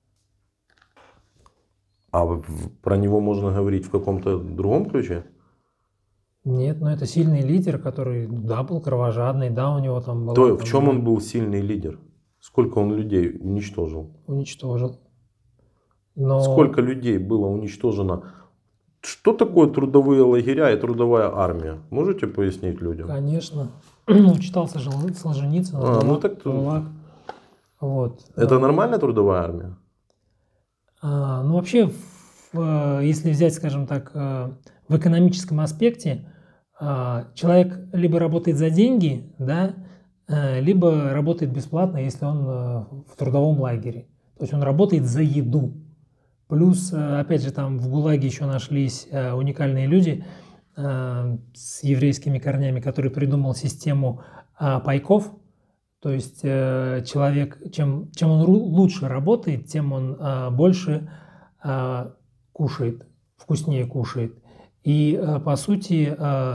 А про него можно говорить в каком-то другом ключе? Нет, это сильный лидер, который, да, был кровожадный, да, у него там было... В чем он был сильный лидер? Сколько он людей уничтожил? Уничтожил. Сколько людей было уничтожено? Что такое трудовые лагеря и трудовая армия? Можете пояснить людям? Конечно. Читал Солженицына, Ну так ГУЛАГ. Вот. Это нормальная трудовая армия? Ну вообще, если взять, скажем так, в экономическом аспекте, человек либо работает за деньги, да, либо работает бесплатно, если он в трудовом лагере. То есть он работает за еду. Плюс, опять же, там в ГУЛАГе еще нашлись уникальные люди с еврейскими корнями, которые придумал систему пайков. То есть человек, чем он лучше работает, тем он больше кушает, вкуснее кушает. И по сути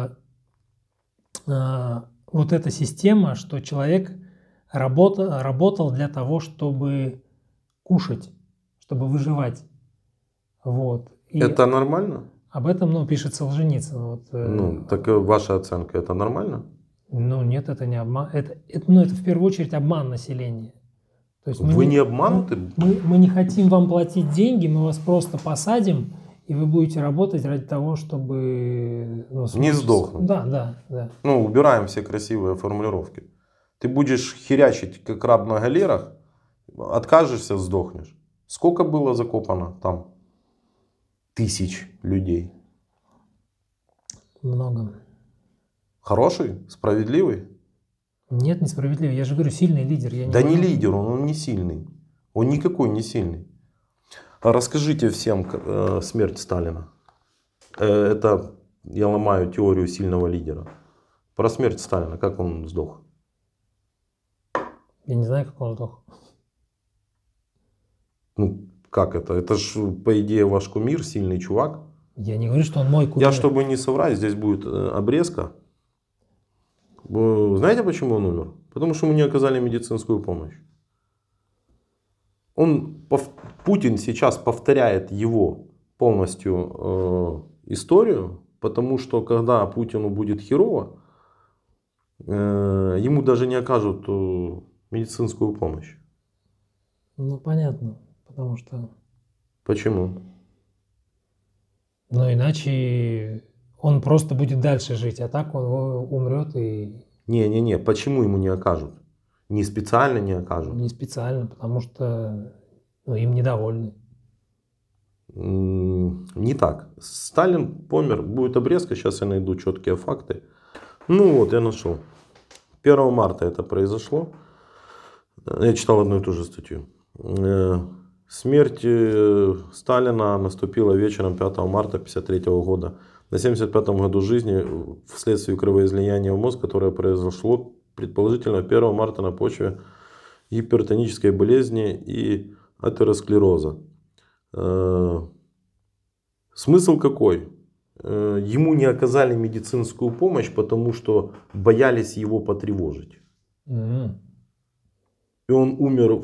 вот эта система, что человек работал для того, чтобы кушать, чтобы выживать. Вот. И это нормально? Об этом пишет Солженицын. Вот, так ваша оценка, это нормально? Нет, это не обман. Это в первую очередь обман населения. То есть вы не обмануты? Мы не хотим вам платить деньги, мы вас просто посадим, и вы будете работать ради того, чтобы... не сдохнуть. Да. Убираем все красивые формулировки. Ты будешь херячить, как раб на галерах, откажешься, сдохнешь. Сколько было закопано там? Тысяч людей. Много. Хороший? Справедливый? Нет, несправедливый. Я же говорю, сильный лидер. Не лидер, он не сильный. Он никакой не сильный. Расскажите всем смерть Сталина. Это я ломаю теорию сильного лидера. Про смерть Сталина, как он сдох? Я не знаю, как он сдох. Как это? Это же, по идее, ваш кумир, сильный чувак. Я не говорю, что он мой кумир. Я, чтобы не соврать, здесь будет обрезка. Знаете, почему он умер? Потому что ему не оказали медицинскую помощь. Путин сейчас повторяет его полностью историю, потому что когда Путину будет херово, ему даже не окажут медицинскую помощь. Понятно, потому что... Почему? Иначе он просто будет дальше жить, а так он умрет и... Не, почему ему не окажут? Не специально не окажут? Не специально, потому что им недовольны. Не так. Сталин помер, будет обрезка, сейчас я найду четкие факты. Я нашел. 1 марта это произошло. Я читал одну и ту же статью. Смерть Сталина наступила вечером 5 марта 1953 года. На 75-м году жизни вследствие кровоизлияния в мозг, которое произошло предположительно 1 марта на почве гипертонической болезни и атеросклероза. Смысл какой? Ему не оказали медицинскую помощь, потому что боялись его потревожить. И он умер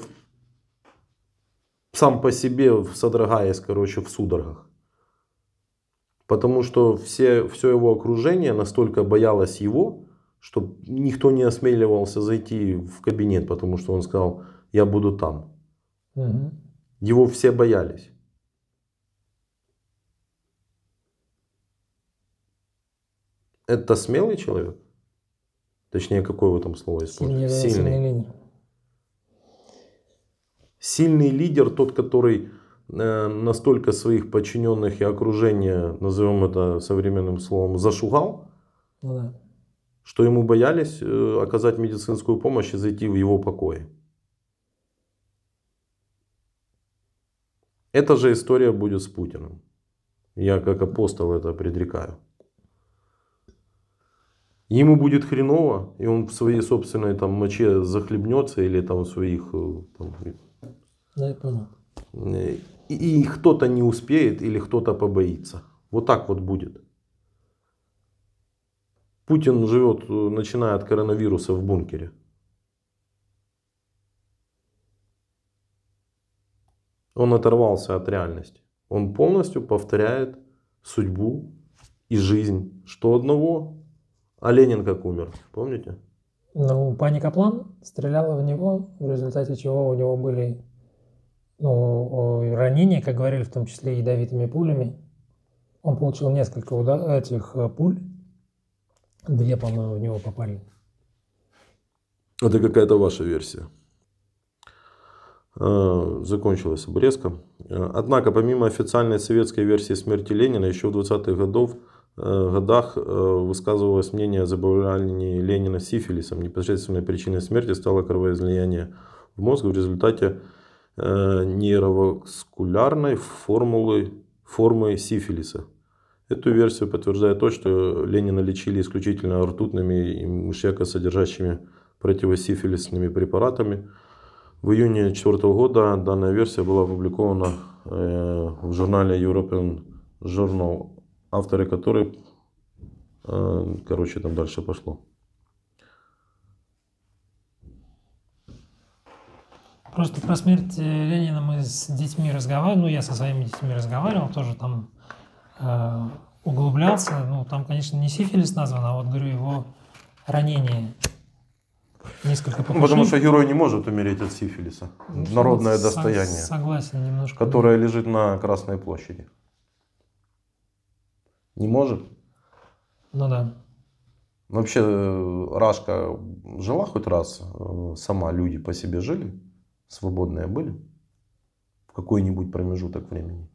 сам по себе, содрогаясь, в судорогах. Потому что все его окружение настолько боялось его, что никто не осмеливался зайти в кабинет, потому что он сказал: я буду там. Его все боялись. Это смелый человек? Точнее, какое в этом слово используется? Сильный лидер. Сильный лидер тот, который настолько своих подчиненных и окружения, назовем это современным словом, зашугал, что ему боялись оказать медицинскую помощь и зайти в его покои. Эта же история будет с Путиным. Я как апостол это предрекаю. Ему будет хреново, и он в своей собственной моче захлебнется или в своих... Да, я понял. И кто-то не успеет или кто-то побоится. Вот так вот будет. Путин живет, начиная от коронавируса, в бункере. Он оторвался от реальности. Он полностью повторяет судьбу и жизнь. Что одного, а Ленин как умер. Помните? Пани Каплан стреляла в него, в результате чего у него были ранения, как говорили, в том числе ядовитыми пулями. Он получил несколько этих пуль. 2, по-моему, в него попали. Это какая-то ваша версия. Закончилась обрезка. Однако, помимо официальной советской версии смерти Ленина, еще в 20-х годах высказывалось мнение о заболевании Ленина сифилисом. Непосредственной причиной смерти стало кровоизлияние в мозг в результате нейроваскулярной формы сифилиса. Эту версию подтверждает то, что Ленина лечили исключительно ртутными и мышьякосодержащими противосифилисными препаратами. В июне 2004 года данная версия была опубликована в журнале European Journal, авторы которой, там дальше пошло. Просто про смерть Ленина мы с детьми разговаривали, я со своими детьми разговаривал, тоже там углублялся. Там, конечно, не сифилис назван, а вот, говорю, его ранение. Несколько покушений. Потому что герой не может умереть от сифилиса. Народное достояние. Согласен немножко. Которое лежит на Красной площади. Не может? Ну да. Вообще, Рашка жила хоть раз сама? Люди по себе жили? Свободные были? В какой-нибудь промежуток времени?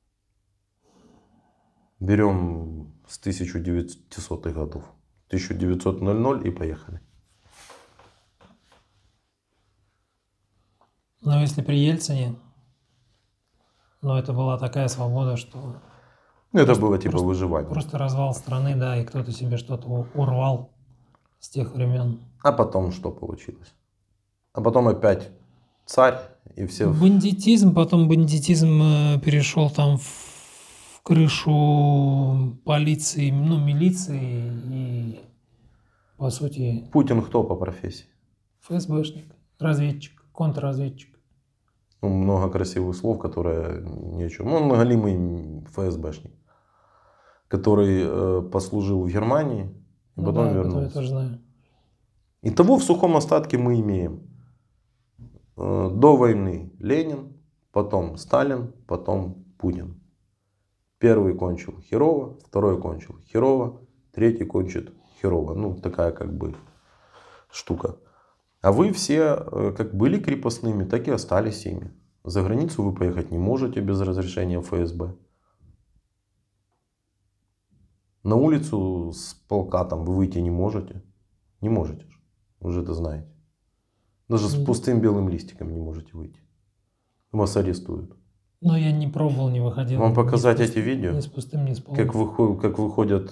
Берем с 1900-х годов. 1900 и поехали. Но если при Ельцине, это была такая свобода, что... Это было типа выживание. Просто развал страны, да, и кто-то себе что-то урвал с тех времен. А потом что получилось? А потом опять царь и все... Бандитизм, потом бандитизм перешел там в крышу полиции, милиции и, по сути... Путин кто по профессии? ФСБшник, разведчик, контрразведчик. Много красивых слов, которые ни о чем. Он галимый ФСБшник, который послужил в Германии и потом вернулся. Я тоже знаю. Итого в сухом остатке мы имеем до войны Ленин, потом Сталин, потом Путин. Первый кончил херово, второй кончил херово, третий кончит херово. Такая штука. А вы все как были крепостными, так и остались ими. За границу вы поехать не можете без разрешения ФСБ. На улицу с полка вы выйти не можете. Не можете же. Вы же это знаете. Даже с пустым белым листиком не можете выйти. Вас арестуют. Но я не пробовал, не выходил. Вам показать эти видео? Ни с пустым, ни с полным. Как выходят...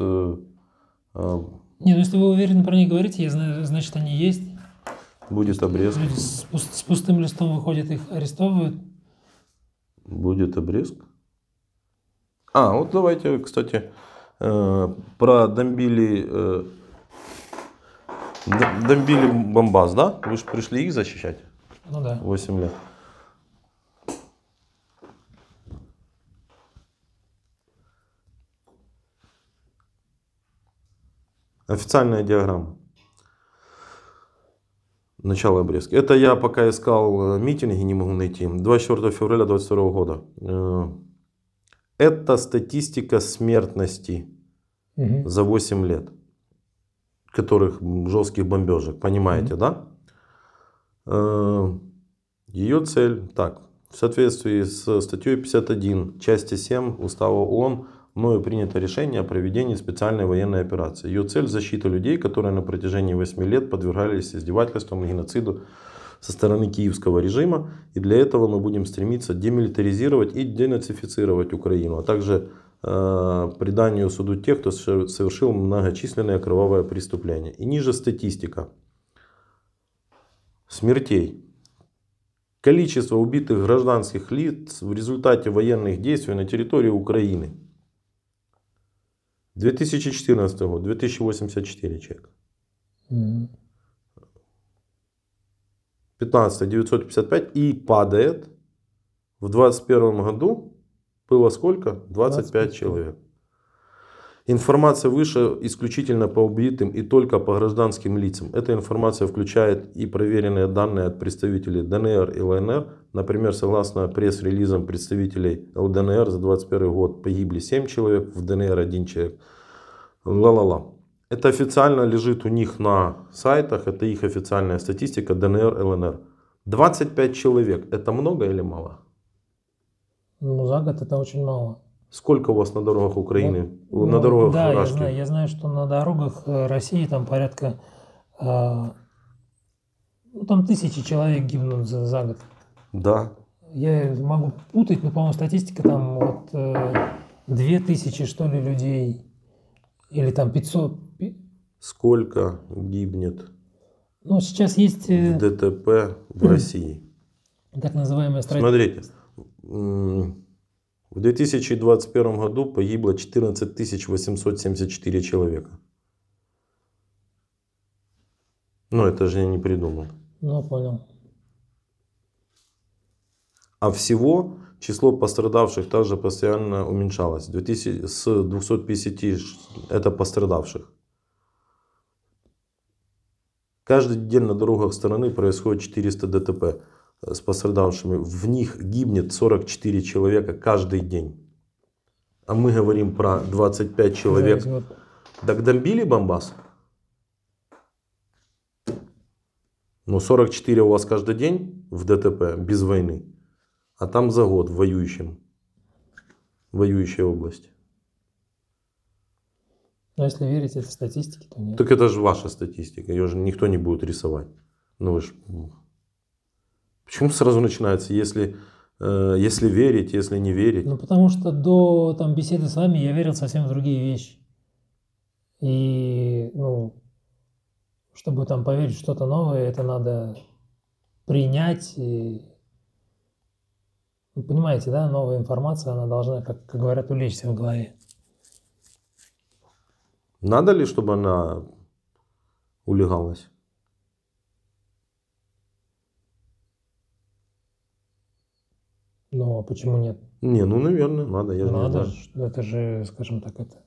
если вы уверенно про них говорите, я знаю, значит они есть. Будет обрезка. Люди с пустым листом выходят, их арестовывают. Будет обрезка. Вот давайте, кстати, про Домбили Бомбас, да? Вы же пришли их защищать? Ну да. 8 лет. Официальная диаграмма. Начало обрезки. Это я пока искал митинги, не могу найти. 24 февраля 2022 года. Это статистика смертности за 8 лет. Которых жестких бомбежек. Понимаете, да? Ее цель. Так. В соответствии с статьей 51 части 7 Устава ООН мною принято решение о проведении специальной военной операции. Ее цель — защита людей, которые на протяжении 8 лет подвергались издевательствам и геноциду со стороны киевского режима. И для этого мы будем стремиться демилитаризировать и денацифицировать Украину, а также преданию суду тех, кто совершил многочисленные кровавые преступления. И ниже статистика смертей. Количество убитых гражданских лиц в результате военных действий на территории Украины. 2014 год, 2084 человека. 15 955 и падает. В 2021 году было сколько? 25 человек. Информация выше исключительно по убитым и только по гражданским лицам. Эта информация включает и проверенные данные от представителей ДНР и ЛНР. Например, согласно пресс-релизам представителей ЛДНР за 2021 год погибли 7 человек, в ДНР 1 человек. Ла-ла-ла. Это официально лежит у них на сайтах, это их официальная статистика ДНР, ЛНР. 25 человек, это много или мало? Ну, за год это очень мало. Сколько у вас на дорогах Украины? Вот, на дорогах да, Рашки? я знаю, что на дорогах России там порядка, ну, там 1000 человек гибнут за год. Да. Я могу путать, но, по-моему, статистика там вот 2000, что ли, людей, или там 500. Сколько гибнет Ну, сейчас есть в ДТП в России? так называемая Смотрите, в 2021 году погибло 14 874 человека. Ну, это же я не придумал. Ну, понял. А всего число пострадавших также постоянно уменьшалось. С 250 это пострадавших. Каждый день на дорогах страны происходит 400 ДТП с пострадавшими. В них гибнет 44 человека каждый день. А мы говорим про 25 человек. Так добили Бомбас? Ну, 44 у вас каждый день в ДТП без войны. А там за год в воюющей области. Но если верить этой статистике, то нет. Так это же ваша статистика. Ее же никто не будет рисовать. Ну вы ж... Почему сразу начинается, если верить, если не верить? Ну, потому что до там, беседы с вами я верил совсем в другие вещи. И, ну, чтобы там поверить в что-то новое, это надо принять. И... Вы понимаете, да, новая информация, она должна, как говорят, улечься в голове. Надо ли, чтобы она улегалась? Ну, а почему нет? Не, ну, наверное, надо. Я надо, это же, скажем так, это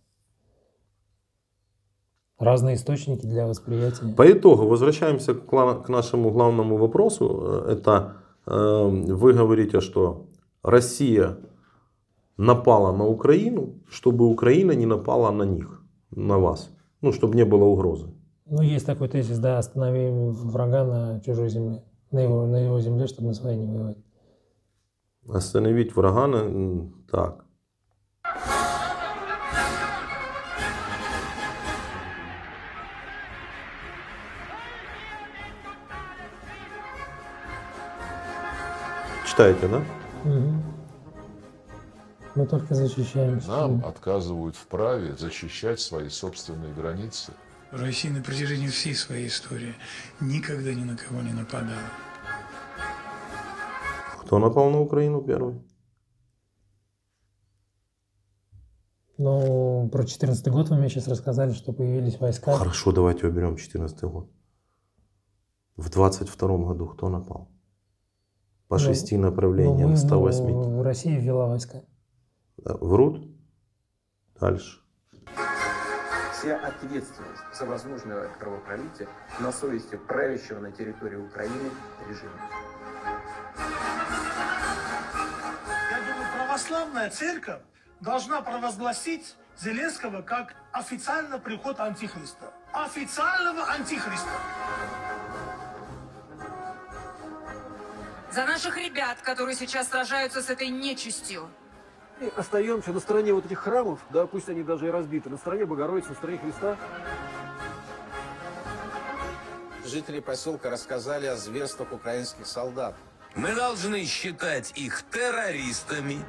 разные источники для восприятия. По итогу, возвращаемся к нашему главному вопросу. Это вы говорите, что Россия напала на Украину, чтобы Украина не напала на них, на вас. Ну, чтобы не было угрозы. Ну, есть такой тезис, да, останови врага на чужой земле, на его земле, чтобы на своей не воевать. Остановить врага на... Так. Читаете, да? Угу. Мы только защищаемся. Нам отказывают в праве защищать свои собственные границы. Россия на протяжении всей своей истории никогда ни на кого не нападала. Кто напал на Украину первый? Ну, про 2014 год вы мне сейчас рассказали, что появились войска. Хорошо, давайте уберем 2014 год. В 2022 году кто напал? По 6 направлениям, 108. Россия ввела войска. Врут? Дальше. Вся ответственность за возможное кровопролитие на совести правящего на территории Украины режима. Я думаю, православная церковь должна провозгласить Зеленского как официальный приход антихриста. Официального антихриста. За наших ребят, которые сейчас сражаются с этой нечистью. И остаемся на стороне вот этих храмов, да, пусть они даже и разбиты, на стороне Богородицы, на стороне Христа. Жители поселка рассказали о зверствах украинских солдат. Мы должны считать их террористами.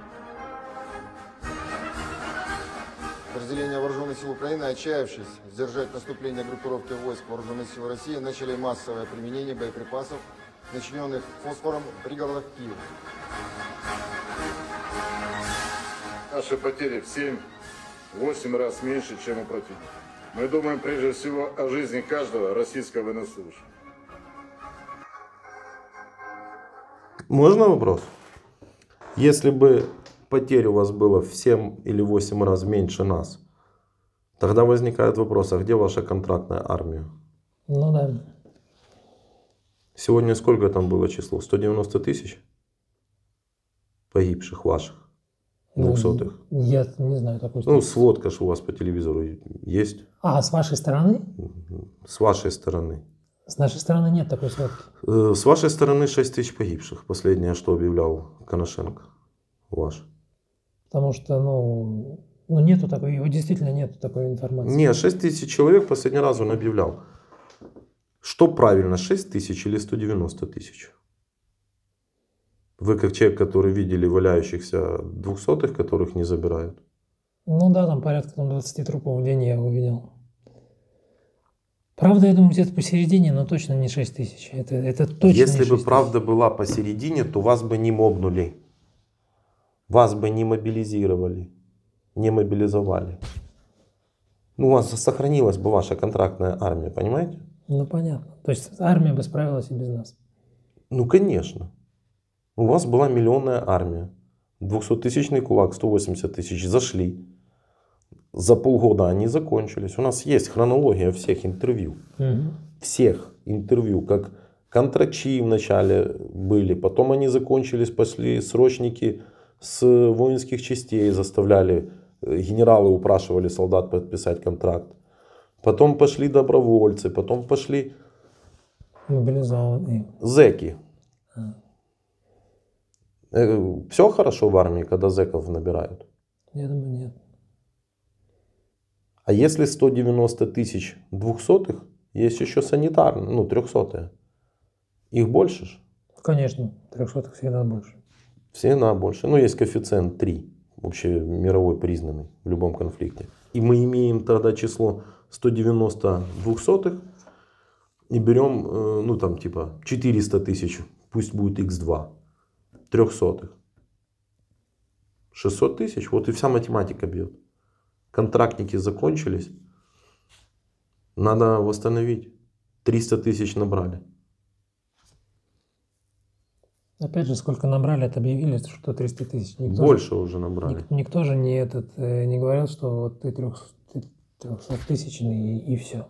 Подразделения Вооруженных сил Украины, отчаявшись сдержать наступление группировки войск Вооруженных сил России, начали массовое применение боеприпасов, начиненных фосфором в пригородах Киева. Наши потери в 7-8 раз меньше, чем у противника. Мы думаем прежде всего о жизни каждого российского военнослужащего. Можно вопрос? Если бы потерь у вас было в 7 или 8 раз меньше нас, Тогда возникает вопрос, а где ваша контрактная армия? Ну да. Сегодня сколько там было число? 190 тысяч погибших ваших, 200-х? Я не знаю такой. Ну, сводка ж у вас по телевизору есть. А, с вашей стороны? С вашей стороны. С нашей стороны нет такой сводки. С вашей стороны 6 тысяч погибших. Последнее, что объявлял Коношенко ваш. Потому что, ну нету такой, его действительно нету такой информации. Нет, 6 тысяч человек последний раз он объявлял. Что правильно, 6 тысяч или 190 тысяч? Вы как человек, который видели валяющихся 200-х, которых не забирают? Ну да, там порядка 20 трупов в день я увидел. Правда, я думаю, где-то посередине, но точно не 6 тысяч. Это точно Если не бы 6 правда была посередине, то вас бы не мобнули. Вас бы не мобилизировали, не мобилизовали. Ну, у вас сохранилась бы ваша контрактная армия, понимаете? Ну, понятно. То есть армия бы справилась и без нас. Ну, конечно. У вас была миллионная армия. 200-тысячный кулак, 180 тысяч зашли. За полгода они закончились. У нас есть хронология всех интервью. Всех интервью. Как контрачи вначале были, потом они закончились, пошли срочники с воинских частей, заставляли, генералы упрашивали солдат подписать контракт. Потом пошли добровольцы, потом пошли мобилизованные зэки. Все хорошо в армии, когда зэков набирают? Я думаю, нет. А если 190 тысяч 200-х, есть еще санитарные, 300-е. Их больше ж? Конечно, 300-х всегда больше. Всегда больше. Есть коэффициент 3, общемировой признанный в любом конфликте. И мы имеем тогда число 190 200-х и берем, 400 тысяч, пусть будет x2, 300-х. 600 тысяч, вот и вся математика бьет. Контрактники закончились, надо восстановить. 300 тысяч набрали. Опять же, сколько набрали, это объявили, что 300 тысяч. Больше уже набрали. Никто же не говорил, что вот ты 300-тысячный и все.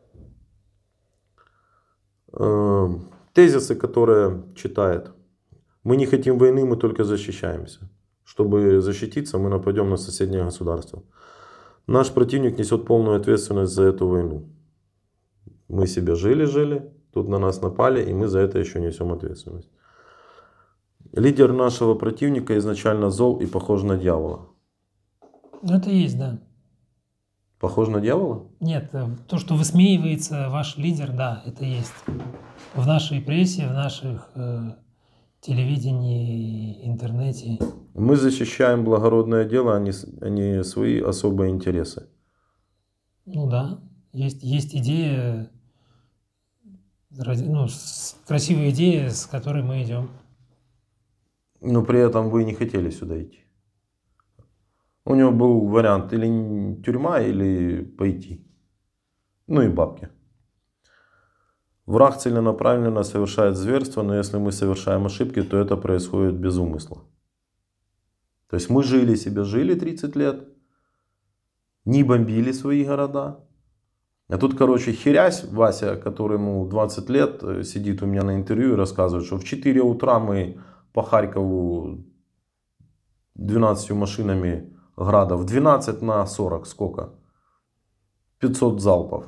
Тезисы, которые читает. Мы не хотим войны, мы только защищаемся. Чтобы защититься, мы нападем на соседнее государство. Наш противник несет полную ответственность за эту войну. Мы себе жили, тут на нас напали, и мы за это еще несем ответственность. Лидер нашего противника изначально зол и похож на дьявола. Это есть, да. Похож на дьявола? Нет, то, что высмеивается ваш лидер, да, это есть. В нашей прессе, в наших телевидении, интернете. Мы защищаем благородное дело, а не свои особые интересы. Ну да, есть идея, красивая идея, с которой мы идем. Но при этом вы не хотели сюда идти. У него был вариант или тюрьма, или пойти. И бабки. Враг целенаправленно совершает зверство, но если мы совершаем ошибки, то это происходит без умысла. То есть мы жили 30 лет, не бомбили свои города. А тут, херясь, Вася, которому 20 лет, сидит у меня на интервью и рассказывает, что в 4 утра мы по Харькову 12 машинами градов, 12 на 40, сколько? 500 залпов.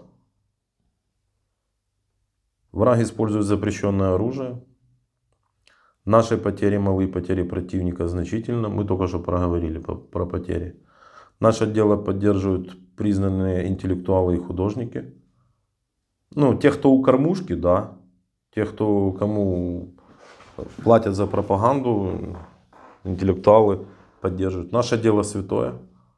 Враг использует запрещенное оружие. Наши потери малы, потери противника значительно. Мы только что проговорили про потери. Наше дело поддерживают признанные интеллектуалы и художники. Тех, кто у кормушки, да. Тех, кому платят за пропаганду, интеллектуалы поддерживают. Наше дело святое.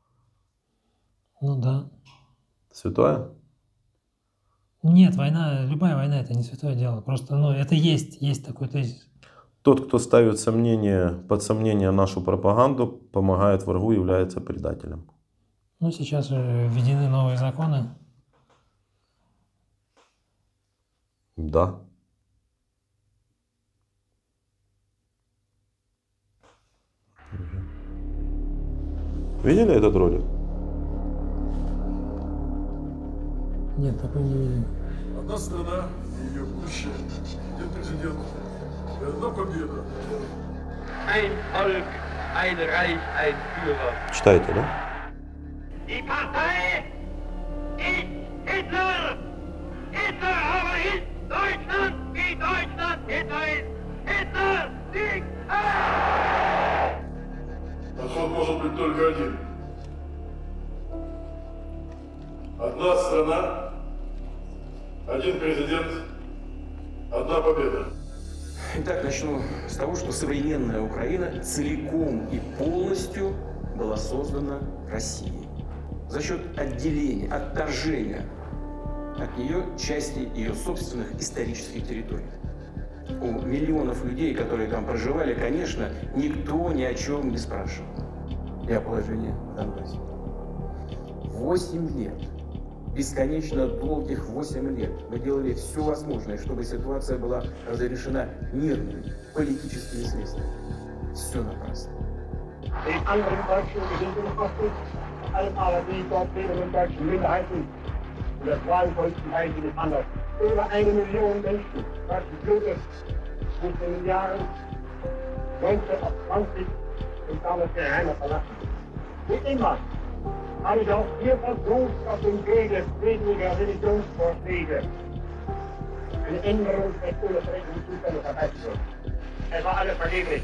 Ну да. Святое? Нет, любая война это не святое дело. Просто, это есть такой тезис. Тот, кто ставит под сомнение нашу пропаганду, помогает врагу, является предателем. Сейчас введены новые законы. Да. Видели этот ролик? Нет, такой не видел. Одна страна, ее будущее, один президент, и одна победа. Ein Volk, ein Reich, ein Führer. Читаете, да? Die Partei ist Hitler! Hitler aber ist Deutschland, wie Deutschland Hitler ist! Hitler siegt! Подход может быть только один. Одна страна, один президент, одна победа. Итак, начну с того, что современная Украина целиком и полностью была создана Россией. За счет отделения, отторжения от нее части ее собственных исторических территорий. У миллионов людей, которые там проживали, конечно, никто ни о чем не спрашивал. И о положении в Донбассе. 8 лет. Бесконечно долгих 8 лет мы делали все возможное, чтобы ситуация была разрешена мирными политическими средствами. Все напрасно. In anderen deutschen Gebieten allem aber die dort lebenden deutschen Minderheiten und das Wahlvolksverhalten ist anders. Über 1 Million Menschen, deutschen Blutes, mussten in den Jahren 1920 und damals ihre Heimat verlassen. Wie immer habe ich auch hier versucht, auf dem Wege friedlicher Religionsvorschläge eine Änderung des unerträglichen Zustandes herbeizuführen. Es war alles vergeblich.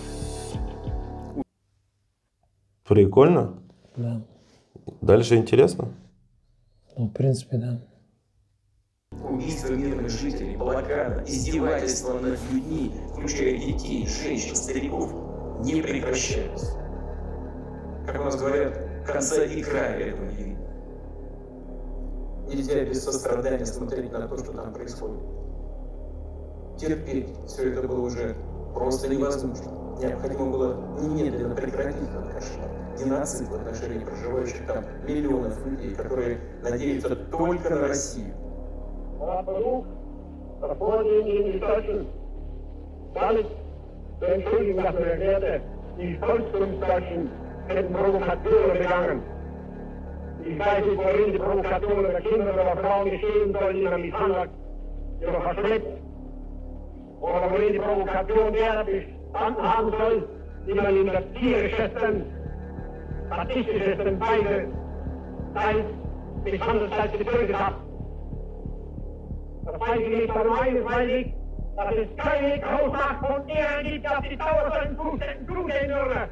Прикольно? Да. Дальше интересно? Ну, в принципе, да. Убийство мирных жителей, блокада, издевательства над людьми, включая детей, женщин, стариков, не прекращаются. Как у нас говорят, конца и края этому не видно. Нельзя без сострадания смотреть на то, что там происходит. Терпеть все это было уже просто невозможно. Необходимо было немедленно прекратить этот кошмар. Геноцид в отношении проживающих там миллионов людей, которые надеются только на Россию. Versuch, der vorliegenden die Deutschen damit zu entschuldigen, dass man erklärte, die Volksbundesdeutschen hätten Provokationen begangen. Ich weiß nicht, worin die Provokationen der Kinder oder Frauen geschehen sollen, die man misshandelt oder verschleppt. Oder worin die Provokation derer bestanden haben soll, die man in der tiergeschäften, statistischsten Weise teils misshandelt, teils getötet hat. Das weiß ich nicht, aber eines weiß ich, dass es keine Großmacht von Ehren gibt, dass die Dauer seinen Fußständen zugehen würde.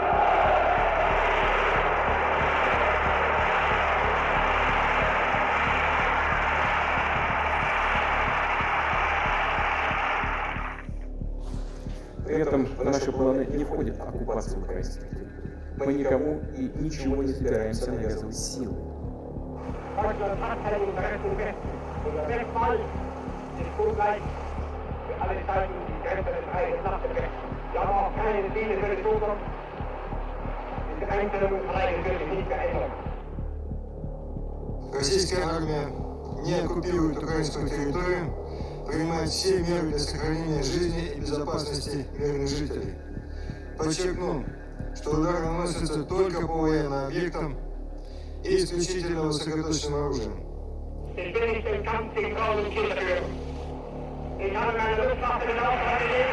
При этом в наши планы не входит оккупация украинских территорий. Мы никому и ничего не собираемся навязывать силой. Deutschland hat keine Interessen im Westen. Der Westwall ist ungleich für alle Zeiten die Grenze des Reiches nach dem Westen. Wir haben auch keine Ziele für die Zukunft. Diese Einstellung des Reiches wird sich nicht verändern. Российская армия не оккупирует украинскую территорию, принимает все меры для сохранения жизни и безопасности мирных жителей. Подчеркну, что удар наносится только по военным объектам и исключительно высокоточным оружием. Ich will nicht den Kampf gegen Frauen und Kinder führen. Ich habe meine Luftwaffe in Auftrag gegeben.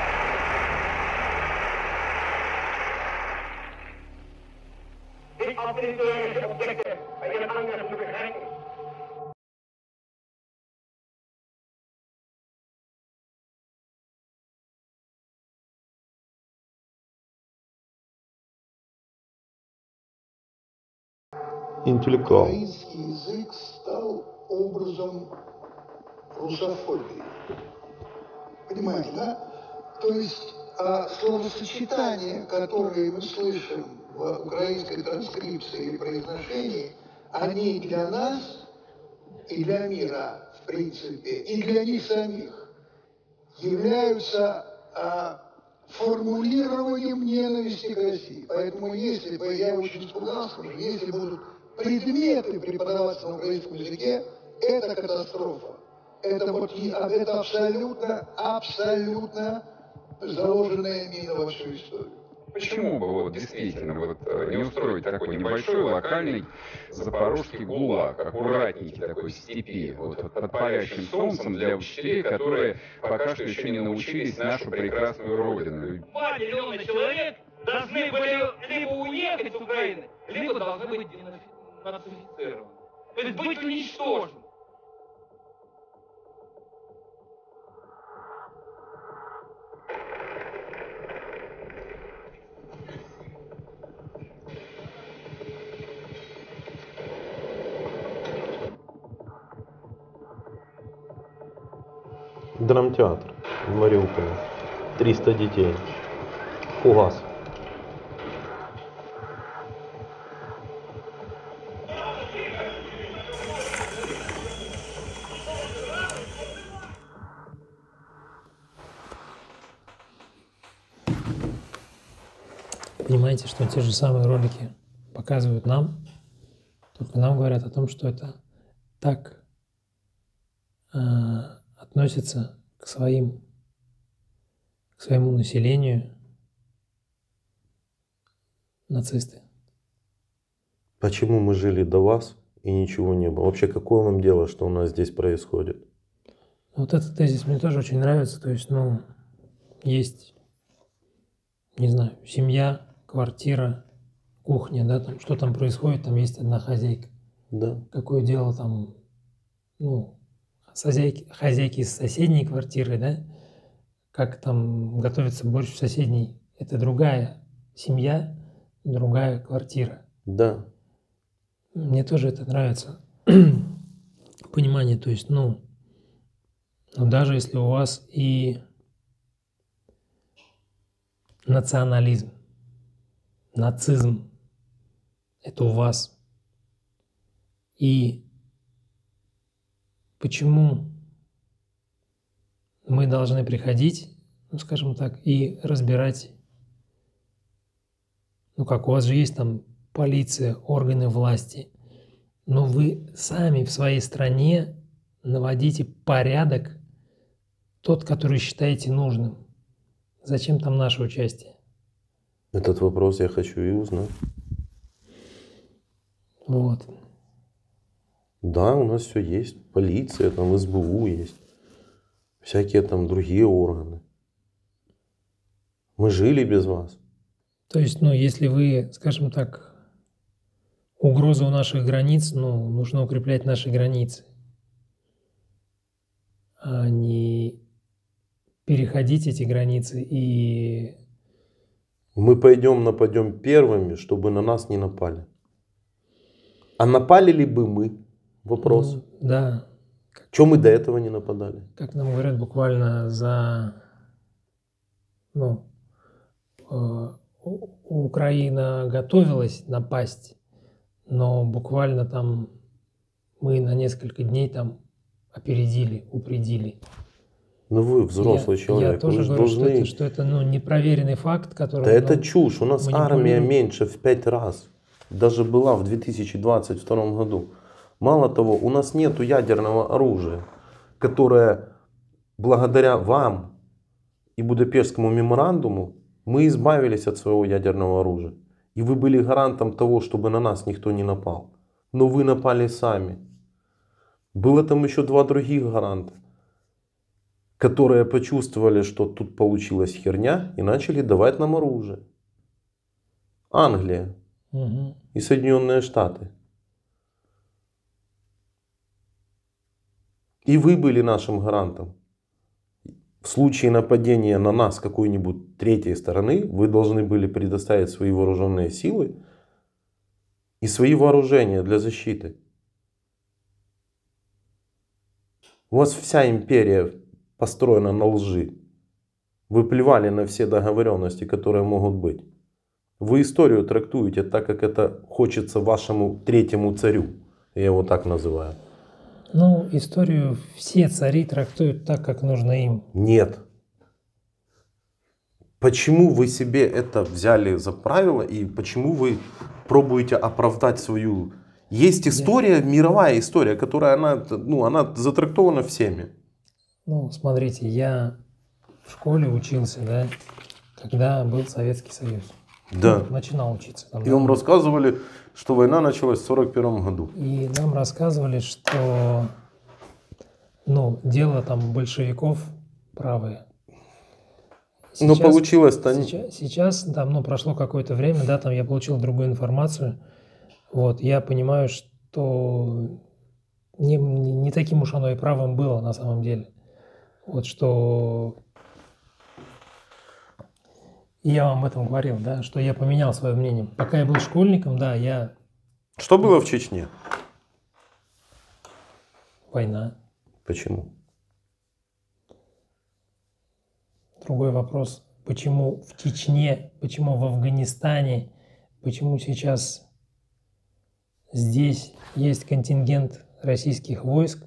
Nicht auf militärische Objekte bei ihrem Angriff zu beschränken. Интеллектуал. Украинский язык стал образом русофобии. Понимаете, да? То есть словосочетания, которые мы слышим в украинской транскрипции или произношении, они для нас и для мира, в принципе, и для них самих являются формулированием ненависти к России. Поэтому если бы, я очень испугался, что если будут предметы преподаваться на украинском языке, это катастрофа. Это абсолютно заложенная мина во всю историю. Почему бы вот действительно вот не устроить такой небольшой локальный запорожский ГУЛАГ, аккуратненький такой в степи, вот под палящим солнцем для учителей, которые пока что еще не научились нашу прекрасную родину. 2 миллиона человек должны были либо уехать с Украины, либо должны быть денацифицированы. То есть быть уничтожены. Драмтеатр в Мариуполе. 300 детей. Фугас. Понимаете, что те же самые ролики показывают нам, только нам говорят о том, что это так относятся к своему населению нацисты. Почему мы жили до вас и ничего не было? Вообще, какое вам дело, что у нас здесь происходит? Вот этот тезис мне тоже очень нравится. То есть, есть, не знаю, семья, квартира, кухня, да, там, что там происходит, там есть одна хозяйка. Да. Какое дело там, хозяйки из соседней квартиры, да, как там готовится борщ в соседней, это другая семья, другая квартира. Да. Мне тоже это нравится. Понимание, то есть, даже если у вас и национализм, нацизм, это у вас. И почему мы должны приходить, скажем так, и разбирать, как у вас же есть там полиция, органы власти, но вы сами в своей стране наводите порядок, тот, который считаете нужным. Зачем там наше участие? Этот вопрос я хочу и узнать. Вот. Да, у нас все есть. Полиция, там СБУ есть. Всякие там другие органы. Мы жили без вас. То есть, если вы, скажем так, угроза у наших границ, нужно укреплять наши границы, а не переходить эти границы и... Мы нападем первыми, чтобы на нас не напали. А напали ли бы мы? Вопрос. Да. Чего мы до этого не нападали? Как нам говорят, буквально Украина готовилась напасть, но буквально там мы на несколько дней там опередили, упредили. Вы взрослый человек. Я тоже говорю, что это непроверенный факт, который... Да это чушь. У нас армия меньше в 5 раз. Даже была в 2022 году. Мало того, у нас нет ядерного оружия, которое благодаря вам и Будапештскому меморандуму мы избавились от своего ядерного оружия. И вы были гарантом того, чтобы на нас никто не напал. Но вы напали сами. Было там еще 2 других гаранта, которые почувствовали, что тут получилась херня и начали давать нам оружие. Англия и Соединенные Штаты. И вы были нашим гарантом. В случае нападения на нас какой-нибудь третьей стороны, вы должны были предоставить свои вооруженные силы и свои вооружения для защиты. У вас вся империя построена на лжи. Вы плевали на все договоренности, которые могут быть. Вы историю трактуете так, как это хочется вашему третьему царю. Я его так называю. Историю все цари трактуют так, как нужно им. Нет. Почему вы себе это взяли за правило и почему вы пробуете оправдать свою... Есть история, мировая история, которая она затрактована всеми. Смотрите, я в школе учился, да, когда был Советский Союз. Да. Ну, начинал учиться. Там, и вам рассказывали, что война началась в 1941 году. И нам рассказывали, что дело там большевиков правые. Но получилось-то... Сейчас там, прошло какое-то время, да, там я получил другую информацию. Вот, я понимаю, что не таким уж оно и правым было на самом деле. Вот что... И я вам об этом говорил, да, что я поменял свое мнение. Пока я был школьником, да, я... Что было в Чечне? Война. Почему? Другой вопрос. Почему в Чечне, почему в Афганистане, почему сейчас здесь есть контингент российских войск?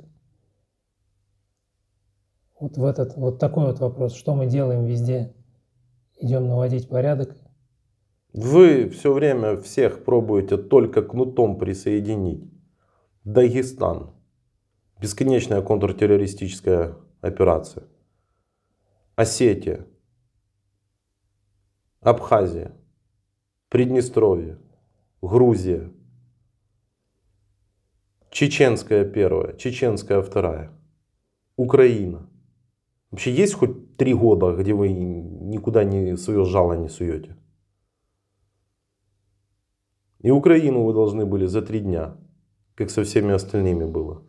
Вот такой вот вопрос. Что мы делаем везде? Идем наводить порядок? Вы все время всех пробуете только кнутом присоединить. Дагестан. Бесконечная контртеррористическая операция. Осетия. Абхазия. Приднестровье. Грузия. Чеченская первая. Чеченская вторая. Украина. Вообще есть хоть 3 года, где вы никуда свое жало не суете? И Украину вы должны были за 3 дня, как со всеми остальными было.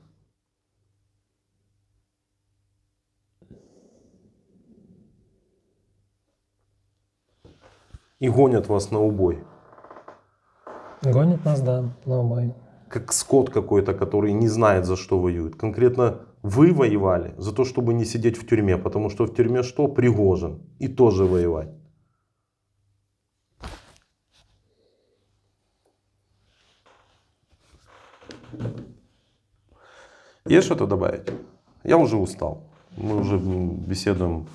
И гонят вас на убой. Гонят нас, да, на убой. Как скот какой-то, который не знает, за что воюет. Конкретно вы воевали за то, чтобы не сидеть в тюрьме. Потому что в тюрьме что? Пригожин. И тоже воевать. Есть что-то добавить? Я уже устал. Мы уже беседуем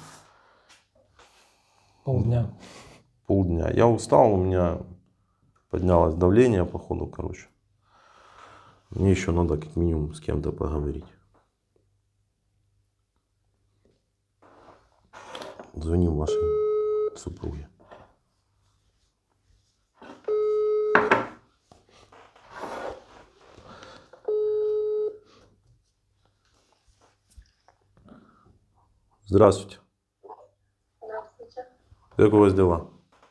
полдня. Я устал, у меня поднялось давление, походу, короче. Мне еще надо как минимум с кем-то поговорить. Звоним вашей супруге. Здравствуйте. Здравствуйте. Как у вас дела?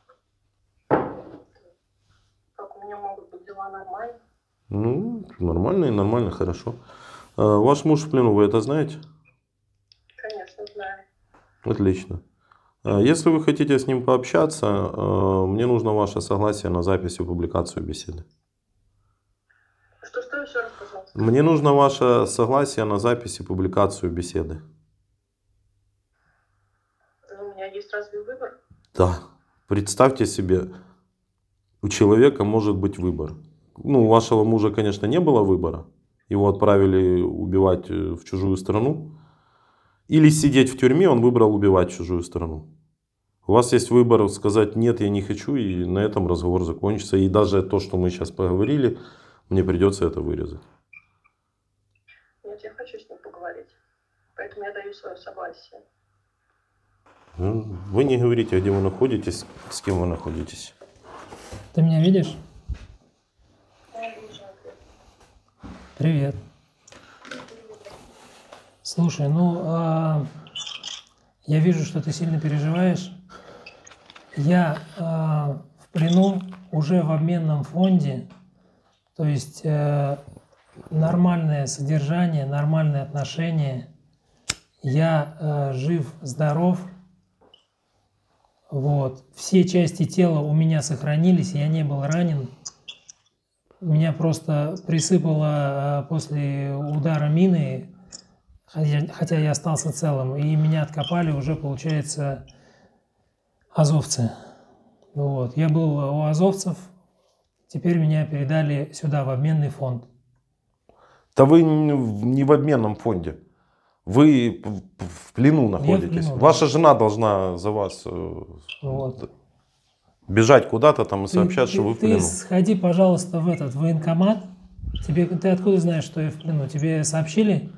Как у меня могут быть дела нормально? Ну, нормально, хорошо. Ваш муж в плену, вы это знаете? Конечно, знаю. Отлично. Если вы хотите с ним пообщаться, мне нужно ваше согласие на запись и публикацию беседы. Что еще раз, пожалуйста? Мне нужно ваше согласие на запись и публикацию беседы. У меня есть разве выбор? Да. Представьте себе, у человека может быть выбор. Ну, у вашего мужа, конечно, не было выбора. Его отправили убивать в чужую страну. Или сидеть в тюрьме, он выбрал убивать в чужую страну. У вас есть выбор сказать «нет, я не хочу», и на этом разговор закончится. И даже то, что мы сейчас поговорили, мне придется это вырезать. Нет, я хочу с ним поговорить. Поэтому я даю свое согласие. Вы не говорите, где вы находитесь, с кем вы находитесь. Ты меня видишь? Привет. Слушай, я вижу, что ты сильно переживаешь. Я в плену уже в обменном фонде, то есть нормальное содержание, нормальные отношения. Я жив, здоров. Вот. Все части тела у меня сохранились, я не был ранен. Меня просто присыпало после удара мины, хотя я остался целым. И меня откопали уже, получается, азовцы. Вот. Я был у азовцев, теперь меня передали сюда, в обменный фонд. Да вы не в обменном фонде. Вы в плену находитесь. В плену, Ваша жена должна за вас бежать куда-то там и сообщать, что вы в плену. Ты сходи, пожалуйста, в этот военкомат. Ты откуда знаешь, что я в плену? Тебе сообщили?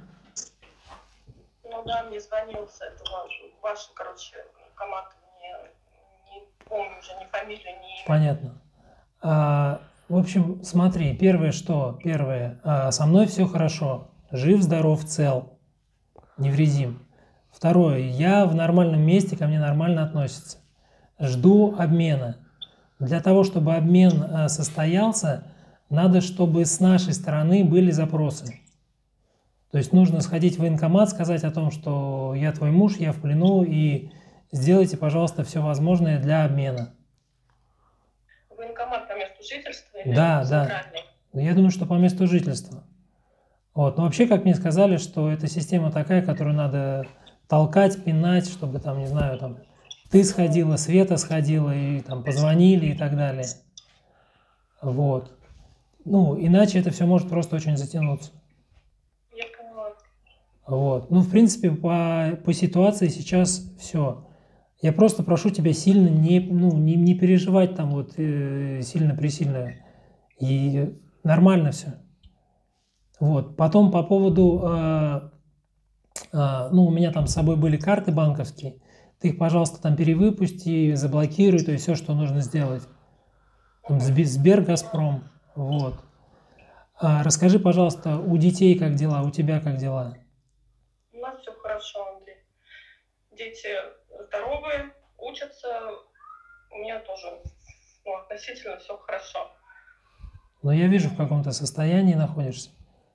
Ну да, мне звонил с этого, ваш, военкомат мне помню уже ни фамилию, ни имя. Понятно. В общем, смотри, первое, со мной все хорошо, жив, здоров, цел, невредим. Второе, я в нормальном месте, ко мне нормально относятся. Жду обмена. Для того, чтобы обмен состоялся, надо, чтобы с нашей стороны были запросы. То есть нужно сходить в военкомат, сказать о том, что я твой муж, я в плену, и сделайте, пожалуйста, все возможное для обмена. Военкомат по месту жительства или Да. центральный? Я думаю, что по месту жительства. Вот. Но вообще, как мне сказали, что эта система такая, которую надо толкать, пинать, чтобы там, не знаю, там ты сходила, Света сходила, и там позвонили и так далее. Вот. Ну, иначе это все может просто очень затянуться. Я поняла. Вот. Ну, в принципе, по ситуации сейчас все. Я просто прошу тебя сильно не переживать там вот сильно-пресильно. И нормально все. Вот. Потом по поводу, у меня там с собой были карты банковские. Ты их, пожалуйста, там перевыпусти, заблокируй, то есть все, что нужно сделать. Там Сбер, Газпром. Вот. Расскажи, пожалуйста, у детей как дела, у тебя как дела? У нас все хорошо, Андрей. Дети здоровые, учатся. У меня тоже относительно все хорошо. Но я вижу, в каком-то состоянии находишься.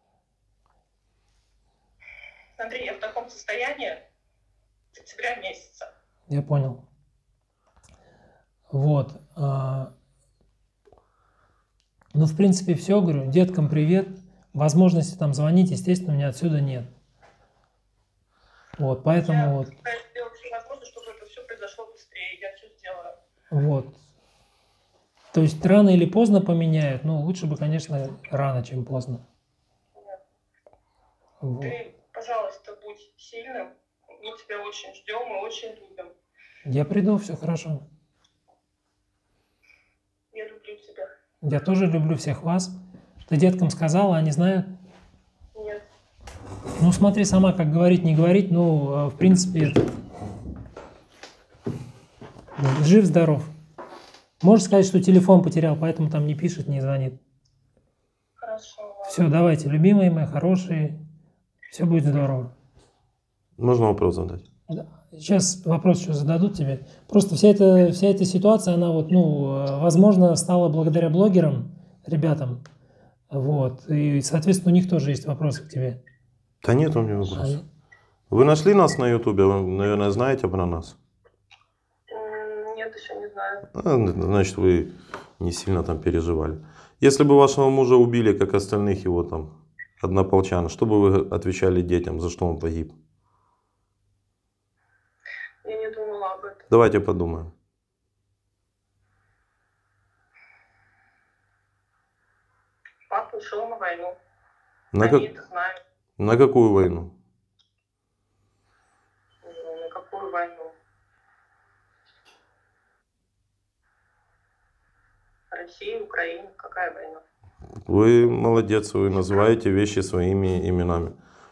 Андрей, я в таком состоянии с октября месяца. Я понял. Вот. Ну, в принципе, все, говорю, деткам привет. Возможности там звонить, естественно, у меня отсюда нет. Вот, поэтому Я вот. постараюсь сделать все возможное, чтобы это все произошло быстрее. Я все сделаю. Вот. То есть рано или поздно поменяют, но лучше бы, конечно, рано, чем поздно. Вот. Ты, пожалуйста, будь сильным. Мы тебя очень ждем и очень любим. Я приду, все хорошо. Я люблю тебя. Я тоже люблю всех вас. Ты деткам сказала, они знают? Нет. Ну, смотри сама, как говорить, не говорить, ну, в принципе, жив-здоров. Можешь сказать, что телефон потерял, поэтому там не пишет, не звонит. Хорошо. Все, давайте, любимые мои, хорошие, все будет здорово. Можно вопрос задать? Сейчас вопрос еще зададут тебе. Просто вся эта ситуация, она вот, возможно, стала благодаря блогерам, ребятам. Вот. И, соответственно, у них тоже есть вопросы к тебе. Да нет у меня вопросов. Вы нашли нас на Ютубе? Вы, наверное, знаете про нас? Нет, еще не знаю. Значит, вы не сильно там переживали. Если бы вашего мужа убили, как остальных его там однополчан, что бы вы отвечали детям, за что он погиб? Я не думала об этом. Давайте подумаем. Папа ушел на войну. На Это знают. На какую войну? На какую войну? Россия, Украина. Какая война? Вы молодец, вы называете вещи своими именами.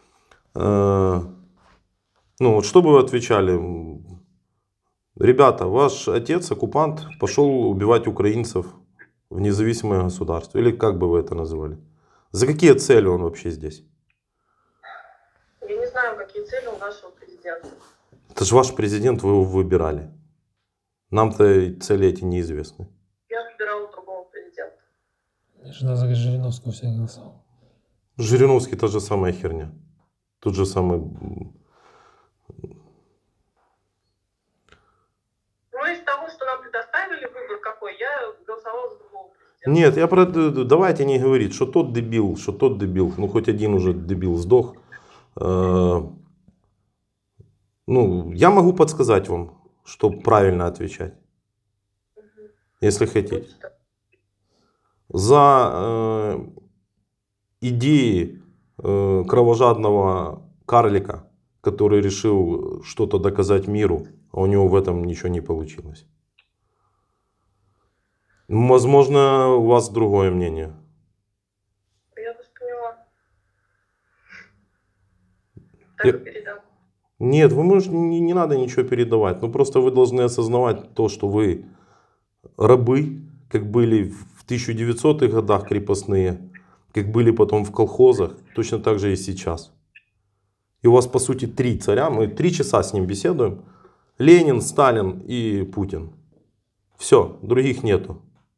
Ну, вот что бы вы отвечали? Ребята, ваш отец, оккупант, пошел убивать украинцев в независимое государство. Или как бы вы это называли? За какие цели он вообще здесь? Я не знаю, какие цели у нашего президента. Это же ваш президент, вы его выбирали. Нам-то цели эти неизвестны. Я выбирала другого президента. Жена за Жириновского всех голосовал. Жириновский та же самая херня. Тот же самый... Ну, из того, что нам предоставили выбор какой, я голосовала за другого президента. Нет, давайте не говорить, что тот дебил, что тот дебил. Ну, хоть один уже дебил сдох. Ну, я могу подсказать вам, что правильно отвечать. Если хотите. За идеи кровожадного карлика, который решил что-то доказать миру, а у него в этом ничего не получилось. Возможно, у вас другое мнение. Я вас поняла. Так и передам. Нет, вы можете, не надо ничего передавать. Ну просто вы должны осознавать то, что вы рабы, как были в 1900-х годах крепостные, как были потом в колхозах, точно так же и сейчас. И у вас, по сути, 3 царя. Мы 3 часа с ним беседуем. Ленин, Сталин и Путин. Все, других нету.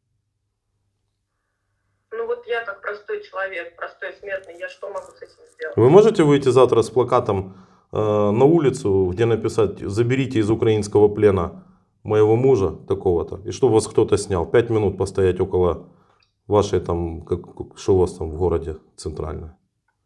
Ну вот я как простой человек, простой смертный, я что могу с этим сделать? Вы можете выйти завтра с плакатом на улицу, где написать: заберите из украинского плена моего мужа такого-то, и чтобы вас кто-то снял, 5 минут постоять около вашей там, что у вас там в городе центральное?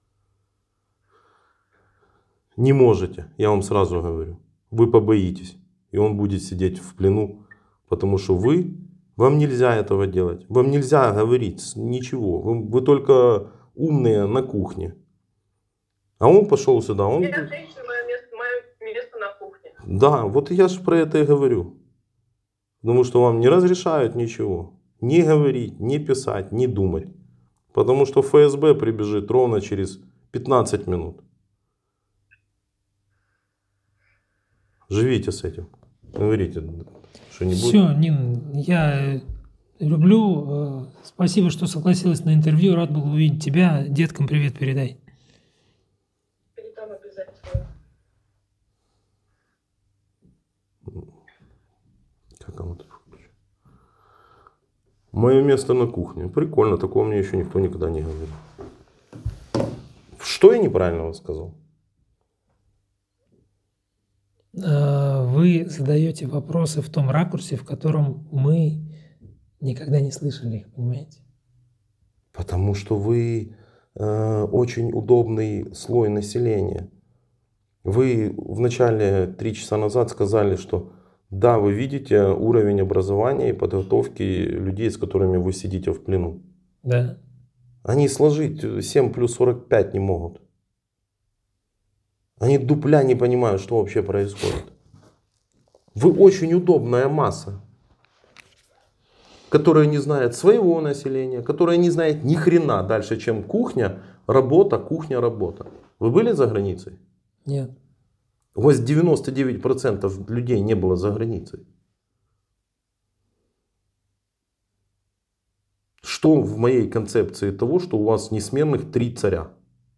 Не можете, я вам сразу говорю. Вы побоитесь, и он будет сидеть в плену, потому что вам нельзя этого делать. Вам нельзя говорить ничего. Вы только умные на кухне. А он пошел сюда. Я женщина, мое место на кухне. Да, вот я же про это и говорю. Потому что вам не разрешают ничего. Не говорить, не писать, не думать. Потому что ФСБ прибежит ровно через 15 минут. Живите с этим. Говорите что-нибудь. Все, Нин, я люблю. Спасибо, что согласилась на интервью. Рад был увидеть тебя. Деткам привет передай. Передам обязательно. Как оно тут? Мое место на кухне. Прикольно, такого мне еще никто никогда не говорил. Что я неправильного сказал? Вы задаете вопросы в том ракурсе, в котором мы никогда не слышали их, понимаете? Потому что вы очень удобный слой населения. Вы в начале 3 часа назад сказали, что да, вы видите уровень образования и подготовки людей, с которыми вы сидите в плену. Да. Они сложить 7 плюс 45 не могут. Они дупля не понимают, что вообще происходит. Вы очень удобная масса, которая не знает своего населения, которая не знает ни хрена дальше, чем кухня, работа, кухня, работа. Вы были за границей? Нет. У вас 99% людей не было за границей. Что в моей концепции того, что у вас несменных 3 царя?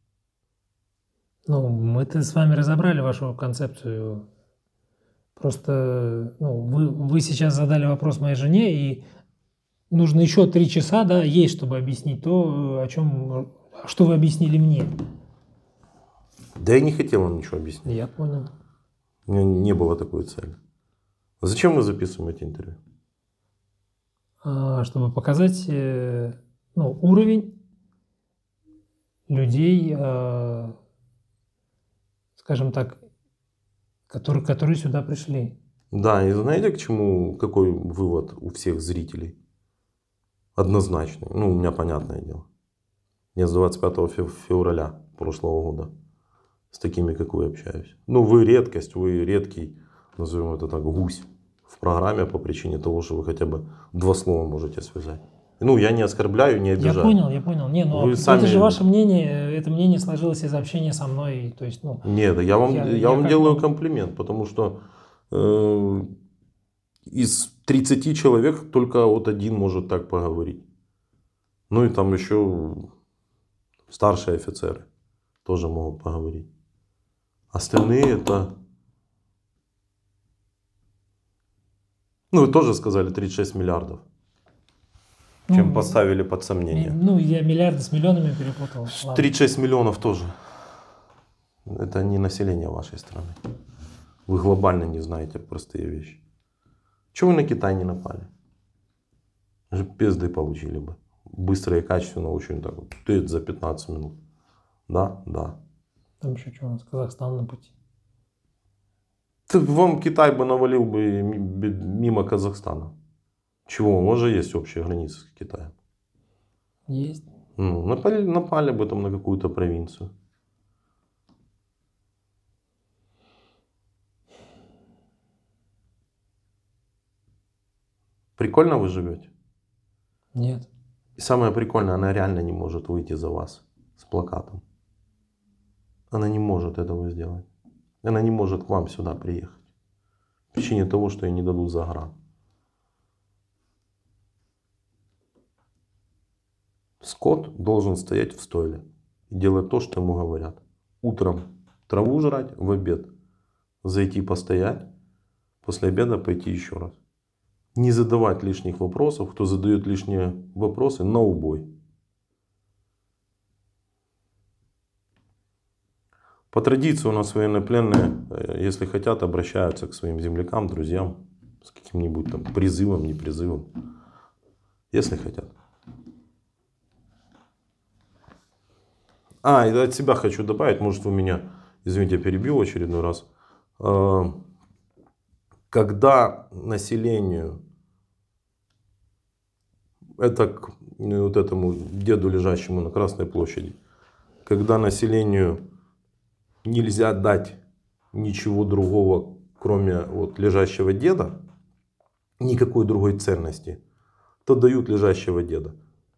Ну, мы-то с вами разобрали вашу концепцию. Просто вы сейчас задали вопрос моей жене, и нужно еще 3 часа, да, ей, чтобы объяснить то, что вы объяснили мне. Да я не хотел вам ничего объяснить. Я понял. У меня не было такой цели. Зачем мы записываем эти интервью? Чтобы показать уровень людей, скажем так, которые сюда пришли. Да, и знаете, какой вывод у всех зрителей? Однозначный. У меня понятное дело. Я с 25 февраля прошлого года с такими, как вы, общаюсь. Вы редкость, вы редкий, назовем это так, гусь в программе по причине того, что вы хотя бы 2 слова можете связать. Я не оскорбляю, не обижаю. Я понял. Это же ваше мнение, это мнение сложилось из общения со мной. То есть, Нет, я вам делаю комплимент, потому что из 30 человек только вот 1 может так поговорить. И там еще старшие офицеры тоже могут поговорить. Остальные это... вы тоже сказали 36 миллиардов. Чем поставили под сомнение. Я миллиарды с миллионами перепутал. 36 миллионов тоже. Это не население вашей страны. Вы глобально не знаете простые вещи. Чего вы на Китай не напали? Же пизды получили бы. Быстро и качественно, очень так вот. За 15 минут. Да. Там еще что у нас? Казахстан на пути. Вам Китай бы навалил бы мимо Казахстана. Чего? У вас же есть общая граница с Китаем. Есть. Напали бы там на какую-то провинцию. Прикольно вы живете? Нет. И самое прикольное, она реально не может выйти за вас с плакатом. Она не может этого сделать. Она не может к вам сюда приехать. По причине того, что ей не дадут загран. Скот должен стоять в стойле и делать то, что ему говорят. Утром траву жрать, в обед зайти постоять, после обеда пойти еще раз. Не задавать лишних вопросов. Кто задает лишние вопросы, на убой. По традиции у нас военнопленные, если хотят, обращаются к своим землякам, друзьям с каким-нибудь там призывом, не призывом. Если хотят. И от себя хочу добавить, может, вы меня, извините, я перебью в очередной раз. Когда населению, это вот этому деду, лежащему на Красной площади, когда населению нельзя дать ничего другого, кроме вот лежащего деда, никакой другой ценности, то дают лежащего деда.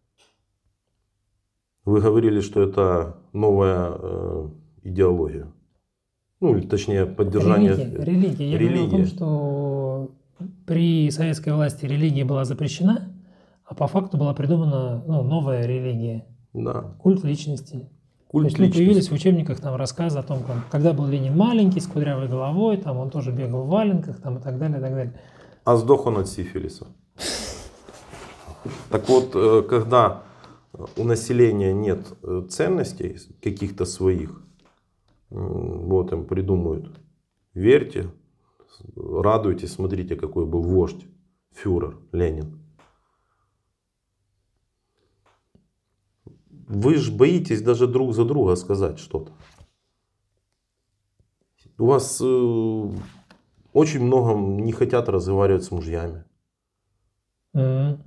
Вы говорили, что это новая идеология. Ну, или точнее, поддержание... Религия. Я говорил о том, что при советской власти религия была запрещена, а по факту была придумана новая религия. Да. Культ личности. Культ То есть появились в учебниках там рассказы о том, когда был Ленин маленький, с кудрявой головой, там он тоже бегал в валенках там, и так далее, и так далее. А сдох он от сифилиса. Так вот, когда у населения нет ценностей каких-то своих, вот им придумают: верьте, радуйтесь, смотрите, какой был вождь, фюрер Ленин. Вы же боитесь даже друг за друга сказать что-то. У вас очень много не хотят разговаривать с мужьями. Ну,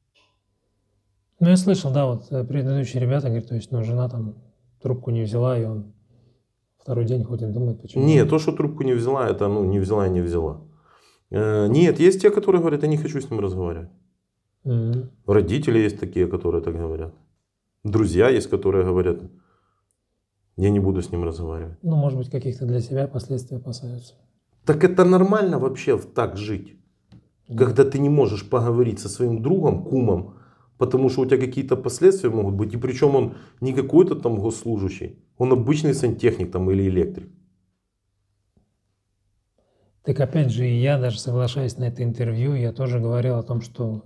я слышал, да, вот предыдущие ребята говорят, то есть, жена там трубку не взяла, и он второй день ходит, думает, почему. Нет, то, что трубку не взяла, это не взяла и не взяла. Нет, есть те, которые говорят, я не хочу с ним разговаривать. Родители есть такие, которые так говорят. Друзья есть, которые говорят, я не буду с ним разговаривать. Ну, может быть, каких-то для себя последствий опасаются. Так это нормально вообще так жить. Когда ты не можешь поговорить со своим другом, кумом, потому что у тебя какие-то последствия могут быть. И причем он не какой-то там госслужащий, он обычный сантехник там или электрик. Так опять же, и я даже соглашаясь на это интервью, я тоже говорил о том, что,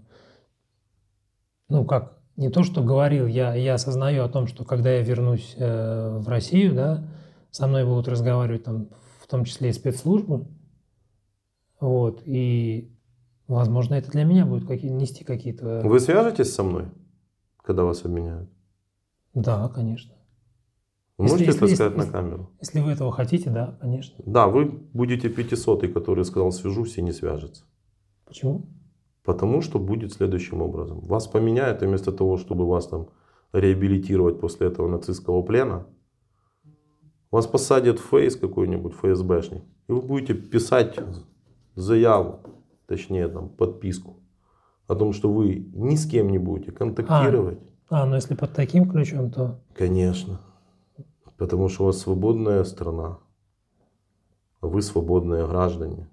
не то, что говорил, я осознаю о том, что когда я вернусь в Россию, да, со мной будут разговаривать там, в том числе и спецслужбы, вот, и, возможно, это для меня будет нести какие-то... Вы свяжетесь со мной, когда вас обменяют? Да, конечно. Вы можете это сказать на камеру? Если вы этого хотите, да, конечно. Да, вы будете 500-й, который сказал свяжусь и не свяжется. Почему? Потому что будет следующим образом. Вас поменяют, и вместо того, чтобы вас там реабилитировать после этого нацистского плена, вас посадят в фейс какой-нибудь, ФСБшник, и вы будете писать заяву, точнее там подписку о том, что вы ни с кем не будете контактировать. Но если под таким ключом, то... Конечно. Потому что у вас свободная страна, а вы свободные граждане.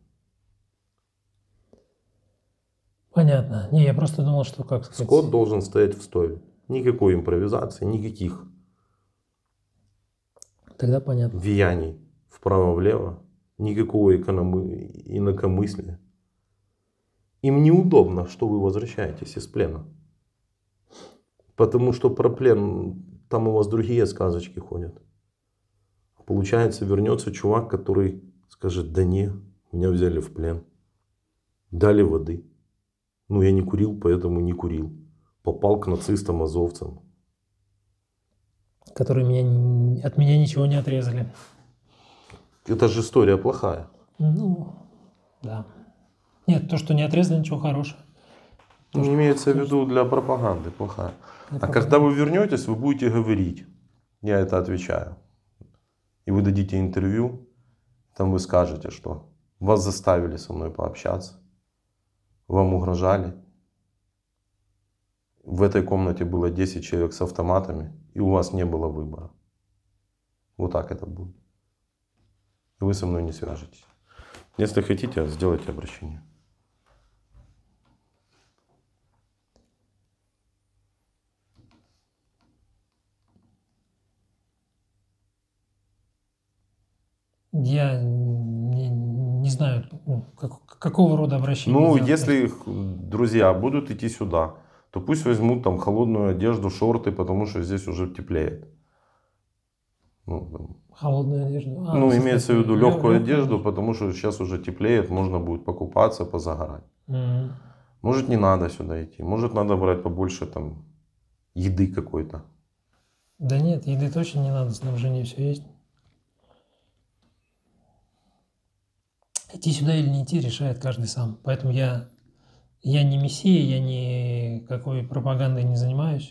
Понятно. Не, я просто думал, что как сказать... Скот должен стоять в стойле. Никакой импровизации, никаких Тогда понятно. Вияний вправо-влево, никакого инакомыслия. Им неудобно, что вы возвращаетесь из плена. Потому что про плен там у вас другие сказочки ходят. Получается, вернется чувак, который скажет: да не, меня взяли в плен, дали воды. Ну, я не курил, поэтому не курил. Попал к нацистам, азовцам. Которые от меня ничего не отрезали. Это же история плохая. Ну, да. Нет, то, что не отрезали, ничего хорошего. То, имеется в виду для пропаганды плохая. Когда вы вернетесь, вы будете говорить. Я это отвечаю. И вы дадите интервью. Там вы скажете, что вас заставили со мной пообщаться. Вам угрожали. В этой комнате было 10 человек с автоматами, и у вас не было выбора. Вот так это будет. И вы со мной не свяжетесь. Если хотите, сделайте обращение. Я не знаю, какого рода обращения. Ну, если друзья будут идти сюда, то пусть возьмут там холодную одежду, шорты, потому что здесь уже теплеет. Ну, холодную одежду? Ну, имеется в виду легкую одежду, потому что сейчас уже теплеет, можно будет покупаться, позагорать. Может, не надо сюда идти, может, надо брать побольше там еды какой-то. Да нет, еды точно не надо, снабжение все есть. Идти сюда или не идти решает каждый сам. Поэтому я не мессия, я никакой пропагандой не занимаюсь.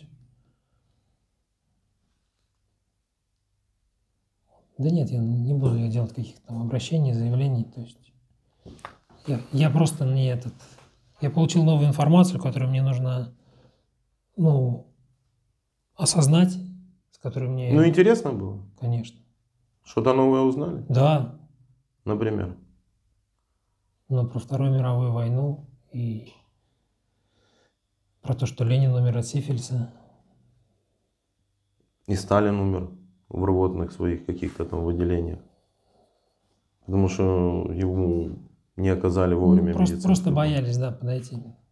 Да нет, я не буду делать каких-то там обращений, заявлений. То есть я просто не этот. Я получил новую информацию, которую мне нужно, ну, осознать, с которой мне... Ну, интересно было? Конечно. Что-то новое узнали? Да. Например? Ну, про Вторую мировую войну и про то, что Ленин умер от сифилиса. И Сталин умер в рвотных своих каких-то там выделениях. Потому что ему не оказали вовремя медицинскую. Просто боялись, да, подойти.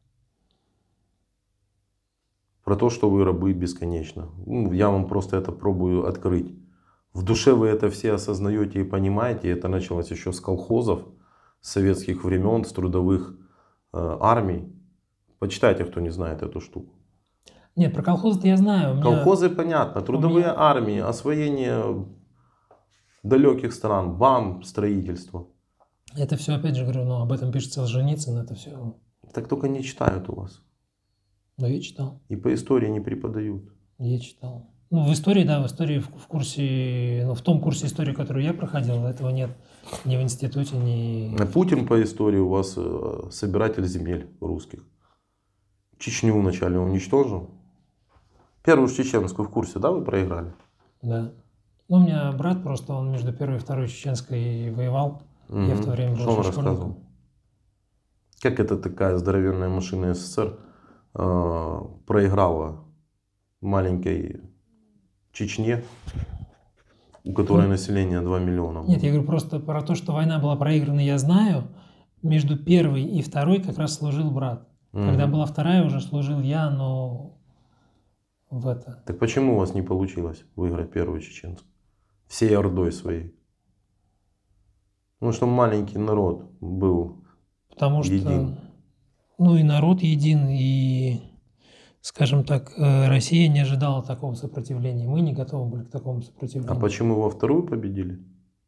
Про то, что вы рабы бесконечно. Ну, я вам просто это пробую открыть. В душе вы это все осознаете и понимаете. Это началось еще с колхозов, с советских времен, с трудовых армий. Почитайте, кто не знает эту штуку. Нет, про колхозы-то я знаю. Колхозы понятно. Трудовые армии, освоение далеких стран, БАМ, строительство. Это все, опять же, говорю, ну, об этом пишет Солженицын, это все. Так только не читают у вас. Да, я читал. И по истории не преподают. Я читал. Ну, в истории, да, в истории, в курсе, ну, в том курсе истории, который я проходил, этого нет ни в институте, ни... Путин по истории у вас собиратель земель русских. Чечню вначале уничтожил. Первую чеченскую в курсе, да, вы проиграли? Да. Ну, у меня брат просто, он между первой и второй чеченской воевал. Я в то время был Что он рассказывал? Как это такая здоровенная машина СССР проиграла маленькой Чечне, у которой население 2 миллиона. Нет, я говорю просто про то, что война была проиграна, я знаю. Между первой и второй как раз служил брат. Когда была вторая, уже служил я, но в это... Так почему у вас не получилось выиграть первую чеченцев? Всей ордой своей. Потому что маленький народ был Потому един. Что, ну и народ един, и, скажем так, Россия не ожидала такого сопротивления. Мы не готовы были к такому сопротивлению. А почему во вторую победили?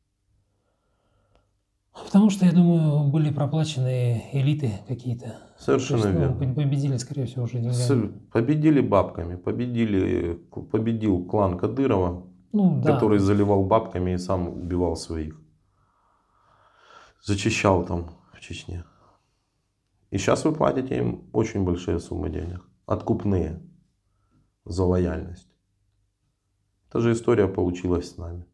Потому что, я думаю, были проплачены элиты какие-то. Совершенно верно. Победили, скорее всего, уже деньгами. Победили бабками. Победил клан Кадырова, ну, да. который заливал бабками и сам убивал своих. Зачищал там в Чечне. И сейчас вы платите им очень большие суммы денег. Откупные. За лояльность. Та же история получилась с нами.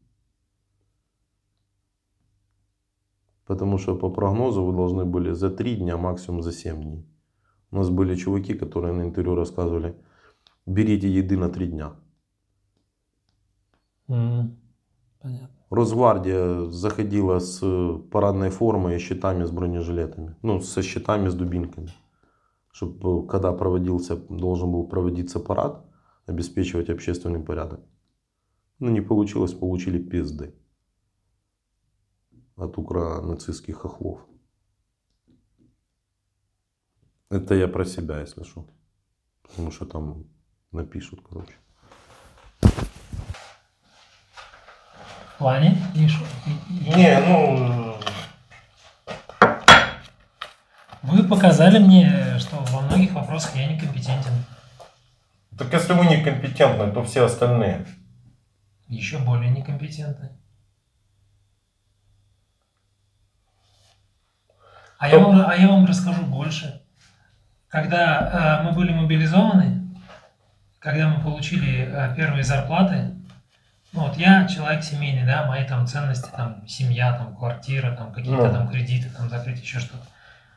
Потому что по прогнозу вы должны были за 3 дня, максимум за 7 дней. У нас были чуваки, которые на интервью рассказывали: берите еды на 3 дня. Понятно. Росгвардия заходила с парадной формой и щитами, с бронежилетами. Ну, со щитами, с дубинками. Чтобы когда должен был проводиться парад, обеспечивать общественный порядок. Ну, не получилось, получили пизды. От укронацистских хохлов. Это я про себя, если что. Потому что там напишут, короче. В плане? Не, ну... Вы показали мне, что во многих вопросах я некомпетентен. Так если вы некомпетентны, то все остальные. Еще более некомпетентны. А я вам расскажу больше. Когда мы были мобилизованы, когда мы получили первые зарплаты, ну вот я человек семейный, да, мои там ценности, там семья, там квартира, там какие-то там кредиты, там закрыть еще что-то.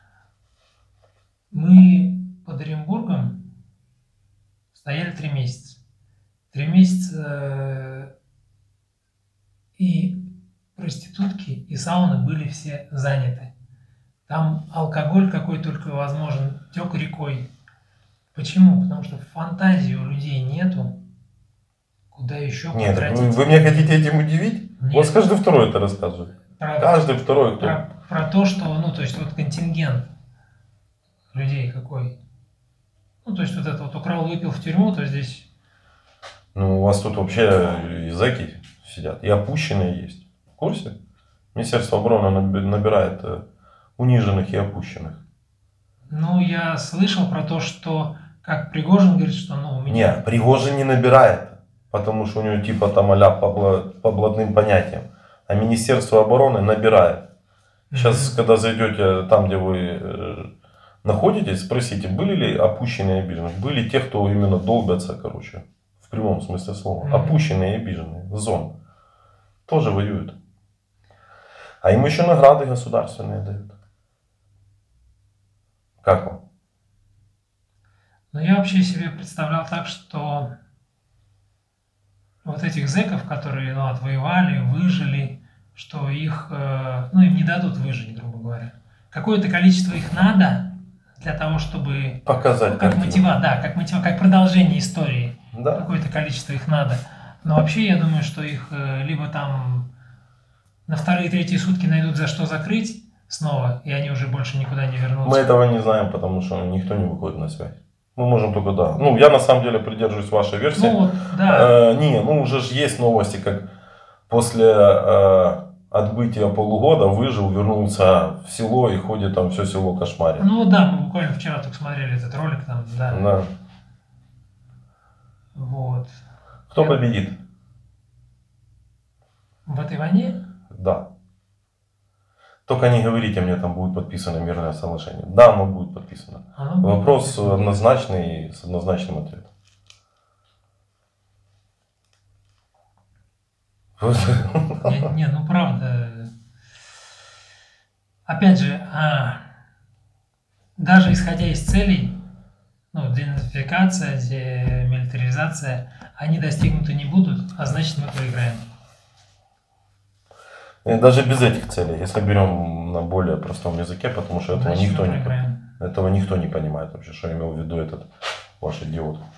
Мы под Оренбургом стояли 3 месяца. 3 месяца и проститутки и сауны были все заняты. Там алкоголь какой только возможен тек рекой. Почему? Потому что фантазии у людей нету. Куда еще потратить? Нет, вы меня хотите этим удивить? Нет. Вот каждый второй это рассказывает. Каждый второй кто? Про то, что, ну, то есть вот контингент людей какой. Ну, то есть вот это вот украл, выпил в тюрьму, то здесь... Ну, у вас тут вообще зэки сидят, и опущенные есть. В курсе? Министерство обороны набирает униженных и опущенных. Ну, я слышал про то, что, как Пригожин говорит, что, ну, у меня... Нет, Пригожин не набирает, потому что у него типа там а-ля по блатным понятиям. А Министерство обороны набирает. Сейчас, когда зайдете там, где вы находитесь, спросите, были ли опущенные и обиженные? Были те, кто именно долбятся, короче, в прямом смысле слова. Опущенные и обиженные, зон. Тоже воюют. А им еще награды государственные дают. Как вам? Ну, я вообще себе представлял так, что вот этих зэков, которые, ну, отвоевали, выжили, что их, ну, им не дадут выжить, грубо говоря. Какое-то количество их надо для того, чтобы... Показать. Как как продолжение истории. Да. Какое-то количество их надо. Но вообще, я думаю, что их либо там на вторые, третьи сутки найдут за что закрыть снова, и они уже больше никуда не вернутся. Мы этого не знаем, потому что никто не выходит на связь. Мы можем только, да. Ну, я на самом деле придерживаюсь вашей версии. Ну, да. Уже ж есть новости, как после отбытия полугода выжил, вернулся в село и ходит там все село кошмарит. Ну да, мы буквально вчера только смотрели этот ролик там, да. Да. Вот. Кто победит? В этой войне? Да. Только не говорите мне, там будет подписано мирное соглашение. Да, оно будет подписано. Вопрос однозначный, с однозначным ответом. Ну правда. Опять же, даже исходя из целей, ну, денацификация, демилитаризация, они достигнуты не будут, а значит мы проиграем. Даже без этих целей, если берем на более простом языке, потому что этого никто не понимает вообще, что имел в виду этот ваш идиот.